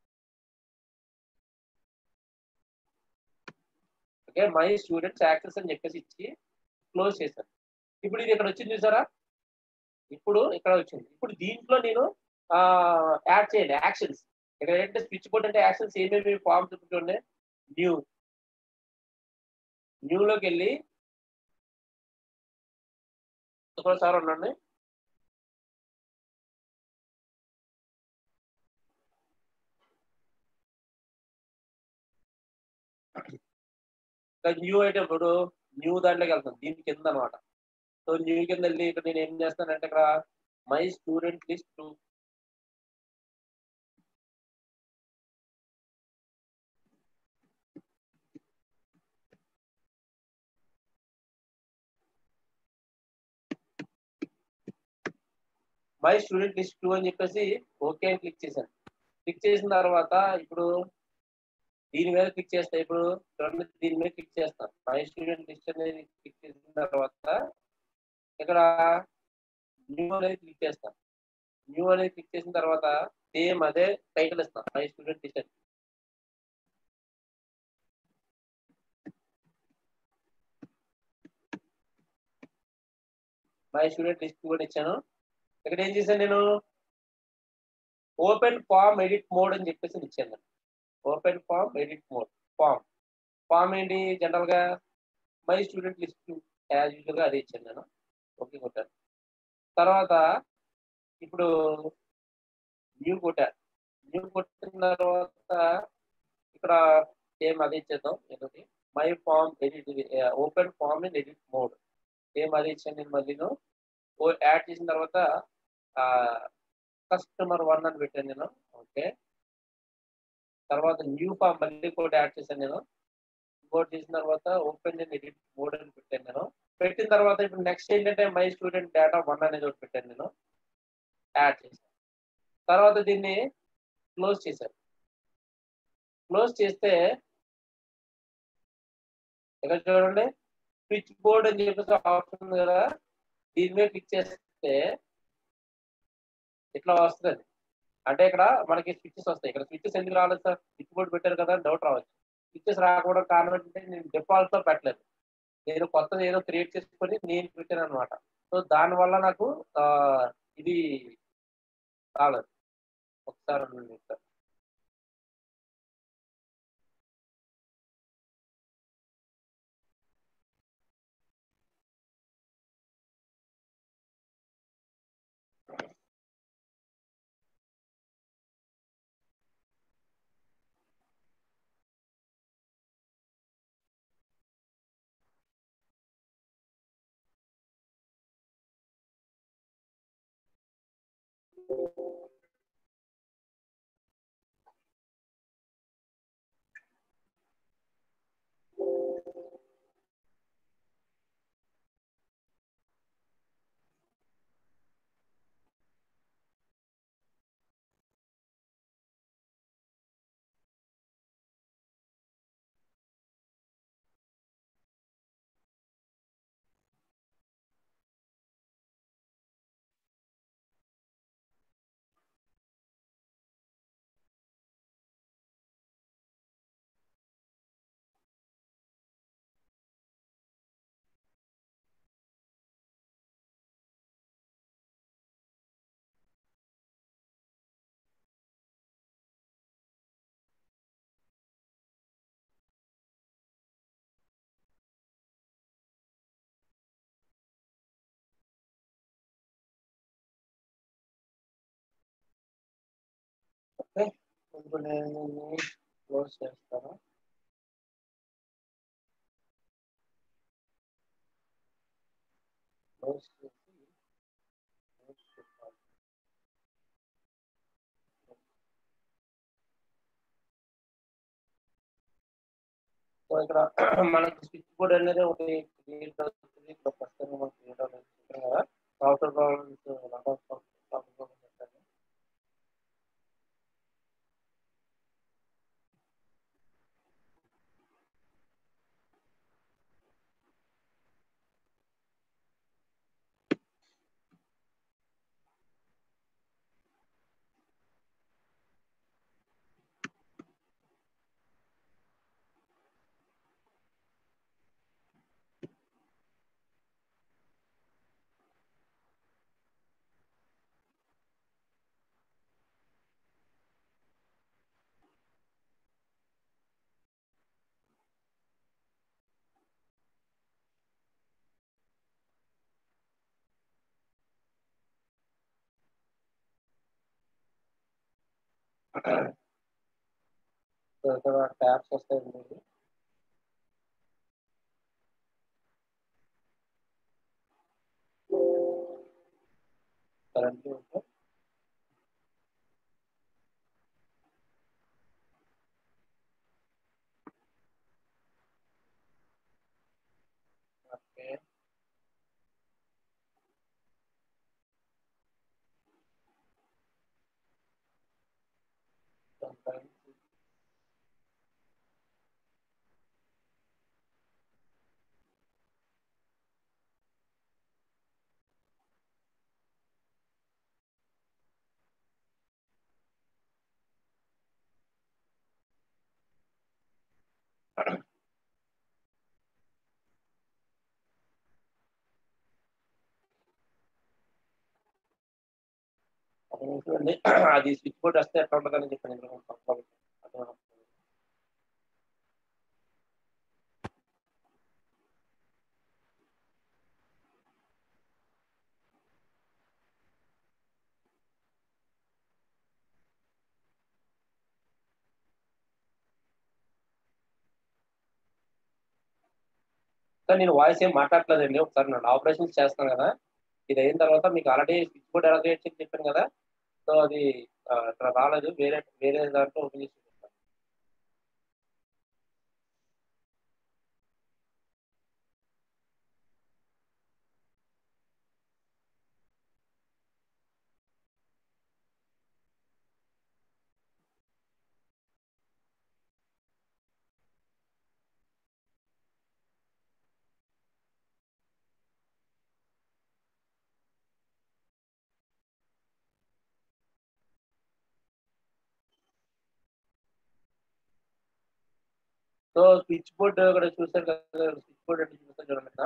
ఓకే, మై స్టూడెంట్స్ యాక్సెస్ అని చెప్పేసి ఇచ్చి క్లోజ్ చేశాను. ఇప్పుడు ఇది ఇక్కడ వచ్చింది చూసారా, ఇప్పుడు ఇక్కడ వచ్చింది. ఇప్పుడు దీంట్లో నేను యాడ్ చేయాలి యాక్షన్స్. ఇక్కడ ఏంటంటే స్విచ్ బోర్డ్ అంటే యాక్షన్స్ ఏమేమి ఫామ్స్ చూడండి. న్యూలోకి వెళ్ళి ఒకసారి ఉండండి, న్యూ అయితే ఇప్పుడు న్యూ దాంట్లోకి వెళ్తాను, దీని కింద అనమాట. సో న్యూ కింద వెళ్ళి ఇక్కడ నేను ఏం చేస్తానంటే ఇక్కడ my student list my student list 2 అని చెప్పేసి ఓకే అని క్లిక్ చేశాను. క్లిక్ చేసిన తర్వాత ఇప్పుడు దీని మీద క్లిక్ చేస్తా. ఇప్పుడు దీని మీద క్లిక్ చేస్తాను. మై స్టూడెంట్ లిస్ట్ అనేది క్లిక్ చేసిన తర్వాత ఇక్కడ న్యూ అనేది క్లిక్ చేస్తాను. న్యూ అనేది క్లిక్ చేసిన తర్వాత సేమ్ అదే టైటిల్ ఇస్తాను, my student list. My student list కూడా ఇచ్చాను. ఇక్కడ ఏం చేశాను నేను, ఓపెన్ ఫామ్ ఎడిట్ మోడ్ అని చెప్పేసి ఇచ్చాను. Open form edit mode. Form ఏంటి, జనరల్ గా my student list as usual గా అదే ఇచ్చాను నేను. ఓకే కొట్టాను. తర్వాత ఇప్పుడు న్యూ కొట్టా. న్యూ కొట్టిన తర్వాత ఇక్కడ సేమ్ అది ఇచ్చేద్దాం. ఏంటది my form edit, open form in edit mode. Same అది ఇచ్చాను నేను మళ్ళీను. యాడ్ చేసిన తర్వాత కస్టమర్ 1 అని పెట్టాను నేను. ఓకే. తర్వాత న్యూ ఫామ్ మళ్ళీ కూడా యాడ్ చేశాను నేను. ఇంకోటి చేసిన తర్వాత ఓపెన్ ఇన్ ఎడిట్ మోడ్ అని పెట్టాను నేను. పెట్టిన తర్వాత ఇప్పుడు నెక్స్ట్ ఏంటంటే మై స్టూడెంట్ డేటా 1 అనేది ఒకటి పెట్టాను నేను. యాడ్ చేశాను. తర్వాత దీన్ని క్లోజ్ చేశాను. క్లోజ్ చేస్తే ఇక్కడ చూడండి స్విచ్ బోర్డ్ అని చెప్పేసి ఆప్షన్ ఉంది కదా, దీని మీద క్లిక్ చేస్తే ఇట్లా వస్తుంది. అంటే ఇక్కడ మనకి స్విచ్చెస్ వస్తాయి. ఇక్కడ స్విచ్చెస్ ఎందుకు రాలేదు సార్, స్విచ్ బోర్డ్ పెట్టారు కదా అని డౌట్ రావచ్చు. స్విచ్చెస్ రాకపోవడం కారణం ఏంటంటే నేను డిఫాల్ట్ లో పెట్టలేదు. నేను కొత్తది ఏదో క్రియేట్ చేసుకొని నేను పెట్టాను అనమాట. సో దానివల్ల నాకు ఆ, ఇది రాలేదు. ఒకసారి ఉండండి సార్. ఓకే. ఇప్పుడు నేను క్లోజ్ చేస్తాను. క్లోజ్ చేసి close చేస్తాను. సో ఇక్కడ మనకి స్విచ్ బోర్డ్ అనేది ఒకటి క్రియేట్ అవుతుంది. ఇక్కడ ప్రస్తుతం మనకి క్రియేట్ అవుతుంది కదా, సాఫ్ట్వేర్ ప్రాబ్లమ్స్ చెప్పాను. సో ఇక్కడ ట్యాబ్స్ వస్తాయండి. Current okay. చూడండి అది స్విచ్ బోర్డ్ వస్తే ఎట్లా ఉంటుందని చెప్పాను. సార్ నేను వాయిస్ ఏం మాట్లాడలేదండి. ఒకసారి నేను ఆపరేషన్స్ చేస్తాను కదా, ఇది అయిన తర్వాత మీకు ఆల్రెడీ స్విచ్ బోర్డ్ ఎలా క్రియేట్ చేసి చెప్పాను కదా, సో అది ఇక్కడ రాలేదు, వేరే వేరే దాంట్లో ఓపెన్ చేసి చూపిస్తాను. సో స్విచ్ బోర్డ్ ఇక్కడ చూసారు కదా, స్విచ్ బోర్డ్ అంటే చూస్తారు చూడండి ఇక్కడ.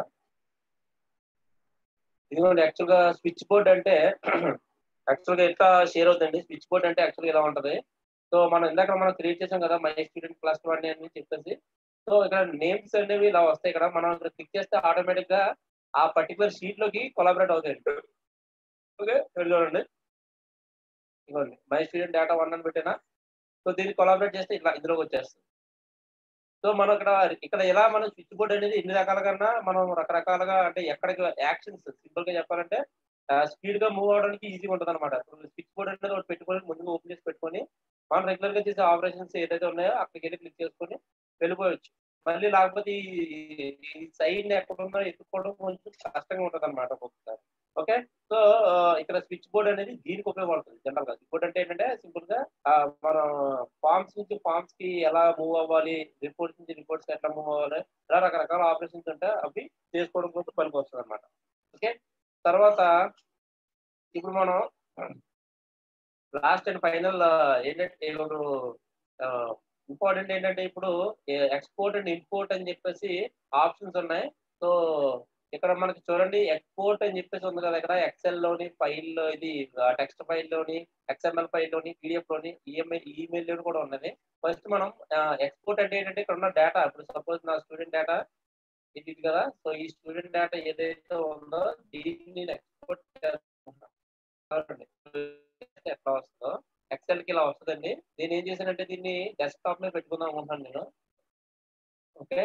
ఇదిగోండి యాక్చువల్గా స్విచ్ బోర్డ్ అంటే యాక్చువల్గా ఎట్లా షేర్ అవుతుందండి. స్విచ్ బోర్డ్ అంటే యాక్చువల్గా ఇలా ఉంటుంది. సో మనం ఇందాక మనం క్రియేట్ చేసాం కదా మై స్టూడెంట్ క్లాస్ 1 అని చెప్పేసి. సో ఇక్కడ నేమ్స్ అనేవి ఇలా వస్తాయి. ఇక్కడ మనం ఇక్కడ క్లిక్ చేస్తే ఆటోమేటిక్ గా ఆ పర్టికులర్ షీట్ లోకి కొలాబరేట్ అవుతాయండి. ఓకే చూడండి, ఇదిగోండి మై స్టూడెంట్ డేటా 1 అని పెట్టినా, సో దీన్ని కొలాబరేట్ చేస్తే ఇట్లా ఇందులోకి వచ్చేస్తుంది. సో మనం ఇక్కడ ఎలా మనం స్విచ్ బోర్డ్ అనేది ఎన్ని రకాలుగా మనం రకరకాలుగా అంటే ఎక్కడికి యాక్షన్స్ సింపుల్ గా చెప్పాలంటే స్పీడ్ గా మూవ్ అవడానికి ఈజీగా ఉంటుంది అనమాట. స్విచ్ బోర్డ్ అనేది ఒకటి పెట్టుకొని ముందుగా ఓపెన్ చేసి పెట్టుకొని మనం రెగ్యులర్ గా చేసే ఆపరేషన్స్ ఏదైతే ఉన్నాయో అక్కడికి వెళ్ళి క్లిక్ చేసుకొని వెళ్ళిపోవచ్చు. మళ్ళీ లేకపోతే ఈ సైడ్ ఎక్కడున్నా ఎత్తుకోవడం కొంచెం కష్టంగా ఉంటుంది అనమాట ఒక్కొక్కసారి. ఓకే, సో ఇక్కడ స్విచ్ బోర్డ్ అనేది దీనికి ఉపయోగపడుతుంది. జనరల్ గా స్విచ్ బోర్డ్ అంటే ఏంటంటే సింపుల్ గా మనం ఫార్మ్స్ నుంచి ఫార్మ్స్ కి ఎలా మూవ్ అవ్వాలి, రిపోర్ట్స్ నుంచి రిపోర్ట్స్ ఎట్లా మూవ్ అవ్వాలి, ఇలా రకరకాల ఆపరేషన్స్ ఉంటే అవి చేసుకోవడం కోసం పనికి వస్తుంది అనమాట. ఓకే, తర్వాత ఇప్పుడు మనం లాస్ట్ అండ్ ఫైనల్ ఏంటంటే ఇంపార్టెంట్ ఏంటంటే ఇప్పుడు ఎక్స్పోర్ట్ అండ్ ఇంపోర్ట్ అని చెప్పేసి ఆప్షన్స్ ఉన్నాయి. సో ఇక్కడ మనకి చూడండి ఎక్స్పోర్ట్ అని చెప్పేసి ఉంది కదా, ఇక్కడ ఎక్సెల్ లోని ఫైల్లో ఇది టెక్స్ట్ ఫైల్ లోని, ఎక్స్ఎంఎల్ ఫైల్ లోని, పీడిఎఫ్ లోని, ఈమెయిల్ లోని కూడా ఉన్నది. ఫస్ట్ మనం ఎక్స్పోర్ట్ అంటే ఏంటంటే ఇక్కడ ఉన్న డేటా, ఇప్పుడు సపోజ్ నా స్టూడెంట్ డేటా ఇది కదా, సో ఈ స్టూడెంట్ డేటా ఏదైతే ఉందో దీన్ని నేను ఎక్స్పోర్ట్ చేస్తున్నాను. ఎట్లా వస్తుందో ఎక్సెల్ కి ఇలా వస్తుందండి. నేను ఏం చేశానంటే దీన్ని డెస్క్టాప్ మీద పెట్టుకుందాం అనుకుంటున్నాను నేను. ఓకే,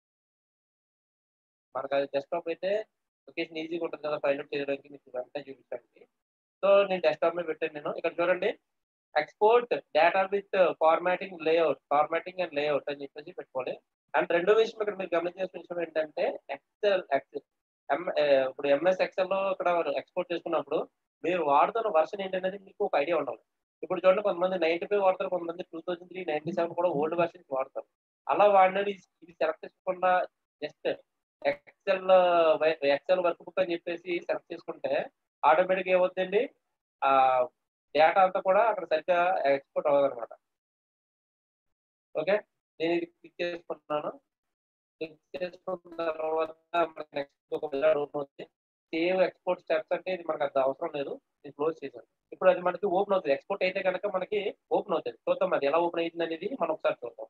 మనకు అది డెస్క్టాప్ అయితే లొకేషన్ ఈజీగా ఉంటుంది కదా ఫైండ్ అవుట్ చేయడానికి, మీకు వెంటనే చూపించడానికి. సో నేను డెస్క్టాప్ మీద పెట్టాను. నేను ఇక్కడ చూడండి export data with formatting and layout అని చెప్పేసి పెట్టుకోవాలి. అండ్ రెండో విషయం ఇక్కడ మీరు గమనించాల్సిన విషయం ఏంటంటే ఇప్పుడు ఎంఎస్ ఎక్సెల్ లో ఇక్కడ ఎక్స్పోర్ట్ చేసుకున్నప్పుడు మీరు వాడుతున్న వర్షన్ ఏంటనేది మీకు ఒక ఐడియా ఉండాలి. ఇప్పుడు చూడండి కొంతమంది 95 వాడతారు, కొంతమంది 2003, 97 కూడా ఓల్డ్ వర్షన్స్ వాడతారు. అలా వాడినది ఇది సెలెక్ట్ చేసుకోకుండా జస్ట్ ఎక్సెల్ వర్క్ బుక్ అని చెప్పేసి సెలెక్ట్ చేసుకుంటే ఆటోమేటిక్ ఏమవుతుందండి, ఆ డేటా అంతా కూడా అక్కడ సరిగ్గా ఎక్స్పోర్ట్ అవ్వదు అనమాట. ఓకే, నేను ఇది క్లిక్ చేసుకుంటున్నాను. క్లిక్ చేసుకున్న తర్వాత మనకి నెక్స్ట్ ఒక విజార్డ్ ఓపెన్ అవుతుంది. సేవ్ ఎక్స్పోర్ట్ స్టెప్స్ అంటే ఇది మనకు అంత అవసరం లేదు, నేను క్లోజ్ చేశాను. ఇప్పుడు అది మనకి ఓపెన్ అవుతుంది. ఎక్స్పోర్ట్ అయితే కనుక మనకి ఓపెన్ అవుతుంది. చూద్దాం అది ఎలా ఓపెన్ అవుతుంది అనేది మనం ఒకసారి చూద్దాం.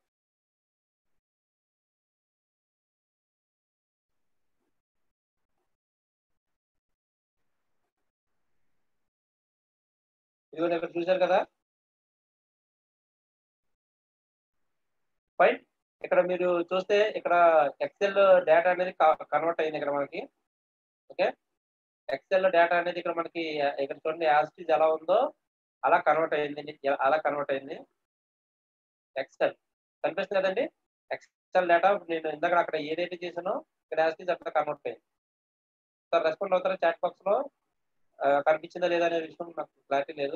ఇది ఇక్కడ చూశారు కదా, ఫైన్. ఇక్కడ మీరు చూస్తే ఇక్కడ ఎక్సెల్ డేటా అనేది కన్వర్ట్ అయింది ఇక్కడ మనకి. ఓకే, ఎక్సెల్ డేటా అనేది ఇక్కడ మనకి ఇక్కడ చూడండి యాస్టీజ్ ఎలా ఉందో అలా కన్వర్ట్ అయింది, ఎక్సెల్ కనిపిస్తుంది కదండి. ఎక్సెల్ డేటా నేను ఇందాక అక్కడ ఏదైతే చేసానో ఇక్కడ యాస్టీజ్ అక్కడ కన్వర్ట్ అయింది. సార్ రెస్పాండ్ అవుతారా చాట్ బాక్స్ లో? కనిపించిందా లేదా అనే విషయం నాకు క్లారిటీ లేదు.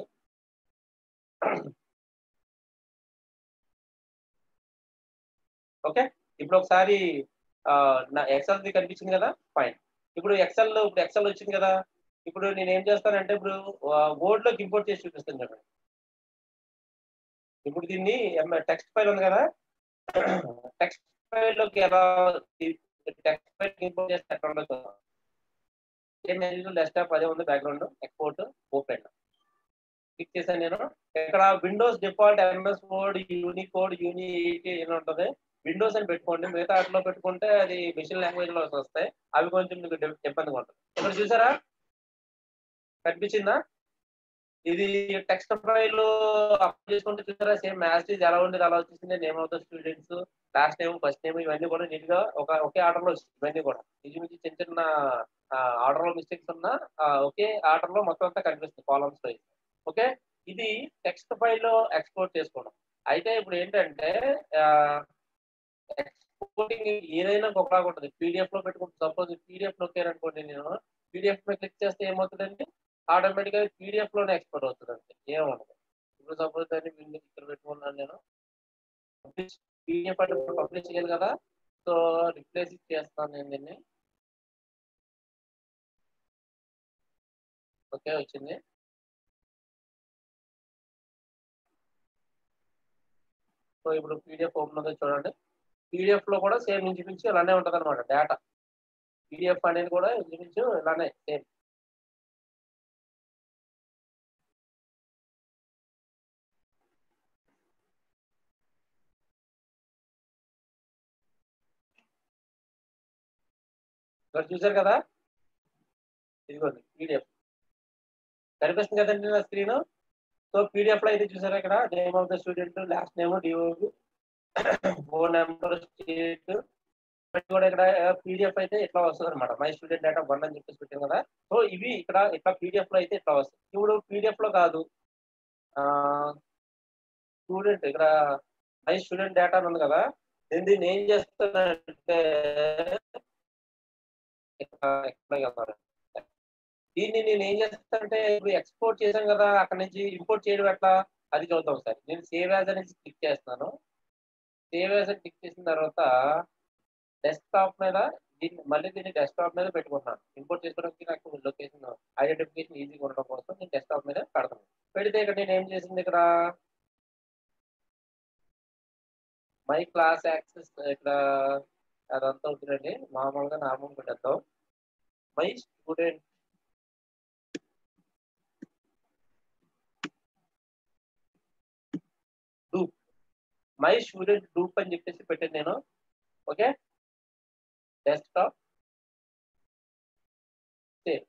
ఓకే, ఇప్పుడు ఒకసారి నా ఎక్సెల్ కనిపించింది కదా, ఫైన్. ఇప్పుడు ఎక్సెల్ వచ్చింది కదా, ఇప్పుడు నేను ఏం చేస్తానంటే ఇప్పుడు వర్డ్ లోకి ఇంపోర్ట్ చేసి చూపిస్తాను చూడండి. ఇప్పుడు దీన్ని టెక్స్ట్ ఫైల్ ఉంది కదా, టెక్స్ట్ ఫైల్ లోకి ఎలా టెక్స్ట్ ఫైల్ ఇంపోర్ట్ చేస్తే ఎక్కడ ఉండదు. డెస్క్టాప్ అదే ఉంది, బ్యాక్గ్రౌండ్ ఎక్స్పోర్ట్ ఓపెన్ క్లిక్ చేశాను నేను. ఇక్కడ Windows default MS Word unicode uni 8 ఉంటుంది. విండోస్ అని పెట్టుకోండి, మిగతా వాటిలో పెట్టుకుంటే అది మిషన్ లాంగ్వేజ్ లో వస్తాయి, అవి కొంచెం మీకు ఇబ్బందిగా ఉంటుంది. ఇక్కడ చూసారా కనిపించిందా, ఇది టెక్స్ట్ ఫైల్ అప్లోడ్ చేసుకుంటే చూసారా సేమ్ మ్యాసేజ్ ఎలా ఉండేది అలా వచ్చేసింది. Name of the students, last name first name ఇవన్నీ కూడా నీట్ గా ఒకే ఆర్డర్ లో వచ్చింది ఇవన్నీ కూడా ఇంచుమించు చిన్న చిన్న ఆర్డర్ లో మిస్టేక్స్ ఉన్నా ఒకే ఆర్డర్ లో మొత్తం అంతా కనిపిస్తుంది కాలమ్స్ లో. ఓకే, ఇది టెక్స్ట్ ఫైల్ లో ఎక్స్పోర్ట్ చేసుకోవడం. అయితే ఇప్పుడు ఏంటంటే ఎక్స్పోర్టింగ్ ఏదైనా ఒకలాగా ఉంటుంది. పీడిఎఫ్ లో పెట్టుకుంటే సపోజ్ పీడిఎఫ్ నొక్కారనుకోండి, నేను పీడిఎఫ్ మీద క్లిక్ చేస్తే ఏమవుతుందండి, ఆటోమేటిక్ గా పీడిఎఫ్ లోనే ఎక్స్పోర్ట్ అవుతుంది అంతే, ఏమవుతుంది. ఇప్పుడు సపోజ్ దాన్ని ఇక్కడ పెట్టుకున్నాను నేను, పీడిఎఫ్ అంటే పబ్లిష్ చేయాలి కదా, సో రిప్లేస్ చేస్తాను నేను దీన్ని. ఓకే, వచ్చింది. సో ఇప్పుడు పీడిఎఫ్ ఓపెన్ అవుతుంది చూడండి. పీడిఎఫ్ లో కూడా సేమ్ ఇంచుమించు ఇలానే ఉంటుంది అనమాట డేటా. పీడిఎఫ్ అనేది కూడా ఇంచుమించు ఇలానే సేమ్. ఇక్కడ చూసారు కదా, ఇదిగోండి పీడిఎఫ్ కనిపిస్తుంది కదండి నా స్క్రీన్. సో పీడిఎఫ్ లో అయితే చూసారా, ఇక్కడ name of the student, last name, DO, phone number, state కూడా ఇక్కడ పీడిఎఫ్ అయితే ఇట్లా వస్తుంది అనమాట. మై స్టూడెంట్ డేటా 1 అని చెప్పేసి పెట్టాం కదా. సో ఇవి ఇక్కడ ఇట్లా పీడిఎఫ్ లో అయితే ఇట్లా వస్తుంది. ఇప్పుడు పీడిఎఫ్ లో కాదు, స్టూడెంట్ ఇక్కడ మై స్టూడెంట్ డేటా ఉంది కదా, నేను దీన్ని ఏం చేస్తానంటే దీన్ని నేను ఏం చేస్తానంటే, ఇప్పుడు ఎక్స్పోర్ట్ చేశాను కదా, అక్కడ నుంచి ఇంపోర్ట్ చేయడం ఎట్లా అది చూద్దాం ఒకసారి. నేను సేవ్ యాజ్ అనేది క్లిక్ చేస్తున్నాను. సేవ్ యాజ్ అని క్లిక్ చేసిన తర్వాత డెస్క్టాప్ మీద దీన్ని డెస్క్టాప్ మీద పెట్టుకుంటున్నాను. ఇంపోర్ట్ చేసుకోవడానికి నాకు లొకేషన్ ఐడెంటిఫికేషన్ ఈజీగా ఉండడం కోసం నేను డెస్క్టాప్ మీద పెడతాను. పెడితే ఇక్కడ నేను ఏం చేసింది, ఇక్కడ మై క్లాస్ యాక్సెస్ ఇక్కడ అదంతా ఉంటుందండి. మామూలుగా నార్మల్ పెట్టేద్దాం. My student group, my student group అని చెప్పేసి పెట్టాను నేను. Okay, desktop save.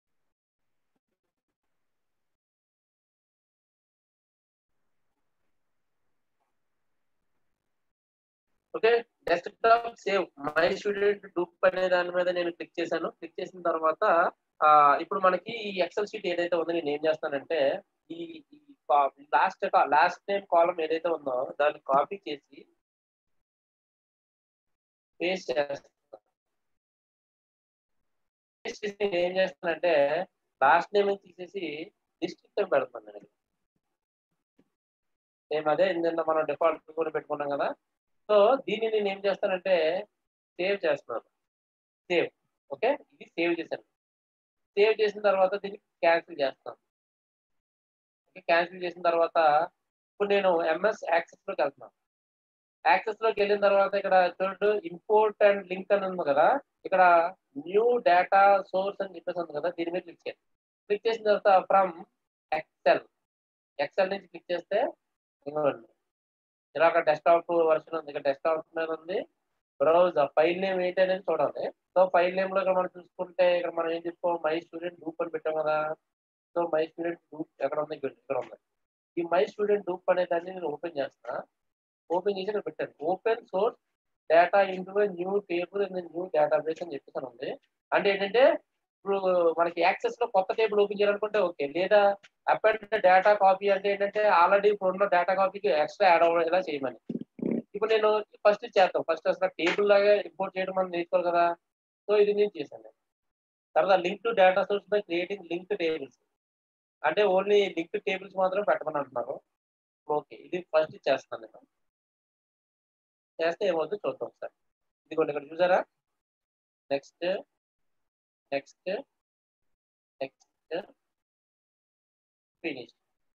Okay, desktop save my student group అనే దాని మీద నేను క్లిక్ చేశాను. క్లిక్ చేసిన తర్వాత ఇప్పుడు మనకి ఈ ఎక్సెల్ షీట్ ఏదైతే ఉందో నేను ఏం చేస్తానంటే, ఈ లాస్ట్ నేమ్ కాలం ఏదైతే ఉందో దాన్ని కాపీ చేసి పేస్ట్ చేస్తాను. పేస్ట్ చేసి నేను ఏం చేస్తానంటే, లాస్ట్ నేమ్ తీసేసి డిస్ట్రిక్ట్ అని పెడతాను నేను. సేమ్ అదే నిన్న మనం డిఫాల్ట్ కూడా పెట్టుకున్నాం కదా. సో దీన్ని నేను ఏం చేస్తానంటే సేవ్ చేస్తున్నాను. సేవ్. ఓకే, ఇది సేవ్ చేశాను. సేవ్ చేసిన తర్వాత దీన్ని క్యాన్సిల్ చేస్తాను. ఓకే, క్యాన్సిల్ చేసిన తర్వాత ఇప్పుడు నేను ఎంఎస్ యాక్సెస్ లోకి వెళ్తున్నాను. యాక్సెస్ లోకి వెళ్ళిన తర్వాత ఇక్కడ చూడు ఇంపోర్ట్ అండ్ లింక్ అని ఉంది కదా, ఇక్కడ న్యూ డేటా సోర్స్ అని చెప్పేసి ఉంది కదా, దీని మీద క్లిక్ చేయండి. క్లిక్ చేసిన తర్వాత ఫ్రమ్ ఎక్సెల్, ఎక్సెల్ నుంచి క్లిక్ చేస్తే ఇవ్వండి ఇలా ఒక డెస్క్టాప్ వర్షన్ ఉంది. ఇక్కడ డెస్క్టాప్ మీద ఉంది. బ్రౌజ్ ఫైల్ నేమ్ ఏంటి అనేది చూడాలి. సో ఫైల్ నేమ్ లో ఇక్కడ మనం చూసుకుంటే, ఇక్కడ మనం ఏం చెప్పుకో మై స్టూడెంట్ గ్రూప్ అని పెట్టాం కదా. సో మై స్టూడెంట్ గ్రూప్ ఎక్కడ ఉంది, ఇక్కడ ఉంది. ఈ మై స్టూడెంట్ గ్రూప్ అనే దాన్ని నేను ఓపెన్ చేస్తున్నా. ఓపెన్ చేసి ఇక్కడ పెట్టాను open source data into new table in new database అని చెప్పేసి ఉంది. అంటే ఏంటంటే, ఇప్పుడు మనకి యాక్సెస్ లో కొత్త టేబుల్ ఓపెన్ చేయాలనుకుంటే ఓకే, లేదా అపెండ్ డేటా కాపీ అంటే ఏంటంటే ఆల్రెడీ ఇప్పుడు ఉన్న డేటా కాపీకి ఎక్స్ట్రా యాడ్ అవ్వడం చేయమని. ఇప్పుడు నేను ఫస్ట్ చేద్దాం. ఫస్ట్ అసలు టేబుల్ లాగా ఇంపోర్ట్ చేయడం మనం నేర్చుకోవాలి కదా. సో ఇది నేను చేశాను. తర్వాత link to data source by creating link tables, అంటే ఓన్లీ లింక్ టేబుల్స్ మాత్రం పెట్టమని అంటున్నారు. ఓకే, ఇది ఫస్ట్ చేస్తాను నేను. చేస్తే ఏమవుతుందో చూద్దాం ఒకసారి. ఇదిగోండి ఇక్కడ చూసారా, next next next finish.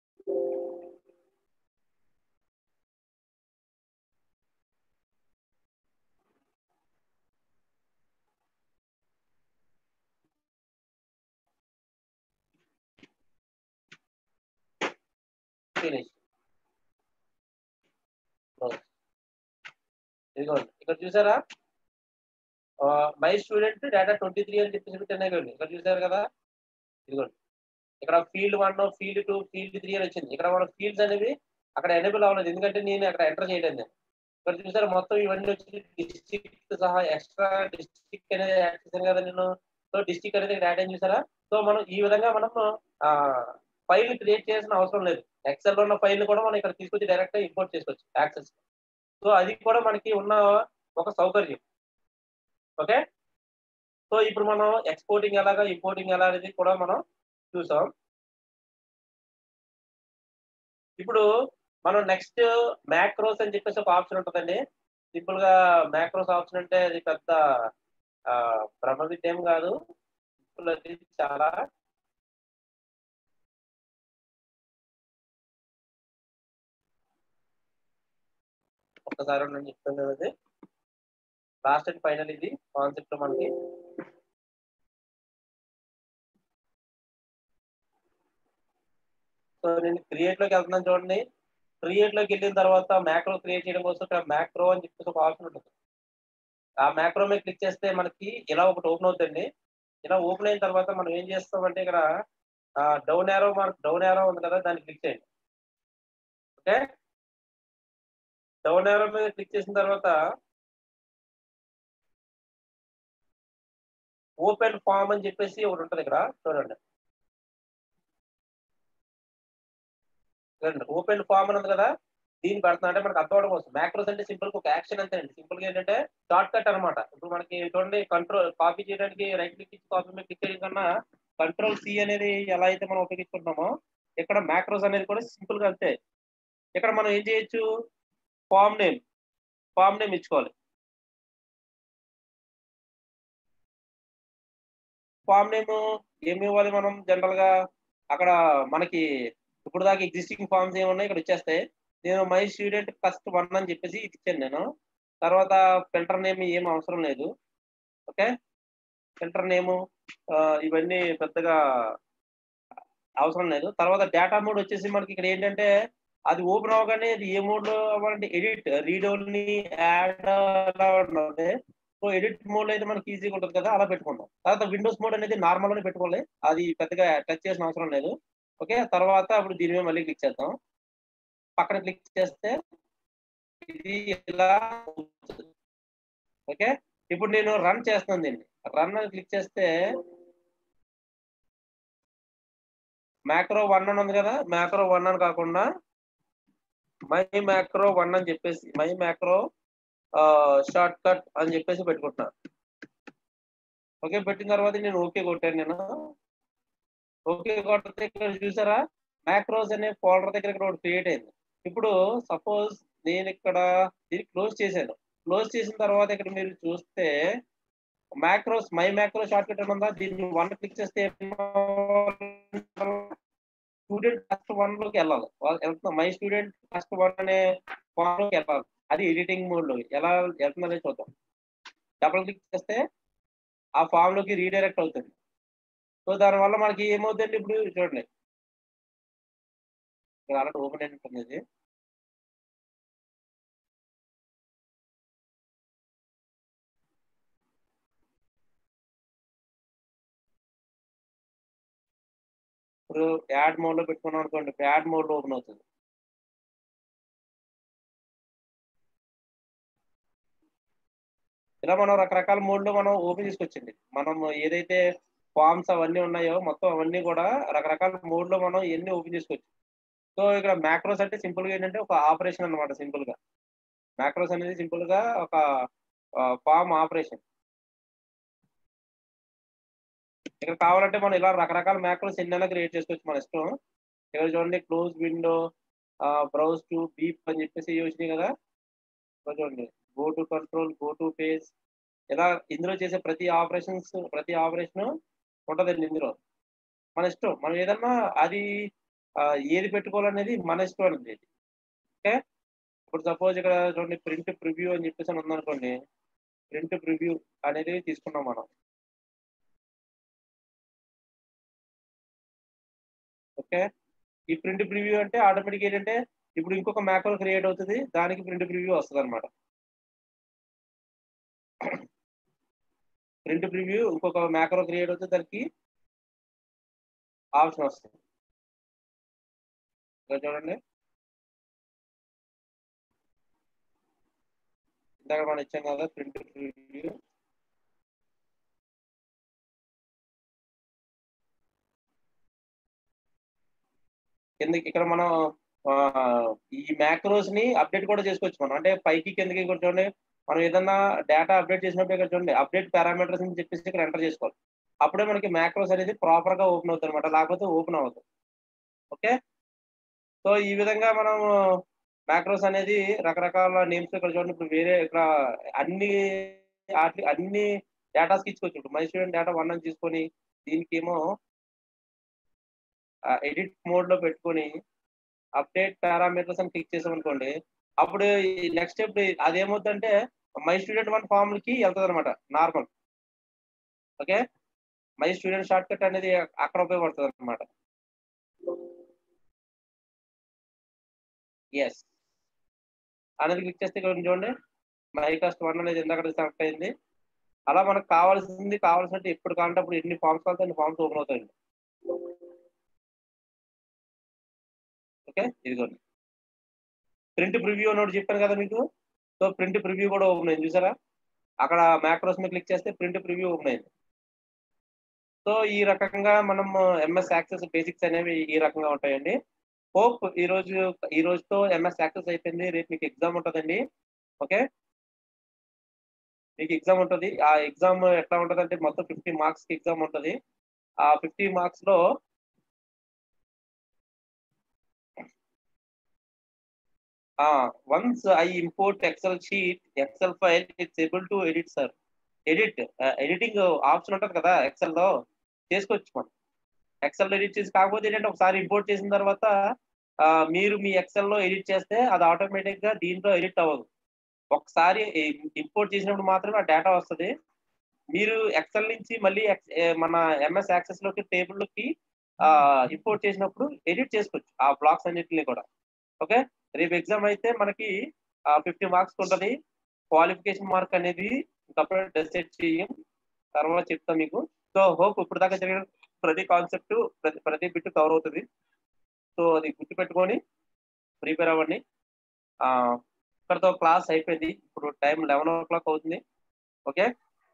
Finish. ఇదిగోండి ఇక్కడ చూసారా, మై స్టూడెంట్ డేటా 23 అని చెప్పేసి పెట్టాను. ఇక్కడ చూసారు కదా, ఇదిగోండి ఇక్కడ ఫీల్డ్ 1, ఫీల్డ్ 2, ఫీల్డ్ 3 అని వచ్చింది. ఇక్కడ మన ఫీల్డ్స్ అనేవి అక్కడ ఎనేబుల్ అవ్వలేదు, ఎందుకంటే నేను అక్కడ ఎంటర్ చేయలేదు నేను. ఇక్కడ చూసారా మొత్తం ఇవన్నీ వచ్చి డిస్ట్రిక్ట్ సహా ఎక్స్ట్రా డిస్ట్రిక్ట్ అనేది యాడ్ చేశాను కదా నేను. సో డిస్ట్రిక్ట్ అనేది ఇక్కడ యాడ్ అయింది చూసారా. సో మనం ఈ విధంగా మనం ఫైల్ క్రియేట్ చేయాల్సిన అవసరం లేదు. ఎక్సెల్ లో ఉన్న ఫైల్ కూడా మనం ఇక్కడ తీసుకొచ్చి డైరెక్ట్ గా ఇంపోర్ట్ చేసుకోవచ్చు యాక్సెస్. సో అది కూడా మనకి ఉన్న ఒక సౌకర్యం. ఓకే. సో ఇప్పుడు మనం ఎక్స్పోర్టింగ్ ఎలాగా ఇంపోర్టింగ్ ఎలా అనేది కూడా మనం చూసాం. ఇప్పుడు మనం నెక్స్ట్ మ్యాక్రోస్ అని చెప్పేసి ఒక ఆప్షన్ ఉంటుందండి. సింపుల్ గా మ్యాక్రోస్ ఆప్షన్ అంటే అది పెద్ద బ్రహ్మ విద్య ఏం కాదు. అది చాలా ఒక్కసారి నేను చెప్తాను అది లాస్ట్ అండ్ ఫైనల్ ఇది కాన్సెప్ట్ మనకి. సో నేను క్రియేట్ లోకి వెళ్తున్నాను చూడండి. క్రియేట్ లోకి వెళ్ళిన తర్వాత మ్యాక్రో క్రియేట్ చేయడం కోసం ఇక్కడ మ్యాక్రో అని చెప్పేసి ఒక ఆప్షన్ ఉంటుంది. ఆ మ్యాక్రో మీద క్లిక్ చేస్తే మనకి ఇలా ఒకటి ఓపెన్ అవుతుంది. ఇలా ఓపెన్ అయిన తర్వాత మనం ఏం చేస్తామంటే ఇక్కడ డౌన్ యారో ఉంది కదా, దాన్ని క్లిక్ చేయండి. ఓకే. డౌన్ యారో మీద క్లిక్ చేసిన తర్వాత ఓపెన్ ఫామ్ అని చెప్పేసి ఒకటి ఉంటుంది ఇక్కడ చూడండి. ఓపెన్ ఫామ్ అని ఉంది కదా, దీన్ని పెడుతున్నా అంటే మనకు అర్థం అవడం కోసం. మ్యాక్రోస్ అంటే సింపుల్ ఒక యాక్షన్ అంతే అండి. సింపుల్ గా ఏంటంటే షార్ట్ కట్ అనమాట. ఇప్పుడు మనకి చూడండి కంట్రోల్ కాపీ చేయడానికి రైట్ క్లిక్ ఇచ్చి కాపీ మీద క్లిక్ చేయడం కన్నా కంట్రోల్ సి అనేది ఎలా అయితే మనం ఉపయోగించుకుంటున్నామో ఇక్కడ మ్యాక్రోస్ అనేది కూడా సింపుల్ గా అంతే. ఇక్కడ మనం ఏం చేయొచ్చు, ఫామ్ నేమ్ ఇచ్చుకోవాలి. ఫామ్ నేమ్ ఏమి ఇవ్వాలి మనం జనరల్ గా అక్కడ మనకి ఇప్పుడు దాకా ఎగ్జిస్టింగ్ ఫామ్స్ ఏమున్నాయి ఇక్కడ వచ్చేస్తాయి. నేను మై స్టూడెంట్ ఫస్ట్ 1 అని చెప్పేసి ఇది ఇచ్చాను నేను. తర్వాత ఫిల్టర్ నేమ్ ఏం అవసరం లేదు. ఓకే. ఫిల్టర్ నేము ఇవన్నీ పెద్దగా అవసరం లేదు. తర్వాత డేటా మోడ్ వచ్చేసి మనకి ఇక్కడ ఏంటంటే అది ఓపెన్ అవ్వగానే అది ఏ మోడ్ లో అవ్వాలంటే ఎడిట్, రీడ్ ఓన్లీ, యాడ్ అలా ఉంటుంది. సో ఎడిట్ మోడ్ లో అయితే మనకి ఈజీగా ఉంటుంది కదా, అలా పెట్టుకుందాం. తర్వాత విండోస్ మోడ్ అనేది నార్మల్ గానే పెట్టుకోవాలి, అది పెద్దగా టచ్ చేసిన అవసరం లేదు. ఓకే. తర్వాత అప్పుడు దీని మీద మళ్ళీ క్లిక్ చేద్దాం. పక్కన క్లిక్ చేస్తే ఇది ఇలా. ఓకే. ఇప్పుడు నేను రన్ చేస్తాను దీన్ని. రన్ అని క్లిక్ చేస్తే మ్యాక్రో 1 అని ఉంది కదా, మ్యాక్రో 1 అని కాకుండా మై మ్యాక్రో 1 అని చెప్పేసి మై మ్యాక్రో షార్ట్ కట్ అని చెప్పేసి పెట్టుకుంటున్నా. ఓకే. పెట్టిన తర్వాత నేను ఓకే కొట్టాను నేను. ఓకే కొడితే ఇక్కడ చూసారా మ్యాక్రోస్ అనే ఫోల్డర్ దగ్గర ఇక్కడ ఒకటి క్రియేట్ అయింది. ఇప్పుడు సపోజ్ నేను ఇక్కడ దీన్ని క్లోజ్ చేశాను. క్లోజ్ చేసిన తర్వాత ఇక్కడ మీరు చూస్తే macros my macro shortcut అని ఉందా, దీన్ని 1 క్లిక్ చేస్తే స్టూడెంట్ ఫస్ట్ 1 లోకి వెళ్ళాలి. వెళ్తున్నా మై స్టూడెంట్ ఫస్ట్ 1 అనే ఫామ్ లోకి వెళ్ళాలి. అది ఎడిటింగ్ మోడ్ లో ఎలా వెళ్తుందనే చూద్దాం. డబుల్ క్లిక్ చేస్తే ఆ ఫామ్ లోకి రీడైరెక్ట్ అవుతుంది. సో దానివల్ల మనకి ఏమవుతుంది ఇప్పుడు చూడండి, ఇక్కడ ఆల్రెడీ ఓపెన్ అయినట్టు ఉంది. ఇప్పుడు యాడ్ మోడ్ లో పెట్టుకున్నాం అనుకోండి, యాడ్ మోడ్ లో ఓపెన్ అవుతుంది. ఇలా మనం రకరకాల మోడ్ లో మనం ఓపెన్ చేసుకోవచ్చండి. మనం ఏదైతే ఫామ్స్ అవన్నీ ఉన్నాయో మొత్తం అవన్నీ కూడా రకరకాల మోడ్ లో మనం ఎన్ని ఓపెన్ చేసుకోవచ్చు. సో ఇక్కడ మ్యాక్రోస్ అంటే సింపుల్ గా ఏంటంటే ఒక ఆపరేషన్ అనమాట. సింపుల్ గా మ్యాక్రోస్ అనేది సింపుల్ గా ఒక ఫామ్ ఆపరేషన్. ఇక్కడ కావాలంటే మనం ఇలా రకరకాల మ్యాక్రోస్ ఎన్నైనా క్రియేట్ చేసుకోవచ్చు మన ఇష్టం. ఇక్కడ చూడండి close window, browse to beep అని చెప్పేసి వచ్చినాయి కదా. ఇక్కడ చూడండి go to control, go to page, ఇలా ఇందులో చేసే ప్రతి ఆపరేషన్ ఉంటదండి ఇందులో. మన ఇష్టం మనం ఏదన్నా అది ఏది పెట్టుకోవాలనేది మన ఇష్టం అనేది. ఓకే. ఇప్పుడు సపోజ్ ఇక్కడ చూడండి ప్రింట్ ప్రివ్యూ అని చెప్పేసి అని ఉందనుకోండి, ప్రింట్ ప్రివ్యూ అనేది తీసుకున్నాం మనం. ఓకే. ఈ ప్రింట్ ప్రివ్యూ అంటే ఆటోమేటిక్ ఏంటంటే ఇప్పుడు ఇంకొక మ్యాక్రో క్రియేట్ అవుతుంది, దానికి ప్రింట్ ప్రివ్యూ వస్తుంది అనమాట. ప్రింట్ ప్రివ్యూ ఇంకొక మ్యాక్రో క్రియేట్ అవుతుంది, దానికి ఆప్షన్ వస్తుంది. ఇక్కడ చూడండి ఇందాక మనం ఇచ్చాం కదా ప్రింట్ ప్రివ్యూ. కిందకి ఇక్కడ మనం ఈ మ్యాక్రోస్ ని అప్డేట్ కూడా చేసుకోవచ్చు మనం. అంటే పైకి కిందకి ఇక్కడ చూడండి, మనం ఏదన్నా డేటా అప్డేట్ చేసినప్పుడు ఇక్కడ చూడండి అప్డేట్ పారామీటర్స్ అని చెప్పేసి ఇక్కడ ఎంటర్ చేసుకోవాలి. అప్పుడే మనకి మ్యాక్రోస్ అనేది ప్రాపర్ గా ఓపెన్ అవుతుంది అనమాట, లేకపోతే ఓపెన్ అవ్వదు. ఓకే, సో ఈ విధంగా మనం మ్యాక్రోస్ అనేది రకరకాల నేమ్స్ ఇక్కడ చూడండి. ఇప్పుడు వేరే ఇక్కడ అన్ని డేటాస్కి ఇచ్చుకోవచ్చు. ఇప్పుడు మై స్టూడెంట్ డేటా 1 అని తీసుకొని దీనికేమో ఎడిట్ మోడ్ లో పెట్టుకొని అప్డేట్ పారామీటర్స్ అని క్లిక్ చేసాం అనుకోండి, అప్పుడు నెక్స్ట్ స్టెప్ అదేమవుతుందంటే మై స్టూడెంట్ 1 ఫార్ములకి వెళ్తుంది అనమాట normal. Okay, my student shortcut అనేది అక్కడ ఉపయోగపడుతుంది అనమాట. ఎస్ అనేది క్లిక్ చేస్తే ఇక్కడ చూడండి మై కాస్ట్ 1 అనేది ఇందాక సెలెక్ట్ అయింది. అలా మనకు కావాల్సినట్టు ఎప్పుడు కావాలంటే అప్పుడు ఎన్ని ఫార్మ్స్ కావాలంటే అన్ని ఫార్మ్స్ ఓపెన్ అవుతాయండి. ఓకే, ఇదిగోండి ప్రింట్ ప్రివ్యూ అని చెప్పాను కదా మీకు. సో ప్రింట్ ప్రివ్యూ కూడా ఓపెన్ అయింది చూసారా, అక్కడ మ్యాక్రోస్ మీద క్లిక్ చేస్తే ప్రింట్ ప్రివ్యూ ఓపెన్ అయింది. సో ఈ రకంగా మనం ఎంఎస్ యాక్సెస్ బేసిక్స్ అనేవి ఈ రకంగా ఉంటాయండి. హోప్ ఈ రోజుతో ఎంఎస్ యాక్సెస్ అయిపోయింది. రేపు మీకు ఎగ్జామ్ ఉంటుందండి. ఓకే, మీకు ఎగ్జామ్ ఉంటుంది. ఆ ఎగ్జామ్ ఎట్లా ఉంటుంది అంటే మొత్తం 50 మార్క్స్ ఎగ్జామ్ ఉంటుంది. ఆ 50 మార్క్స్ లో once I import Excel file it's able to edit sir. Editing option ఉంటుంది కదా ఎక్సెల్ లో, చేసుకోవచ్చు మనం. ఎక్సెల్ ఎడిట్ చేసి కాకపోతే ఏంటంటే ఒకసారి ఇంపోర్ట్ చేసిన తర్వాత మీరు మీ ఎక్సెల్ లో ఎడిట్ చేస్తే అది ఆటోమేటిక్ గా దీంట్లో ఎడిట్ అవ్వదు. ఒకసారి ఇంపోర్ట్ చేసినప్పుడు మాత్రమే ఆ డేటా వస్తుంది. మీరు ఎక్సెల్ నుంచి మళ్ళీ మన ఎంఎస్ యాక్సెస్ లోకి టేబుల్లోకి ఇంపోర్ట్ చేసినప్పుడు ఎడిట్ చేసుకోవచ్చు ఆ బ్లాక్స్ అన్నింటినీ కూడా. ఓకే, రేపు ఎగ్జామ్ అయితే మనకి 50 మార్క్స్ ఉంటుంది. క్వాలిఫికేషన్ మార్క్ అనేది ఇంకప్పుడు డిసైడ్ చేయం, తర్వాత చెప్తాం మీకు. సో హోప్ ఇప్పుడు దాకా జరిగిన ప్రతి కాన్సెప్ట్ ప్రతి బిట్ కవర్ అవుతుంది. సో అది గుర్తుపెట్టుకొని ప్రిపేర్ అవ్వండి. ఇక్కడతో క్లాస్ అయిపోయింది. ఇప్పుడు టైం 11 o'clock అవుతుంది. ఓకే,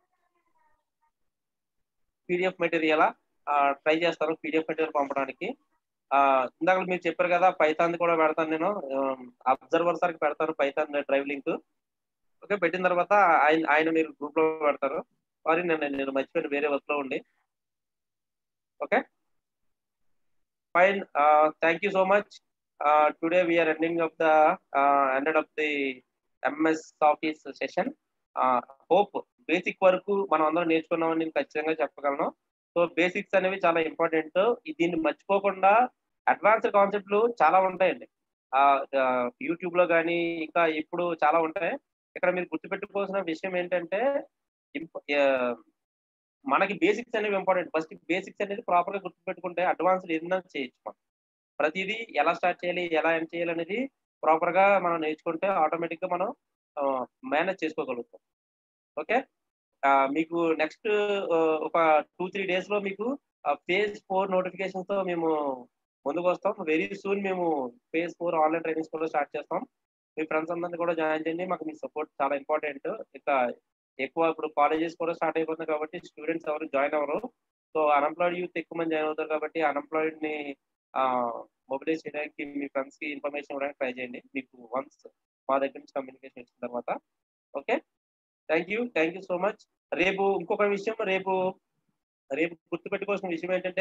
పీడిఎఫ్ మెటీరియల్ ట్రై చేస్తాను పీడిఎఫ్ మెటీరియల్ పంపడానికి. ఇందాక మీరు చెప్పారు కదా పైథాన్ కూడా పెడతాను నేను. అబ్జర్వర్ సార్కి పెడతాను పైథాన్ డ్రైవ్ లింక్. ఓకే, పెట్టిన తర్వాత ఆయన మీరు గ్రూప్ లో పెడతారు. సారీ నేను మర్చిపోయిన వేరే వర్క్ లో ఉండి. Okay, fine. Thank you so much. Today we are ended of the MS Office session. Hope basic వరకు మనం అందరం నేర్చుకున్నామని నేను ఖచ్చితంగా చెప్పగలను. సో బేసిక్స్ అనేవి చాలా ఇంపార్టెంట్. దీన్ని మర్చిపోకుండా అడ్వాన్స్డ్ కాన్సెప్ట్లు చాలా ఉంటాయండి యూట్యూబ్ లో కానీ ఇంకా ఇప్పుడు చాలా ఉంటాయి. ఇక్కడ మీరు గుర్తుపెట్టుకోవాల్సిన విషయం ఏంటంటే మనకి బేసిక్స్ అనేవి ఇంపార్టెంట్. ఫస్ట్ బేసిక్స్ అనేది ప్రాపర్ గా గుర్తుపెట్టుకుంటే అడ్వాన్స్డ్ ఏదైనా చేయొచ్చు మనం. ప్రతిదీ ఎలా స్టార్ట్ చేయాలి ఎలా ఎండ్ చేయాలి అనేది ప్రాపర్ గా మనం నేర్చుకుంటే ఆటోమేటిక్ గా మనం మేనేజ్ చేసుకోగలుగుతాం. ఓకే, మీకు నెక్స్ట్ ఒక 2-3 days లో మీకు phase 4 నోటిఫికేషన్స్ తో మేము ముందుకు వస్తాం. వెరీ సూన్ మేము phase 4 ఆన్లైన్ ట్రైనింగ్స్ కూడా స్టార్ట్ చేస్తాం. మీ ఫ్రెండ్స్ అందరినీ కూడా జాయిన్ చేయండి. మాకు మీ సపోర్ట్ చాలా ఇంపార్టెంట్. ఇంకా ఎక్కువ ఇప్పుడు కాలేజెస్ కూడా స్టార్ట్ అయిపోతుంది కాబట్టి స్టూడెంట్స్ ఎవరు జాయిన్ అవ్వరు. సో అన్ఎంప్లాయిడ్ యూత్ ఎక్కువ మంది జాయిన్ అవుతారు కాబట్టి అన్ఎంప్లాయిడ్ ని మొబిలైజ్ చేయడానికి మీ ఫ్రెండ్స్ కి ఇన్ఫర్మేషన్ ఇవ్వడానికి ట్రై చేయండి మీకు వన్స్ మా దగ్గర నుంచి కమ్యూనికేషన్ ఇచ్చిన తర్వాత. Okay, thank you so much. రేపు ఇంకొక విషయం, రేపు గుర్తుపెట్టుకోవాల్సిన విషయం ఏంటంటే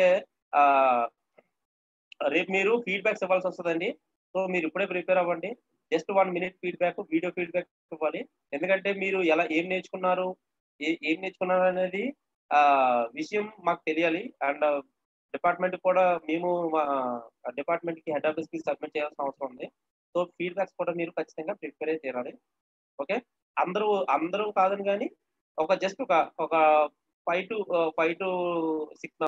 రేపు మీరు ఫీడ్బ్యాక్స్ ఇవ్వాల్సి వస్తుందండి. సో మీరు ఇప్పుడే ప్రిపేర్ అవ్వండి. Just 1 minute feedback, video feedback ఇవ్వాలి. ఎందుకంటే మీరు ఏం నేర్చుకున్నారు అనేది విషయం మాకు తెలియాలి. అండ్ డిపార్ట్మెంట్ కూడా మేము మా డిపార్ట్మెంట్ కి హెడ్ ఆఫీస్ కి సబ్మిట్ చేయాల్సిన అవసరం ఉంది. సో ఫీడ్బ్యాక్స్ కూడా మీరు ఖచ్చితంగా ప్రిపేర్ అయి తీరాలి. ఓకే, అందరూ కాదని కానీ జస్ట్ ఒక 5 to 6